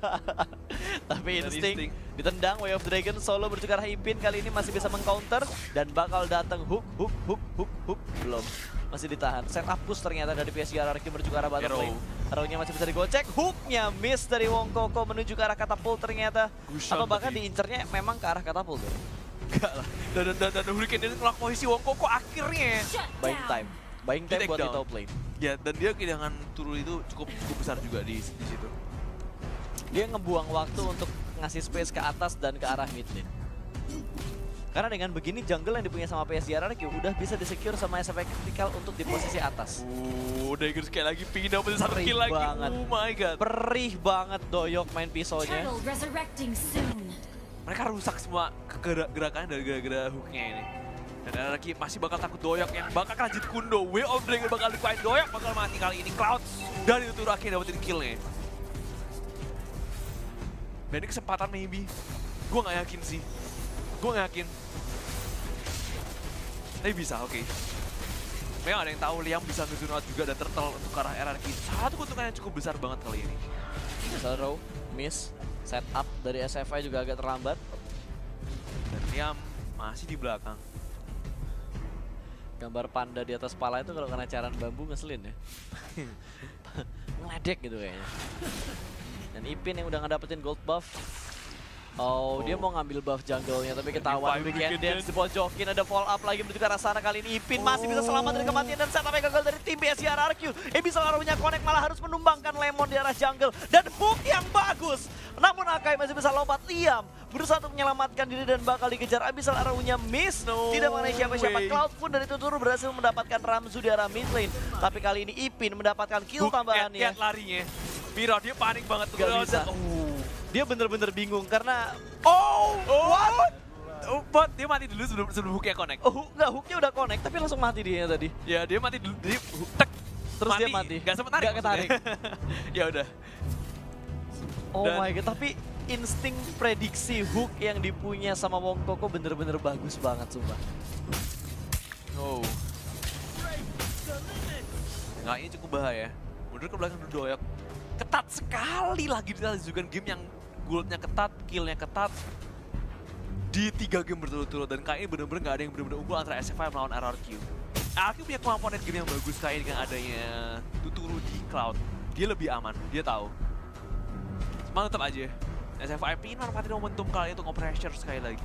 Tapi Dan insting insting. ditendang, Way of Dragon solo menuju ke arah Impin, kali ini masih bisa mengcounter dan bakal datang hook hook hook hook hook belum, masih ditahan. Setup push ternyata dari P S G R R Q menuju ke arah bottom Arrow. lane. Arrow-nya masih bisa digocek, hooknya miss dari Wongkoko menuju ke arah katapult ternyata. Gushon Atau bahkan tadi. diincernya memang ke arah katapult. Enggak lah. Dan, dan, dan, dan Hurricane dia ngelak posisi Wongkoko akhirnya. Shut Buying down. time, buying Di time take buat di down. top lane. Ya, dan dia kehilangan Turu itu cukup cukup besar juga di, di situ. Dia ngebuang waktu untuk ngasih space ke atas dan ke arah mid lane. Karena dengan begini jungle yang dipunya sama P S G R R Q udah bisa di-secure sama S F I Critical untuk di posisi atas. Uh, udah ikut sekali lagi pindah pada satu Perih kill lagi. banget. Oh my god. Perih banget Doyok main pisaunya. Turtle resurrecting soon. Mereka rusak semua gerak-gerakannya dari gara-gara hooknya ini. Dan ada lagi masih bakal takut Doyok yang bakal lanjut kundo. Way of Dragon bakal dikuain Doyok bakal mati kali ini. Cloud dari itu akhirnya dapetin killnya. Dan ini kesempatan maybe. Gue gak yakin sih. Gue gak yakin. Tapi bisa, oke. Okay. Memang ada yang tahu Liam bisa nge-zone out juga dan turtle untuk ke arah R R Q. Satu keuntungan yang cukup besar banget kali ini. Zero, miss, setup dari S F I juga agak terlambat. Dan Liam masih di belakang. Gambar panda di atas pala itu kalau kena caran bambu ngeselin ya. Ngeledek gitu kayaknya. Dan Ipin yang udah ngedapetin gold buff. Oh, oh, dia mau ngambil buff jungle-nya tapi ketahuan Weekend Dance dipojokin, ada fall up lagi menuju ke arah sana. Kali ini Ipin masih bisa selamat dari kematian dan setupnya gagal dari tim B S C R R Q. Eh bisa larunya connect malah harus menumbangkan Lemon di arah jungle dan hook yang bagus. Namun Akai masih bisa lompat, Liam berusaha untuk menyelamatkan diri dan bakal dikejar. Abyssal Arrow-nya miss, No tidak mengenai siapa-siapa. way. Cloud pun dari Tuturu berhasil mendapatkan Ramzu di arah mid lane. Tapi kali ini Ipin mendapatkan kill Hook, tambahannya. lihat larinya. Miro dia panik banget. Gak Udah, bisa. Oh. Dia bener-bener bingung karena Oh, what? Oh, but dia mati dulu sebelum sebelum hooknya connect. oh, hook, nggak, hooknya udah connect tapi langsung mati dia tadi. Ya dia mati dulu, dia hook, tek. Terus dia mati. Gak sempet narik. Gak ketarik. maksudnya. Ya udah. Oh Dan- my god, tapi insting prediksi hook yang dipunya sama Wong Koko bener-bener bagus banget sumpah. Oh. Nah ini cukup bahaya. Mundur ke belakang dulu doyok. Ketat sekali lagi di juga game yang goldnya ketat, killnya ketat. Di tiga game berturut-turut dan kayaknya bener-bener gak ada yang bener-bener unggul antara S F I melawan R R Q. R R Q punya kemampuan game yang bagus kayak dengan adanya Tuturu di Cloud. Dia lebih aman, dia tahu. Cuma tetap aja. S F I pingin manfaatin momentum kali itu nge-pressure sekali lagi.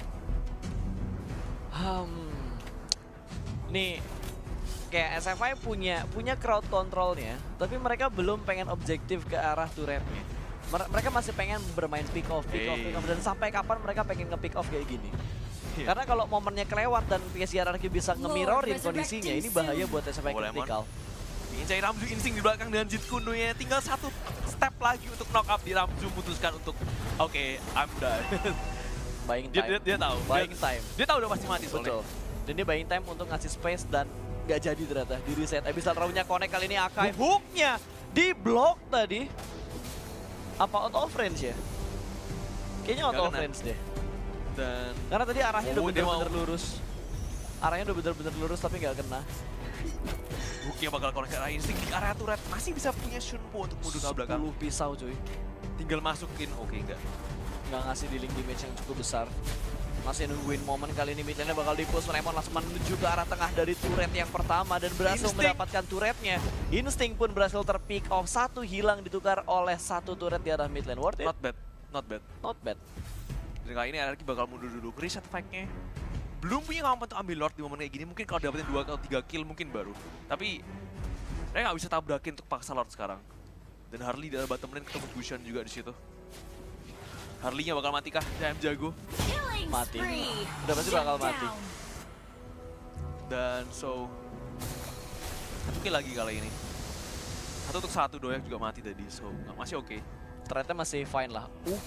Hmm. Nih kayak S F I punya punya crowd controlnya, tapi mereka belum pengen objektif ke arah turretnya. Mer- Mereka masih pengen bermain pick off, pick off, Hey. pick off, dan sampai kapan mereka pengen nge-pick off kayak gini? Iya. Karena kalau momennya kelewat dan P S C R R Q bisa nge-mirrorin Lord kondisinya, ini resurrecting bahaya soon. buat S F I Oh, Lemon. critical. Ingin cari Ramzu insting di belakang dengan Jit Kundonya. Tinggal satu step lagi untuk knock up di Ramzu, memutuskan untuk oke, I'm done. Buying dia, time. dia, dia tahu. Buying dia, time. dia tahu udah pasti mati soalnya. Betul. Dan dia buying time untuk ngasih space dan nggak jadi ternyata di reset. Abyssal Arrow-nya connect kali ini Akai. Hook-nya di block tadi. Apa out of range ya? Kayaknya out Nggak of kena. range deh. Dan Karena tadi arahnya udah Oh, dia bener-bener mau- lurus. Arahnya udah bener-bener lurus tapi nggak kena. hooknya bakal connect ke arah insting di area turret. Masih bisa punya Shunpo untuk mundur ke belakang. sepuluh pisau cuy. Tinggal masukin, oke enggak. Nggak ngasih dealing damage yang cukup besar. Masih nungguin momen kali ini mid lane-nya bakal di-push. Lemon langsung menuju ke arah tengah dari turret yang pertama dan berhasil Instinct. mendapatkan turretnya. Instinct pun berhasil ter-pick off. Satu hilang ditukar oleh satu turret di arah mid lane. Worth it? Not bad, not bad. Not bad. Dan kali ini R R Q bakal mundur dulu. Reset fight-nya. Belum punya kemampuan untuk ambil Lord di momen kayak gini. Mungkin kalau dapetin dua atau tiga kill mungkin baru. Tapi mereka nggak bisa tabrakin untuk paksa Lord sekarang. Dan Harley dari bottom lane ketemu Gusion juga di situ. Harley-nya bakal mati kah? Jam jago. Killing Mati. spree. Udah pasti Shut bakal mati. down. Dan so mungkin lagi kali ini. Satu untuk satu doyak juga mati tadi. So nggak- masih oke. Ternyata masih fine lah. Uh.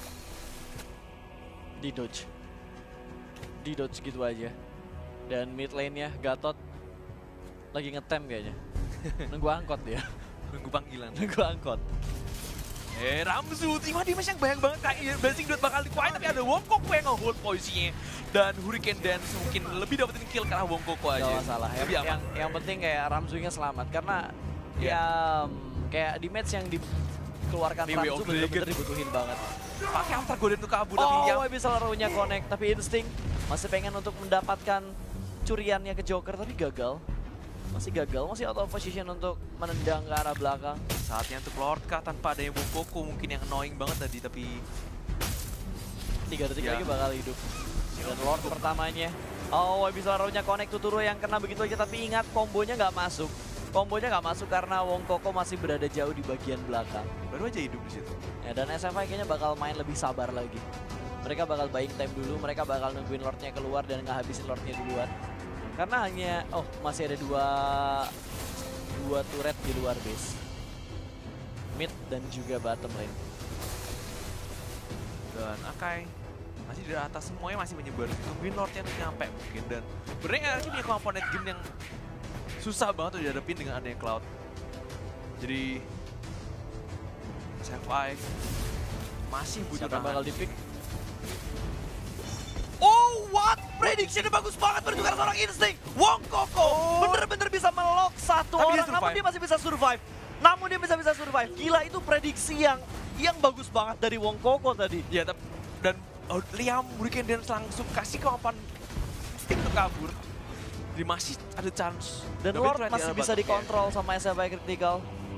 Di dodge. Di dodge gitu aja. Dan mid lane-nya Gatot lagi ngetem kayaknya. Nunggu angkot dia. Nunggu panggilan. Nunggu angkot. Eh Ramzu, tiba damage yang banyak banget kayak Blazing Dot bakal dikuain tapi ada Wong Koko yang nge-hold posisinya. Dan Hurricane Dance mungkin lebih dapetin kill karena Wong Koko aja. Gak masalah. Yang, Lebih aman. yang, yang penting kayak Ramzu-nya selamat karena Iya. ya mm, kayak di match yang dikeluarkan Di Way Ramzu of bener-bener Dragon. dibutuhin banget. Pakai After Golden untuk kabur tapi Oh, yang Abyssal Arrow-nya connect tapi Instinct masih pengen untuk mendapatkan curiannya ke Joker tapi gagal. Masih gagal, masih out of position untuk menendang ke arah belakang. saatnya untuk Lord kah tanpa adanya Wong Koko mungkin yang annoying banget tadi tapi Tiga detik Ya. lagi bakal hidup. Dan Lord pertamanya. Oh, Abyssal Arrow-nya connect Tuturu yang kena begitu aja tapi ingat kombonya nggak masuk. Kombonya nggak masuk karena Wong Koko masih berada jauh di bagian belakang. baru aja hidup di situ. Ya, dan S F I kayaknya bakal main lebih sabar lagi. Mereka bakal buying time dulu, mereka bakal nungguin Lordnya keluar dan ngehabisin Lordnya duluan. Karena hanya, oh masih ada dua, dua turret di luar base. Mid dan juga bottom lane. Dan Akai masih di atas semuanya masih menyebar. Nungguin Lordnya untuk nyampe mungkin dan sebenarnya R R Q punya kemampuan net game yang susah banget untuk dihadapin dengan adanya Cloud. Jadi S F I masih butuh Siapa yang nahan. bakal di-pick? Oh, what? Prediction bagus banget menuju ke arah seorang Instinct. Wong Koko. Bener-bener bisa melock satu Tapi dia orang, namun survive. dia masih bisa survive. Namun dia bisa bisa survive. Gila, itu prediksi yang yang bagus banget dari Wong Koko tadi. Ya, tapi dan oh, Liam Hurricane Dance langsung kasih kemampuan Instinct untuk kabur. Jadi masih ada chance. Dan Tapi Lord itu lihat masih di bisa arah dikontrol sama S F I Critical.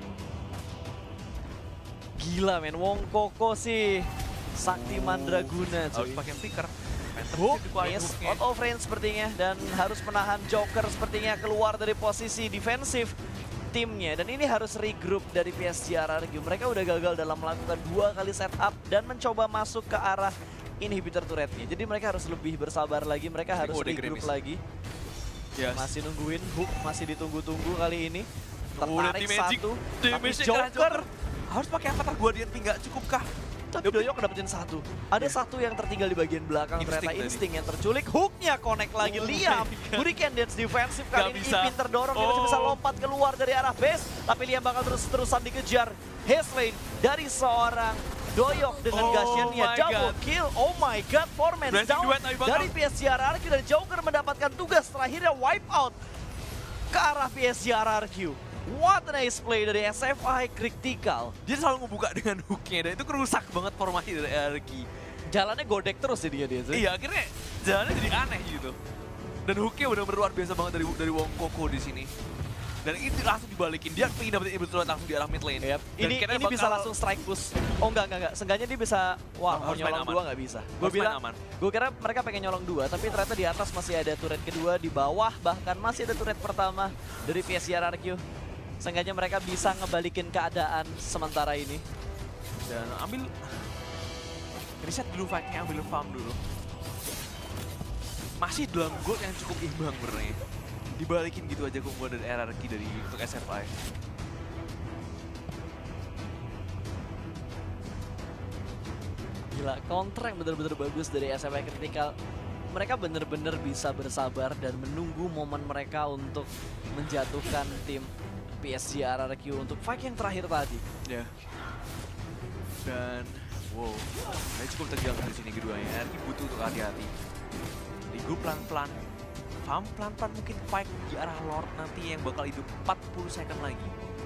Gila men, Wong Koko sih sakti mandraguna Harus cuy. pakai flicker. Hook, miss, out of range sepertinya. Dan harus menahan Joker sepertinya keluar dari posisi defensif timnya. Dan ini harus regroup dari P S G R R Q. Mereka udah gagal dalam melakukan dua kali setup dan mencoba masuk ke arah inhibitor turretnya. Jadi mereka harus lebih bersabar lagi, mereka harus kode regroup gerimis. lagi. Yes. Masih nungguin Hook, masih ditunggu-tunggu kali ini. Oh, dan Tertarik T-Magic. satu, tapi T-Magic Joker. Joker. Harus pakai Avatar Guardian nggak cukup kah? Tapi Doyok dapetin satu. Ada satu yang tertinggal di bagian belakang, Insting ternyata tadi. insting yang terculik. Hooknya connect lagi, Oh Liam. my God. Hurricane Dance defensif kali Gak ini, bisa. pinter dorong, dia masih bisa Oh. lompat keluar dari arah base. Tapi Liam bakal terus-terusan dikejar. Hazelane dari seorang Doyok dengan Oh gasnya my double God. kill. Oh my god, four man Blessing down duet tapi bakal- dari P S G R R Q. Dan Joker mendapatkan tugas terakhirnya wipe out ke arah P S G R R Q. What a nice play dari S F I Critical. Dia selalu membuka dengan hooknya dan itu kerusak banget formasi dari R R Q. Jalannya godek terus ya dia dia. Iya, akhirnya jalannya jadi aneh gitu. Dan hooknya benar-benar luar biasa banget dari dari Wong Koko di sini. Dan itu langsung dibalikin, dia pengen dapetin Iblis langsung di arah mid lane. Yep. Dan Ini kayaknya ini bisa bakal- langsung strike push. Oh enggak enggak enggak. Seenggaknya dia bisa wah mau Harus main nyolong aman. dua nggak bisa. Gue Harus main bilang aman. gue kira mereka pengen nyolong dua, tapi ternyata di atas masih ada turret kedua, di bawah bahkan masih ada turret pertama dari P S G R R Q. Seenggaknya mereka bisa ngebalikin keadaan sementara ini. Dan ambil reset dulu fight-nya, ambil farm dulu. Masih dalam gold yang cukup imbang benernya. Dibalikin gitu aja combo dari R R Q dari untuk S F I. Gila, counter yang bener-bener bagus dari S F I Critical. Mereka bener-bener bisa bersabar dan menunggu momen mereka untuk menjatuhkan tim P S G R R Q untuk fight yang terakhir tadi. Ya. Dan wow, saya cukup tegang di sini keduanya. R R Q butuh untuk hati-hati. Ligu pelan-pelan, farm pelan-pelan mungkin fight di arah Lord nanti yang bakal hidup empat puluh second lagi.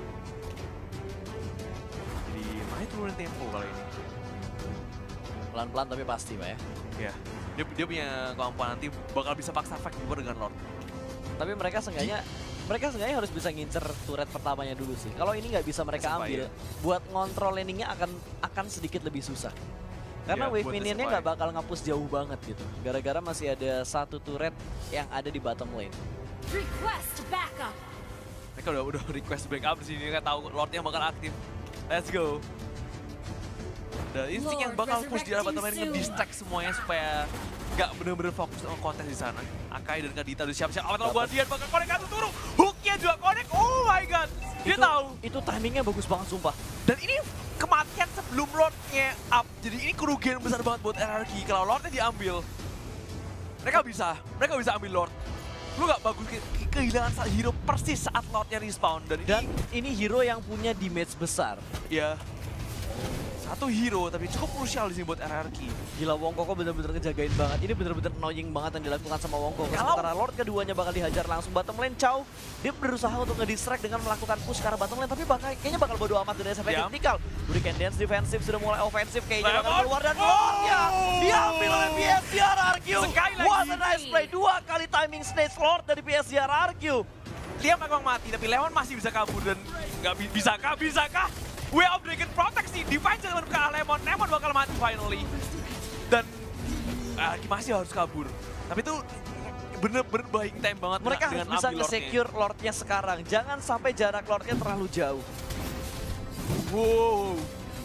Jadi main turunin tempo kali ini. Pelan-pelan tapi pasti Pak ya. Ya, dia, dia punya kemampuan nanti bakal bisa paksa fight juga dengan Lord. Tapi mereka seenggaknya mereka seenggaknya harus bisa ngincer turret pertamanya dulu sih. Kalau ini nggak bisa mereka S F I, ambil, ya. buat ngontrol landingnya akan akan sedikit lebih susah. Karena Ya, wave buat minionnya S F I. nggak bakal ngapus jauh banget gitu. Gara-gara masih ada satu turret yang ada di bottom lane. Request backup. Mereka udah udah request backup di sini, nggak tahu Lordnya bakal aktif. Let's go. Dan insting yang bakal push di arah bottom lane nge-distract semuanya supaya nggak bener-bener fokus sama kontes di sana. Akai dan Kadita udah siap-siap. Avatar Guardian bakal connect satu turun. Hooknya juga connect. Oh my god. Dia Itu- tahu. Itu timingnya bagus banget sumpah. Dan ini kematian sebelum Lordnya up. Jadi ini kerugian besar banget buat R R Q. Kalau Lordnya diambil, mereka bisa. Mereka bisa ambil Lord. Lu nggak bagus ke kehilangan saat hero persis saat Lordnya respawn. Dan, Dan ini ini hero yang punya damage besar. ya satu hero tapi cukup krusial di sini buat R R Q. Gila, Wong Koko bener-bener ngejagain banget. Ini bener-bener annoying banget yang dilakukan sama Wong Koko. Kalau- Sementara Lord keduanya bakal dihajar langsung bottom lane. Chow, dia berusaha untuk ngedistract dengan melakukan push ke arah bottom lane. Tapi bakal, kayaknya bakal bodo amat dari S F I Diam. Critical. Hurricane Dance defensif sudah mulai ofensif. Kayaknya bakal Lemon. keluar dan Oh! Lordnya diambil oleh P S G R R Q. Sekali lagi. What a nice play. Dua kali timing snatch Lord dari P S G R R Q. Liam memang mati tapi Leon masih bisa kabur dan nggak bi- bisakah bisakah Way of Dragon Protect sih, Divine jangan ke arah Lemon, Lemon bakal mati finally. Dan R R Q masih harus kabur. Tapi itu bener-bener buying time banget Mereka dengan harus bisa ambil Lordnya. nge-secure Lordnya sekarang. Jangan sampai jarak Lordnya terlalu jauh. Wow.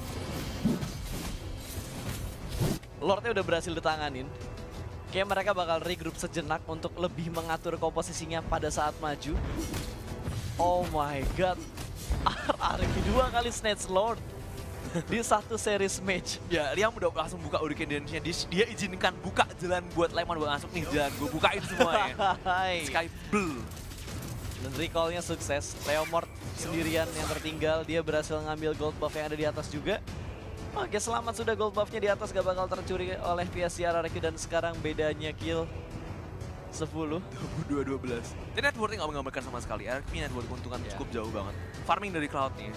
Lordnya udah berhasil ditanganin. Kayak mereka bakal regroup sejenak untuk lebih mengatur komposisinya pada saat maju. Oh my god. R R Q dua kali snatch Lord di satu series match. Ya, Liam udah langsung buka Hurricane Dance-nya. Dia, dia izinkan buka jalan buat Lemon buat masuk nih jalan. Gue bukain semuanya. Hai. Sky Blue. Dan recall-nya sukses. Leomord sendirian yang tertinggal. Dia berhasil ngambil gold buff yang ada di atas juga. Oke, selamat sudah gold buff-nya di atas. Gak bakal tercuri oleh P S G R R Q. Dan sekarang bedanya kill sepuluh. dua dua belas. Jadi networknya nggak menggambarkan sama sekali. R R Q network keuntungan Ya. cukup jauh banget. Farming dari Cloud-nya.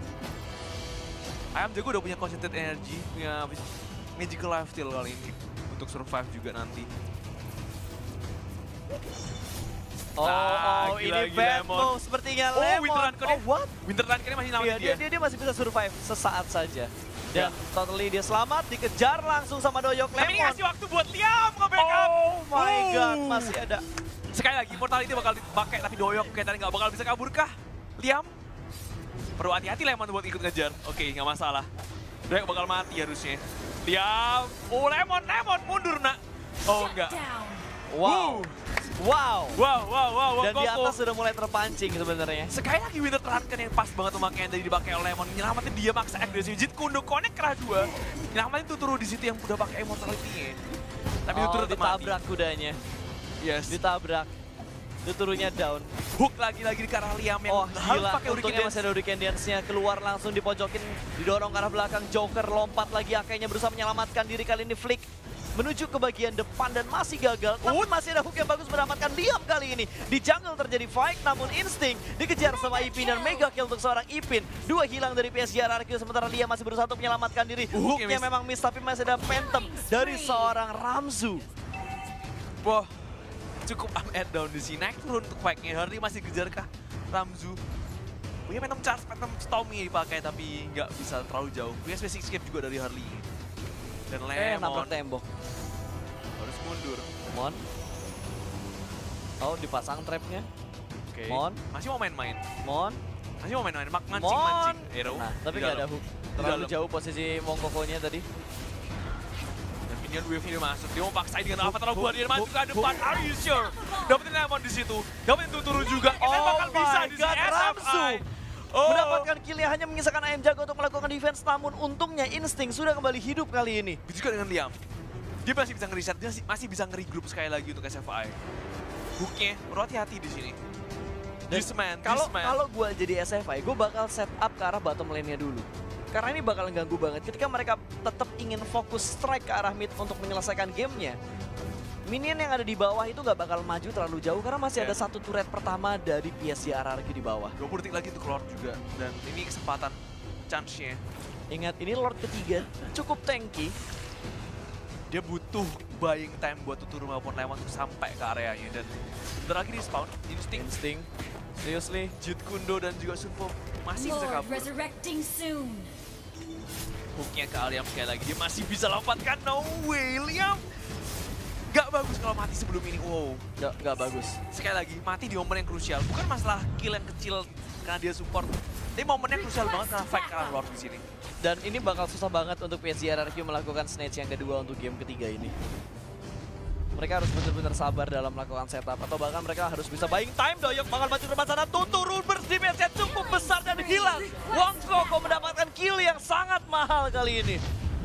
Ayam Jago udah punya concentrated energy, punya magical lifesteal kali ini untuk survive juga nanti. Oh, Ah, oh gila, ini gila, bad Lemon. move sepertinya Oh, Lemon. Winter Run-nya. Oh, what? Winter Run kayaknya masih Iya, namatin dia, dia. dia, dia masih bisa survive sesaat saja. Dan Ya. totally dia selamat, dikejar langsung sama Doyok Tapi ini Lemon. ngasih waktu buat Liam nge-backup. Oh my Uh. god, masih ada. Sekali lagi, Immortality bakal dipakai, tapi Doyok kayak tadi nggak bakal bisa kabur kah? Liam? Perlu hati-hati Lemon buat ikut ngejar. Oke, nggak masalah. Doyok bakal mati harusnya. Liam. Oh, Lemon, Lemon. Mundur, nak. Oh, enggak. Down. Wow. Wow. Wow, wow, wow, wow. Dan di Koko. atas sudah mulai terpancing sebenarnya. Sekali lagi Winter Run kan yang pas banget tuh makanya tadi dipakai oleh Lemon. Nyelamatin dia maksa agresif. Jit Kundo connect kerah dua. Nyelamatin Tuturu di situ yang udah pakai Immortality-nya. Tapi Oh, Tuturu tetap mati. ditabrak kudanya. Yes. Ditabrak. Tuturunya down. Hook lagi-lagi di ke arah Liam yang Oh harus gila, pakai Hurricane untungnya Dance. masih ada Hurricane Dance-nya. Keluar langsung dipojokin, didorong ke arah belakang. Joker lompat lagi, akhirnya berusaha menyelamatkan diri. Kali ini Flick menuju ke bagian depan dan masih gagal. Namun masih ada hook yang bagus mendapatkan Liam kali ini. Di jungle terjadi fight, namun Instinct dikejar sama Ipin dan mega kill untuk seorang Ipin. Dua hilang dari P S G R R Q, sementara Liam masih berusaha untuk menyelamatkan diri. Uh, Hooknya miss. memang miss, tapi masih ada Phantom dari seorang Ramzu. Wah, cukup up and down di sini. Naik turun untuk fight-nya. Harley masih kejar kah Ramzu? Punya Phantom Charge, Phantom Stormy dipakai tapi nggak bisa terlalu jauh. Punya Space Escape juga dari Harley. Dan Eh, Lemon nabrak tembok. harus mundur. Mon. Oh, dipasang trapnya. Oke. Mon. Masih mau main-main. Mon. Masih mau main-main. Mak- Mon. Mancing-mancing. Arrow. Nah, tapi di nggak ada dalam. hook. Di Terlalu dalam. jauh posisi Mongkokonya tadi. Dan minion wave dia masuk. Dia mau paksain dengan apa terlalu hook, buat dia maju hook, ke depan. Are you sure? Dapetin Lemon di situ. Dapetin Tuturu juga. Kita Oh bakal bisa my di God, sini. S F I. Ramzu. Oh. Mendapatkan kill yang hanya mengisahkan Ayam Jago untuk melakukan defense, namun untungnya Instinct sudah kembali hidup kali ini. Begitu juga dengan Liam. Dia masih bisa nge-reset, dia masih, masih bisa nge-regroup sekali lagi untuk S F I. Hooknya, perlu hati-hati di sini. Dan This man, Kalau this man. kalau gue jadi S F I, gue bakal set up ke arah bottom lane-nya dulu. Karena ini bakal ganggu banget ketika mereka tetap ingin fokus strike ke arah mid untuk menyelesaikan gamenya. Minion yang ada di bawah itu nggak bakal maju terlalu jauh karena masih Ya. ada satu turret pertama dari P S G R R Q di bawah. dua puluh detik lagi untuk Lord juga. Dan ini kesempatan, chance-nya. Ingat, ini Lord ketiga, cukup tanky. Dia butuh buying time buat Tuturu maupun Lemon untuk sampai ke areanya. Dan sebentar lagi di spawn, Instinct, Instinct, seriously. Jit Kundo dan juga Sunpo masih bisa Lord kabur. resurrecting soon. Hooknya ke Liam sekali lagi, dia masih bisa lompatkan. No way, Liam! Gak bagus kalau mati sebelum ini, wow. Nggak, nggak bagus. Sekali lagi, mati di momen yang krusial. Bukan masalah kill yang kecil karena dia support. Tapi momennya krusial banget karena fight karena Lord di sini. Dan ini bakal susah banget untuk P S G R R Q melakukan snatch yang kedua untuk game ketiga ini. Mereka harus benar-benar sabar dalam melakukan setup. Atau bahkan mereka harus bisa buying time. Doyok bakal maju ke depan sana. Tuturu berdimensnya cukup besar dan hilang. Wong Koko mendapatkan kill yang sangat mahal kali ini.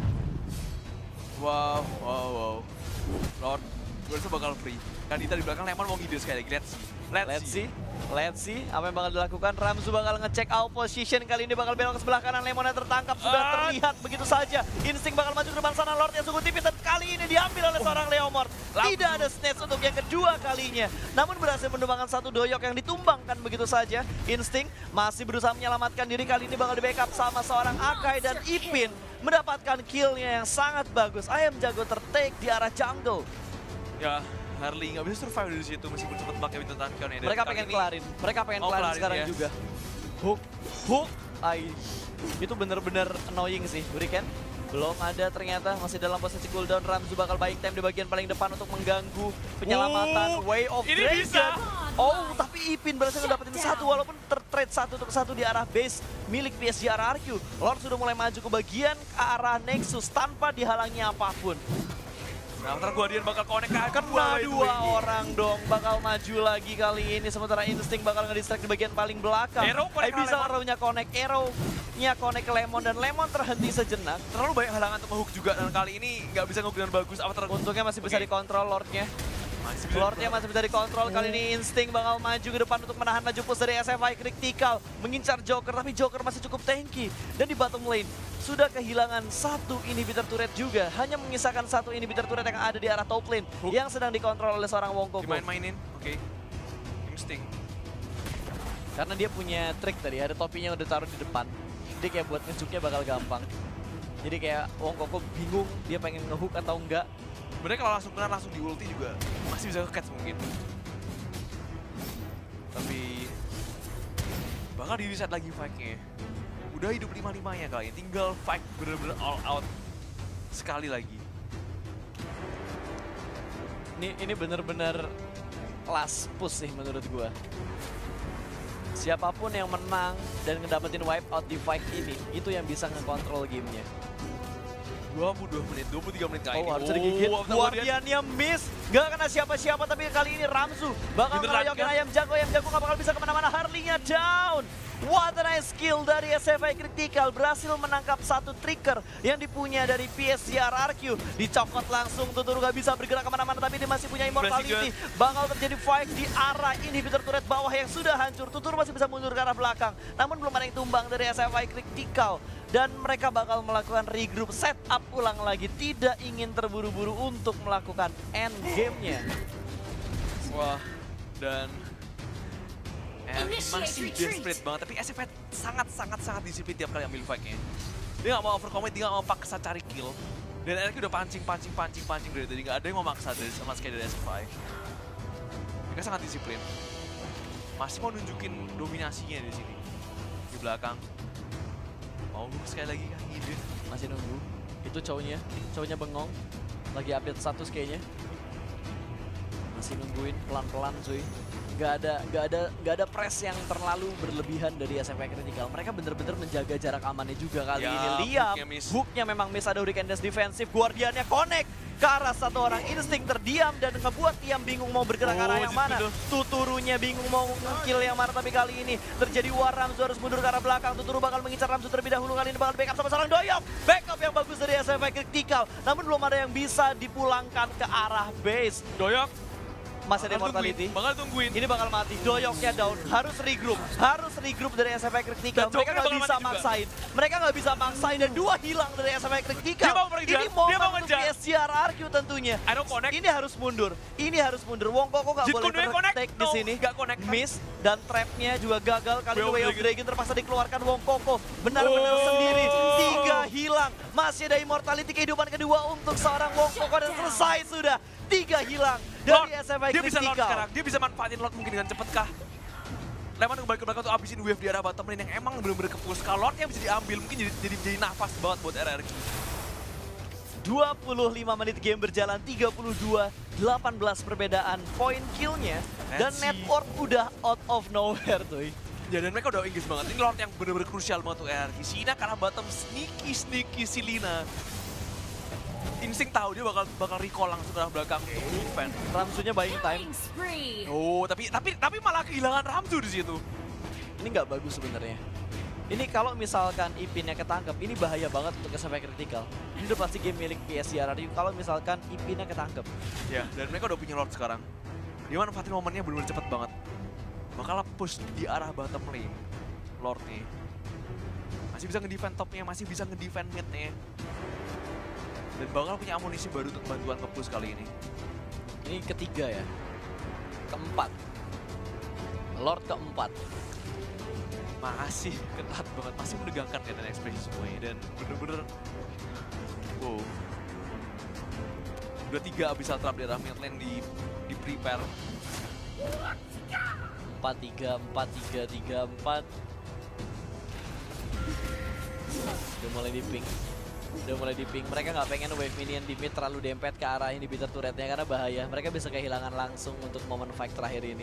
Wow, wow, wow. Lord, gue rasa bakal free. Kanita di belakang Lemon mau ngide sekali lagi. Let's see. Let's, Let's see. see. Let's see apa yang bakal dilakukan. Ramzu bakal ngecek out position. Kali ini bakal belok ke sebelah kanan. Lemonnya tertangkap. Sudah Ah. terlihat begitu saja. Instinct bakal maju ke depan sana. Lord yang sungguh tipis. Dan kali ini diambil oleh seorang Leomord. Ramzu. Tidak ada snatch untuk yang kedua kalinya. Namun berhasil menumbangkan satu Doyok yang ditumbangkan begitu saja. Instinct masih berusaha menyelamatkan diri. Kali ini bakal di backup sama seorang Akai dan Ipin. Mendapatkan killnya yang sangat bagus. Ayam Jago tertake di arah jungle. Ya, Harley nggak bisa survive dari situ meskipun sempat pakai Winter Tankion ya. Dan Mereka kali pengen ini- kelarin. Mereka pengen Oh, kelarin kelarin, sekarang ya. juga. Hook, hook, ay. Itu bener-bener annoying sih. Hurricane belum ada ternyata, masih dalam posisi cooldown. Ramzu bakal buying time di bagian paling depan untuk mengganggu penyelamatan Oh, Way of ini Dragon. bisa. Oh, tapi Ipin berhasil ngedapetin satu walaupun tertrade satu untuk satu di arah base milik P S G R R Q. Lord sudah mulai maju ke bagian ke arah Nexus tanpa dihalangi apapun. Nah, ntar Guardian bakal connect ke Kena by the dua way. orang dong, bakal maju lagi kali ini. Sementara Instinct bakal ngedistract di bagian paling belakang. Arrow connect ke bisa Lemon. arrow-nya connect, arrow-nya connect ke Lemon. Dan Lemon terhenti sejenak. Terlalu banyak halangan untuk nge-hook juga dan kali ini nggak bisa nge-hook dengan bagus. Apa ter- Untungnya masih bisa Oke. dikontrol Lord-nya. Masih bisa Lord-nya masih bisa dikontrol. Kali ini Instinct bakal maju ke depan untuk menahan laju push dari S F I Critical. Mengincar Joker, tapi Joker masih cukup tanky. Dan di bottom lane, sudah kehilangan satu inhibitor turret juga. Hanya mengisahkan satu inhibitor turret yang ada di arah top lane. Hook. Yang sedang dikontrol oleh seorang Wong Koko. dimain-mainin. Oke. Instinct. Karena dia punya trik tadi, ada topinya yang udah taruh di depan. Jadi kayak buat ngejuknya bakal gampang. Jadi kayak Wong Koko bingung dia pengen ngehook atau enggak. Sebenarnya kalau langsung kena langsung di ulti juga masih bisa ke-catch mungkin. bakal di reset lagi fight-nya. Udah hidup lima limanya kali ini, tinggal fight bener-bener all out sekali lagi. Ini ini bener-bener last push sih menurut gua. Siapapun yang menang dan ngedapetin wipe out di fight ini, itu yang bisa ngekontrol gamenya. dua puluh dua menit, dua puluh tiga menit kali ini. Oh, harus digigit. Guardiannya miss. Gak kena siapa-siapa, tapi kali ini Ramzu bakal Beneran ngeroyokin kan? ayam jago. Ayam jago gak bakal bisa kemana-mana. Harley-nya down. What a nice skill dari S F I Critical. Berhasil menangkap satu trigger yang dipunya dari P S G R R Q. Dicokot langsung, Tuturu gak bisa bergerak kemana-mana, tapi dia masih punya immortality. Bakal terjadi fight di arah inhibitor turret bawah yang sudah hancur. Tuturu masih bisa mundur ke arah belakang. Namun belum ada yang tumbang dari S F I Critical. Dan mereka bakal melakukan regroup, setup ulang lagi. Tidak ingin terburu-buru untuk melakukan end game-nya. Wah, dan eh, Initiate masih retreat. desperate banget. Tapi S F I sangat-sangat-sangat disiplin tiap kali ambil fight-nya. Dia gak mau overcommit, dia gak mau paksa cari kill. Dan R Q udah pancing-pancing-pancing-pancing dari tadi. Gak ada yang mau maksa dari sama sekali dari S F I. Mereka sangat disiplin. Masih mau nunjukin dominasinya di sini. Di belakang. Mau sekali lagi kan ide. Masih nunggu. Itu cowoknya, cowoknya bengong. Lagi update status kayaknya. Masih nungguin pelan-pelan cuy. Gak ada, gak ada, gak ada press yang terlalu berlebihan dari S F I Critical. Mereka bener-bener menjaga jarak amannya juga kali Ya, ini. Liam, hooknya miss. hooknya memang miss, ada Hurricane Dash defensif. Guardiannya connect ke arah satu orang, insting terdiam dan ngebuat Liam bingung mau bergerak ke arah Oh, yang itu mana. tuh. Tuturunya bingung mau nge-kill yang mana, tapi kali ini terjadi war. Ramzu harus mundur ke arah belakang. Tuturu bakal mengincar Ramzu terlebih dahulu, kali ini bakal backup sama seorang Doyok. Backup yang bagus dari S F I Critical, namun belum ada yang bisa dipulangkan ke arah base. Doyok. Masih ada Bakal immortality. tungguin, bakal tungguin. Ini bakal mati. Doyoknya down. Harus regroup. Harus regroup dari S F I Critical. Dan Mereka Joker nggak bakal bisa mati juga. maksain. Mereka nggak bisa maksain dan dua hilang dari S F I Critical. Dia mau mengejar, Ini momen dia mau untuk ngejar. P S G R R Q tentunya. I don't connect. Ini harus mundur. Ini harus mundur. Wong Koko nggak Jit boleh Kunde connect. take di No, sini. nggak connect. Miss dan trapnya juga gagal. Kali ini Way of Way of Dragon. Dragon terpaksa dikeluarkan Wong Koko. Benar-benar Oh. sendiri. Tiga hilang. Masih ada immortality kehidupan kedua untuk seorang Wong Koko dan selesai sudah. Tiga hilang Lord, dari S F I dia bisa Lord Critical. sekarang, dia bisa manfaatin Lord mungkin dengan cepet kah? Leman kembali ke belakang tuh abisin wave di arah bottom lane yang emang bener-bener ke-push. Kalau Lord yang bisa diambil mungkin jadi jadi, jadi nafas banget buat R R Q. dua puluh lima menit game berjalan, tiga puluh dua delapan belas perbedaan poin killnya. Dan Let's see. network udah out of nowhere tuh. Ya dan mereka udah engage banget. Ini Lord yang bener-bener krusial banget untuk R R Q. Sina karena bottom sneaky-sneaky si Lina. Insting tahu dia bakal bakal recall langsung ke arah belakang untuk defend. Ramsunya buying time. Killing spree. Oh, tapi tapi tapi malah kehilangan Ramzu di situ. Ini nggak bagus sebenarnya. Ini kalau misalkan Ipinnya ketangkep, ini bahaya banget untuk S F I Critical. Ini udah pasti game milik P S G R R Q kalau misalkan Ipinnya ketangkep. Ya, dan mereka udah punya Lord sekarang. Dia manfaatin momennya bener-bener cepet banget. Bakal push di arah bottom lane. Lord nih. Masih bisa ngedefend topnya, masih bisa ngedefend midnya. Dan bakal punya amunisi baru untuk bantuan nge-push kali ini. Ini ketiga ya. Keempat. Lord keempat. Masih ketat banget, masih menegangkan kan dan ekspresi semuanya. Dan bener-bener, wow. Udah tiga abis trap di arah mid lane di, di prepare. empat tiga, empat tiga, tiga empat. Udah mulai di ping. Udah mulai di ping. Mereka nggak pengen wave minion di mid terlalu dempet ke arah inhibitor turretnya karena bahaya. Mereka bisa kehilangan langsung untuk momen fight terakhir ini.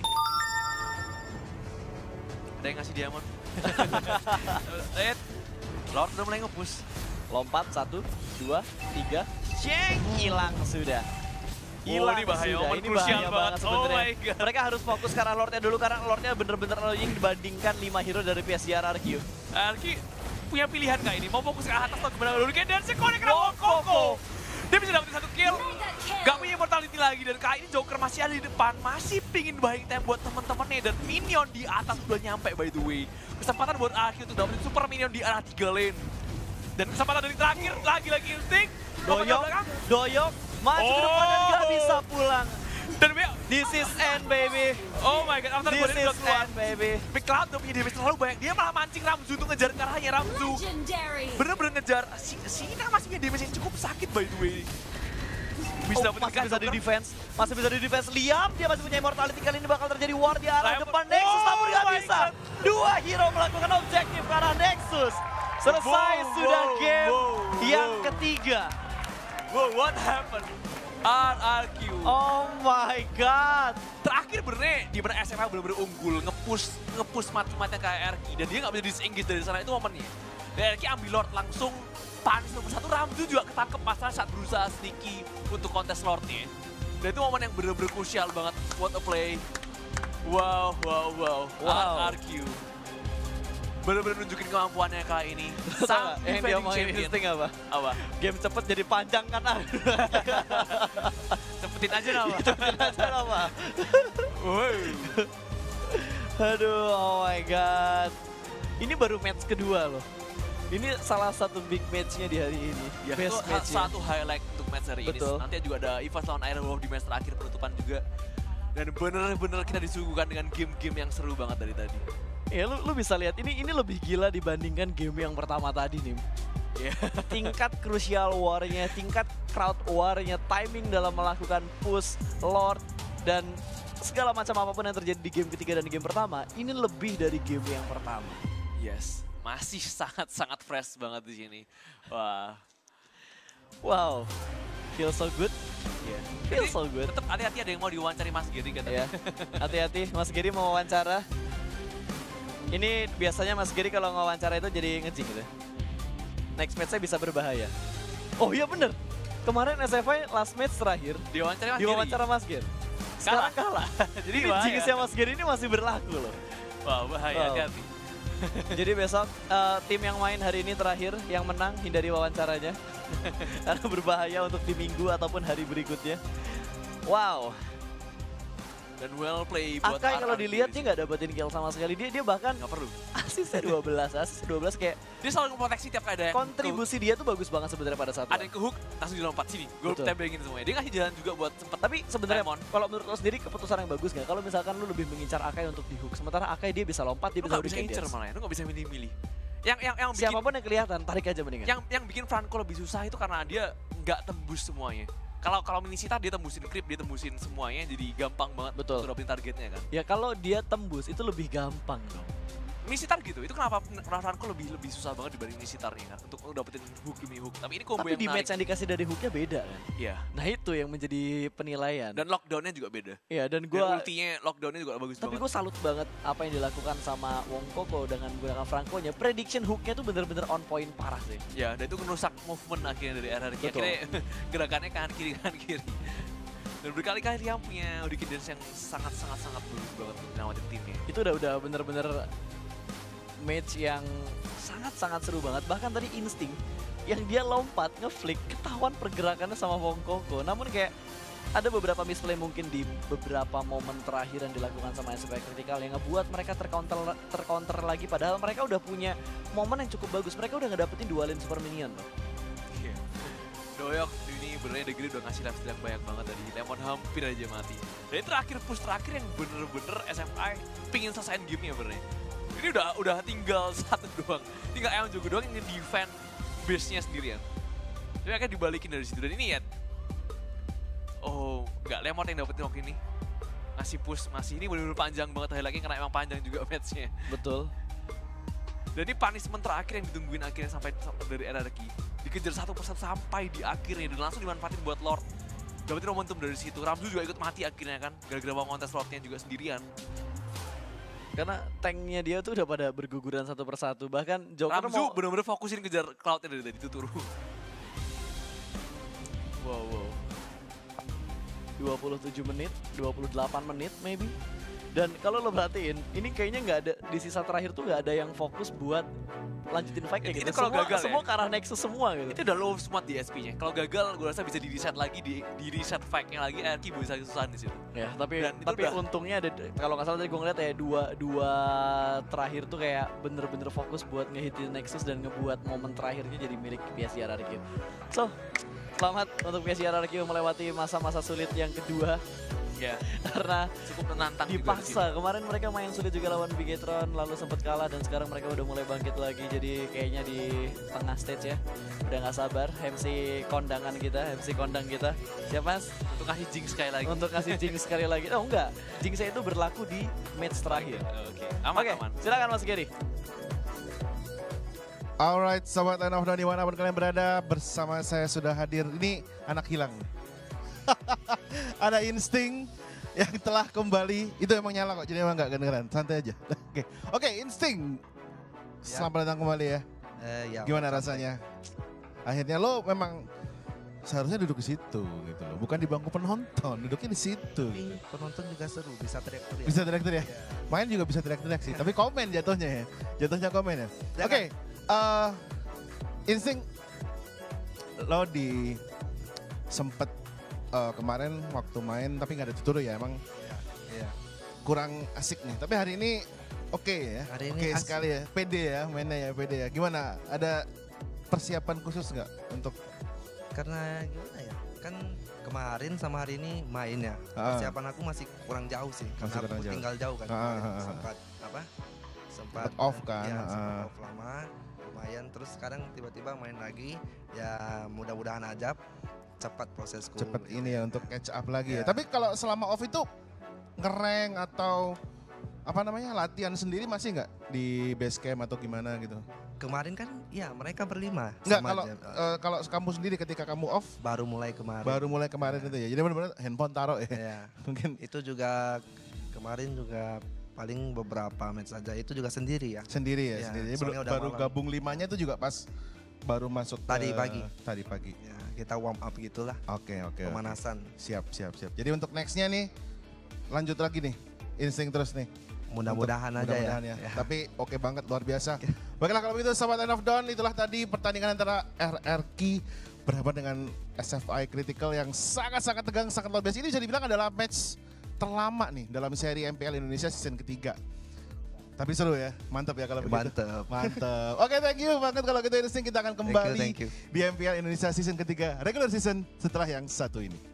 Ada yang ngasih diamond. Lihat, Lord udah mulai nge-push. Lompat, satu, dua, tiga. Ceng, hilang sudah. Hilang ini bahaya, sudah. momen Ini krusial bahaya banget. banget Oh sebenarnya. my God. Mereka harus fokus ke arah Lordnya dulu karena Lordnya bener-bener annoying dibandingkan lima hero dari P S G R R Q. R R Q punya pilihan nggak ini? Mau fokus ke atas atau gimana dulu? Dan si Connect kena Wong Koko. Dia bisa dapetin satu kill. Mega kill. Gak punya immortality lagi dan kali ini Joker masih ada di depan, masih pingin buying time buat temen-temennya dan minion di atas udah nyampe by the way. Kesempatan buat R R Q untuk dapetin super minion di arah tiga lane. Dan kesempatan dari terakhir lagi-lagi insting. Doyok, doyok, maju ke depan dan gak Oh. bisa pulang. Dan Bea, This is end, baby. oh my god, after This Golden is udah keluar. end, baby. Big Cloud udah punya damage terlalu banyak, dia malah mancing Ramzu untuk ngejar ke arahnya Ramzu. Legendary. Bener-bener ngejar, si Sina masih punya damage yang cukup sakit by the way. Bisa Oh, dapetin masih bisa di Joker. defense, masih bisa di defense. Liam, dia masih punya immortality, kali ini bakal terjadi war di arah Lem- depan Nexus, Oh namun nggak my bisa. God. Dua hero melakukan objektif ke arah Nexus. Selesai Wow, sudah wow, game wow, yang wow. ketiga. Wow, what happened? R R Q. Oh my god. Terakhir bener di mana S M A bener-bener unggul, nge-push, nge-push mati-matinya ke R Q. Dan dia nggak bisa disengage dari sana, itu momennya. Dan R Q ambil Lord langsung, panis nomor satu, Ramzu juga ketangkep masalah saat berusaha sneaky untuk kontes Lordnya. Dan itu momen yang bener-bener krusial banget, what a play. Wow, wow, wow, Wow. R R Q. Bener-bener nunjukin kemampuannya kali ini. Sama, Sang yang dia defending mau champion. insting apa? Apa? Game cepet jadi panjang kan ah. Cepetin aja nama. Aja apa? Woi. Aduh, oh my god. Ini baru match kedua loh. Ini salah satu big match-nya di hari ini. Ya, Best itu match satu highlight untuk match hari Betul. ini. Nanti juga ada Evas lawan Ironwolf di match terakhir penutupan juga. Dan bener-bener kita disuguhkan dengan game-game yang seru banget dari tadi. Ya lu, lu bisa lihat ini ini lebih gila dibandingkan game yang pertama tadi nih. Ya. Tingkat crucial war-nya, tingkat crowd war-nya, timing dalam melakukan push, lord, dan segala macam apapun yang terjadi di game ketiga dan di game pertama, ini lebih dari game yang pertama. Yes, masih sangat-sangat fresh banget di sini. Wah. Wow, feel so good. Yeah. Feel so good. Tetap hati-hati, ada yang mau diwawancari Mas Giri kan. Ya, hati-hati. Mas Giri mau wawancara. Ini biasanya Mas Giri kalau wawancara itu jadi ngejing gitu. Next match-nya bisa berbahaya. Oh iya bener. Kemarin S F I last match terakhir Diwawancari Mas Giri. diwawancara Mas Giri. Sekarang kalah. Jadi Ini bahaya. jinxnya Mas Giri ini masih berlaku loh. Wah, bahaya, Wow. hati-hati. Jadi besok eh, tim yang main hari ini terakhir yang menang hindari wawancaranya. Karena berbahaya untuk di minggu ataupun hari berikutnya. Wow. Dan well play buat Akai kalau R R Q dilihat di dia sini. nggak dapetin kill sama sekali. Dia dia bahkan Nggak perlu. asisnya dua belas, asis dua belas kayak Dia selalu memproteksi tiap kali ada yang kontribusi dia tuh bagus banget sebenarnya pada saat ke, ada itu. yang ke hook, langsung dilompat sini. Gue Betul. tembengin semuanya. Dia ngasih jalan juga buat sempet. Tapi sebenarnya Lemon. kalau menurut lo sendiri keputusan yang bagus nggak? Kalau misalkan lu lebih mengincar Akai untuk di hook, sementara Akai dia bisa lompat, dia Lu bisa nggak bisa hurricane incer dance. malah ya, lu nggak bisa milih-milih. Yang yang yang bikin Siapapun yang kelihatan, tarik aja mendingan. yang yang bikin Franco lebih susah itu karena dia nggak tembus semuanya. Kalau kalau Minisitar dia tembusin creep, dia tembusin semuanya, jadi gampang banget Betul. untuk dapetin targetnya kan. Ya kalau dia tembus itu lebih gampang dong. Minisitar gitu, itu kenapa Franco lebih lebih susah banget dibanding Minisitarnya kan untuk dapetin hook demi hook. Tapi ini combo Tapi yang di menarik. match yang dikasih dari hooknya beda kan. Iya. Nah itu yang menjadi penilaian. Dan lockdownnya juga beda. Iya dan Dan gue ultinya lockdownnya juga bagus tapi banget. gue salut banget apa yang dilakukan sama Wong Koko dengan menggunakan Franco-nya. Prediction hooknya tuh bener-bener on point parah sih. Ya, dan itu ngerusak movement akhirnya dari R R Q. Betul. Akhirnya gerakannya kanan kiri kanan kiri. Dan berkali-kali dia punya Hurricane Dance yang sangat-sangat-sangat bagus banget untuk nyelamatin timnya. Itu udah udah bener-bener match yang sangat-sangat seru banget. Bahkan tadi insting yang dia lompat ngeflick ketahuan pergerakannya sama Wong Koko. Namun kayak ada beberapa misplay mungkin di beberapa momen terakhir yang dilakukan sama S F I Critical yang ngebuat mereka tercounter tercounter lagi padahal mereka udah punya momen yang cukup bagus. Mereka udah ngedapetin dua lane super minion loh. Iya. Doyok ini benernya Degree udah ngasih lifesteal yang banyak banget tadi. Lemon hampir aja mati. Dan ini terakhir push terakhir yang bener-bener S F I pingin selesaiin gamenya benernya. Ini udah udah tinggal satu doang. Tinggal Eon juga doang yang nge-defend base-nya sendirian. Tapi akhirnya dibalikin dari situ. Dan ini ya, oh nggak Lemon yang dapetin waktu ini. Ngasih push masih ini bener-bener panjang banget lagi karena emang panjang juga match-nya. Betul. Dan ini punishment terakhir yang ditungguin akhirnya sampai sampai dari R R Q. Dikejar satu persatu sampai di akhirnya dan langsung dimanfaatin buat Lord. Dapetin momentum dari situ. Ramzu juga ikut mati akhirnya kan, gara-gara mau kontes Lordnya juga sendirian. Karena tanknya dia tuh udah pada berguguran satu persatu. Bahkan Joker Ramzu mau bener-bener fokusin kejar Cloudnya dari tadi, itu turu. wow wow. dua puluh tujuh menit, dua puluh delapan menit maybe. Dan kalau lo perhatiin, ini kayaknya nggak ada di sisa terakhir tuh nggak ada yang fokus buat lanjutin fight kayak Itu- gitu. itu kalau semua, gagal ya? semua ke arah Nexus semua gitu. Itu udah low smart di S P-nya. Kalau gagal, gue rasa bisa di-reset lagi, di, di-reset fight-nya lagi, R R Q bisa kesusahan di situ. Ya, tapi Dan itu tapi udah- untungnya ada kalau nggak salah tadi gue ngeliat ya dua dua terakhir tuh kayak bener-bener fokus buat ngehitin Nexus dan ngebuat momen terakhirnya jadi milik P S G R R Q. So, selamat untuk P S G R R Q melewati masa-masa sulit yang kedua. Ya, Karena cukup menantang juga di sini. dipaksa. Kemarin mereka main sulit juga lawan Bigetron, lalu sempat kalah dan sekarang mereka udah mulai bangkit lagi. Jadi kayaknya di tengah stage ya, udah nggak sabar. M C kondangan kita, M C kondang kita. Siapa Mas? Untuk kasih jinx sekali lagi. Untuk kasih jinx sekali lagi. Oh enggak, jinxnya itu berlaku di match terakhir. Oke, aman Oke, aman. silakan Mas Gary. Alright, sobat Line of Dawn dimanapun kalian berada, bersama saya sudah hadir. Ini anak hilang. Ada Insting yang telah kembali. Itu emang nyala kok, jadi emang gak kedengeran. Santai aja. Oke, oke Insting. Selamat datang kembali ya. Eh, ya, Gimana santai. rasanya? Akhirnya lo memang seharusnya duduk di situ gitu loh, bukan di bangku penonton, duduknya di situ. Tapi penonton juga seru, bisa teriak-teriak. Bisa teriak-teriak. Iya. Main juga bisa teriak-teriak sih, tapi komen jatuhnya ya. Jatuhnya komen ya. Jangan. Oke, eh, Insting lo di sempet eh, kemarin waktu main tapi nggak ada tutur ya, emang Iya. kurang asik nih. Tapi hari ini oke ya, Hari ini oke asik. sekali ya, pede ya mainnya ya, pede ya. Gimana? Ada persiapan khusus nggak untuk? Karena gimana ya, kan kemarin sama hari ini main ya. Ah. Persiapan aku masih kurang jauh sih, Masih karena kurang aku jauh. tinggal jauh kan. Ah, kemarin. ah, ah. Sempat apa? Sempat Sempat off kan, Ya, sempat ah. off lama, lumayan. Terus sekarang tiba-tiba main lagi. Ya mudah-mudahan aja cepat prosesku. Cepet ini ya untuk catch up lagi ya. Ya. Tapi kalau selama off itu ngereng atau apa namanya latihan sendiri masih nggak di base camp atau gimana gitu? Kemarin kan ya mereka berlima. Nggak, sama kalau aja. eh, kalau kamu sendiri ketika kamu off baru mulai kemarin. baru mulai kemarin itu ya. Jadi benar-benar handphone taruh ya. Ya. Mungkin Itu juga kemarin juga paling beberapa match saja. Itu juga sendiri ya. sendiri ya, Ya, sendiri. Jadi soalnya baru, udah baru malam. gabung limanya itu juga pas baru masuk Tadi ke- pagi. Tadi pagi. Ya, kita warm up gitulah, Oke, oke. oke. pemanasan. Siap, siap, siap. Jadi untuk nextnya nih lanjut lagi nih. Insting terus nih. Mudah-mudahan Untuk- aja mudah-mudahan ya. ya. Tapi oke banget, luar biasa. Baiklah kalau begitu Sobat Line of Dawn, itulah tadi pertandingan antara R R Q berhadapan dengan S F I Critical yang sangat-sangat tegang, sangat luar biasa. Ini bisa dibilang adalah match terlama nih dalam seri M P L Indonesia season ketiga. Tapi seru ya, mantap ya kalau begitu. Mantep. Mantap. Oke, thank you banget kalau gitu Insting, kita akan kembali thank you. di M P L Indonesia season ketiga, regular season setelah yang satu ini.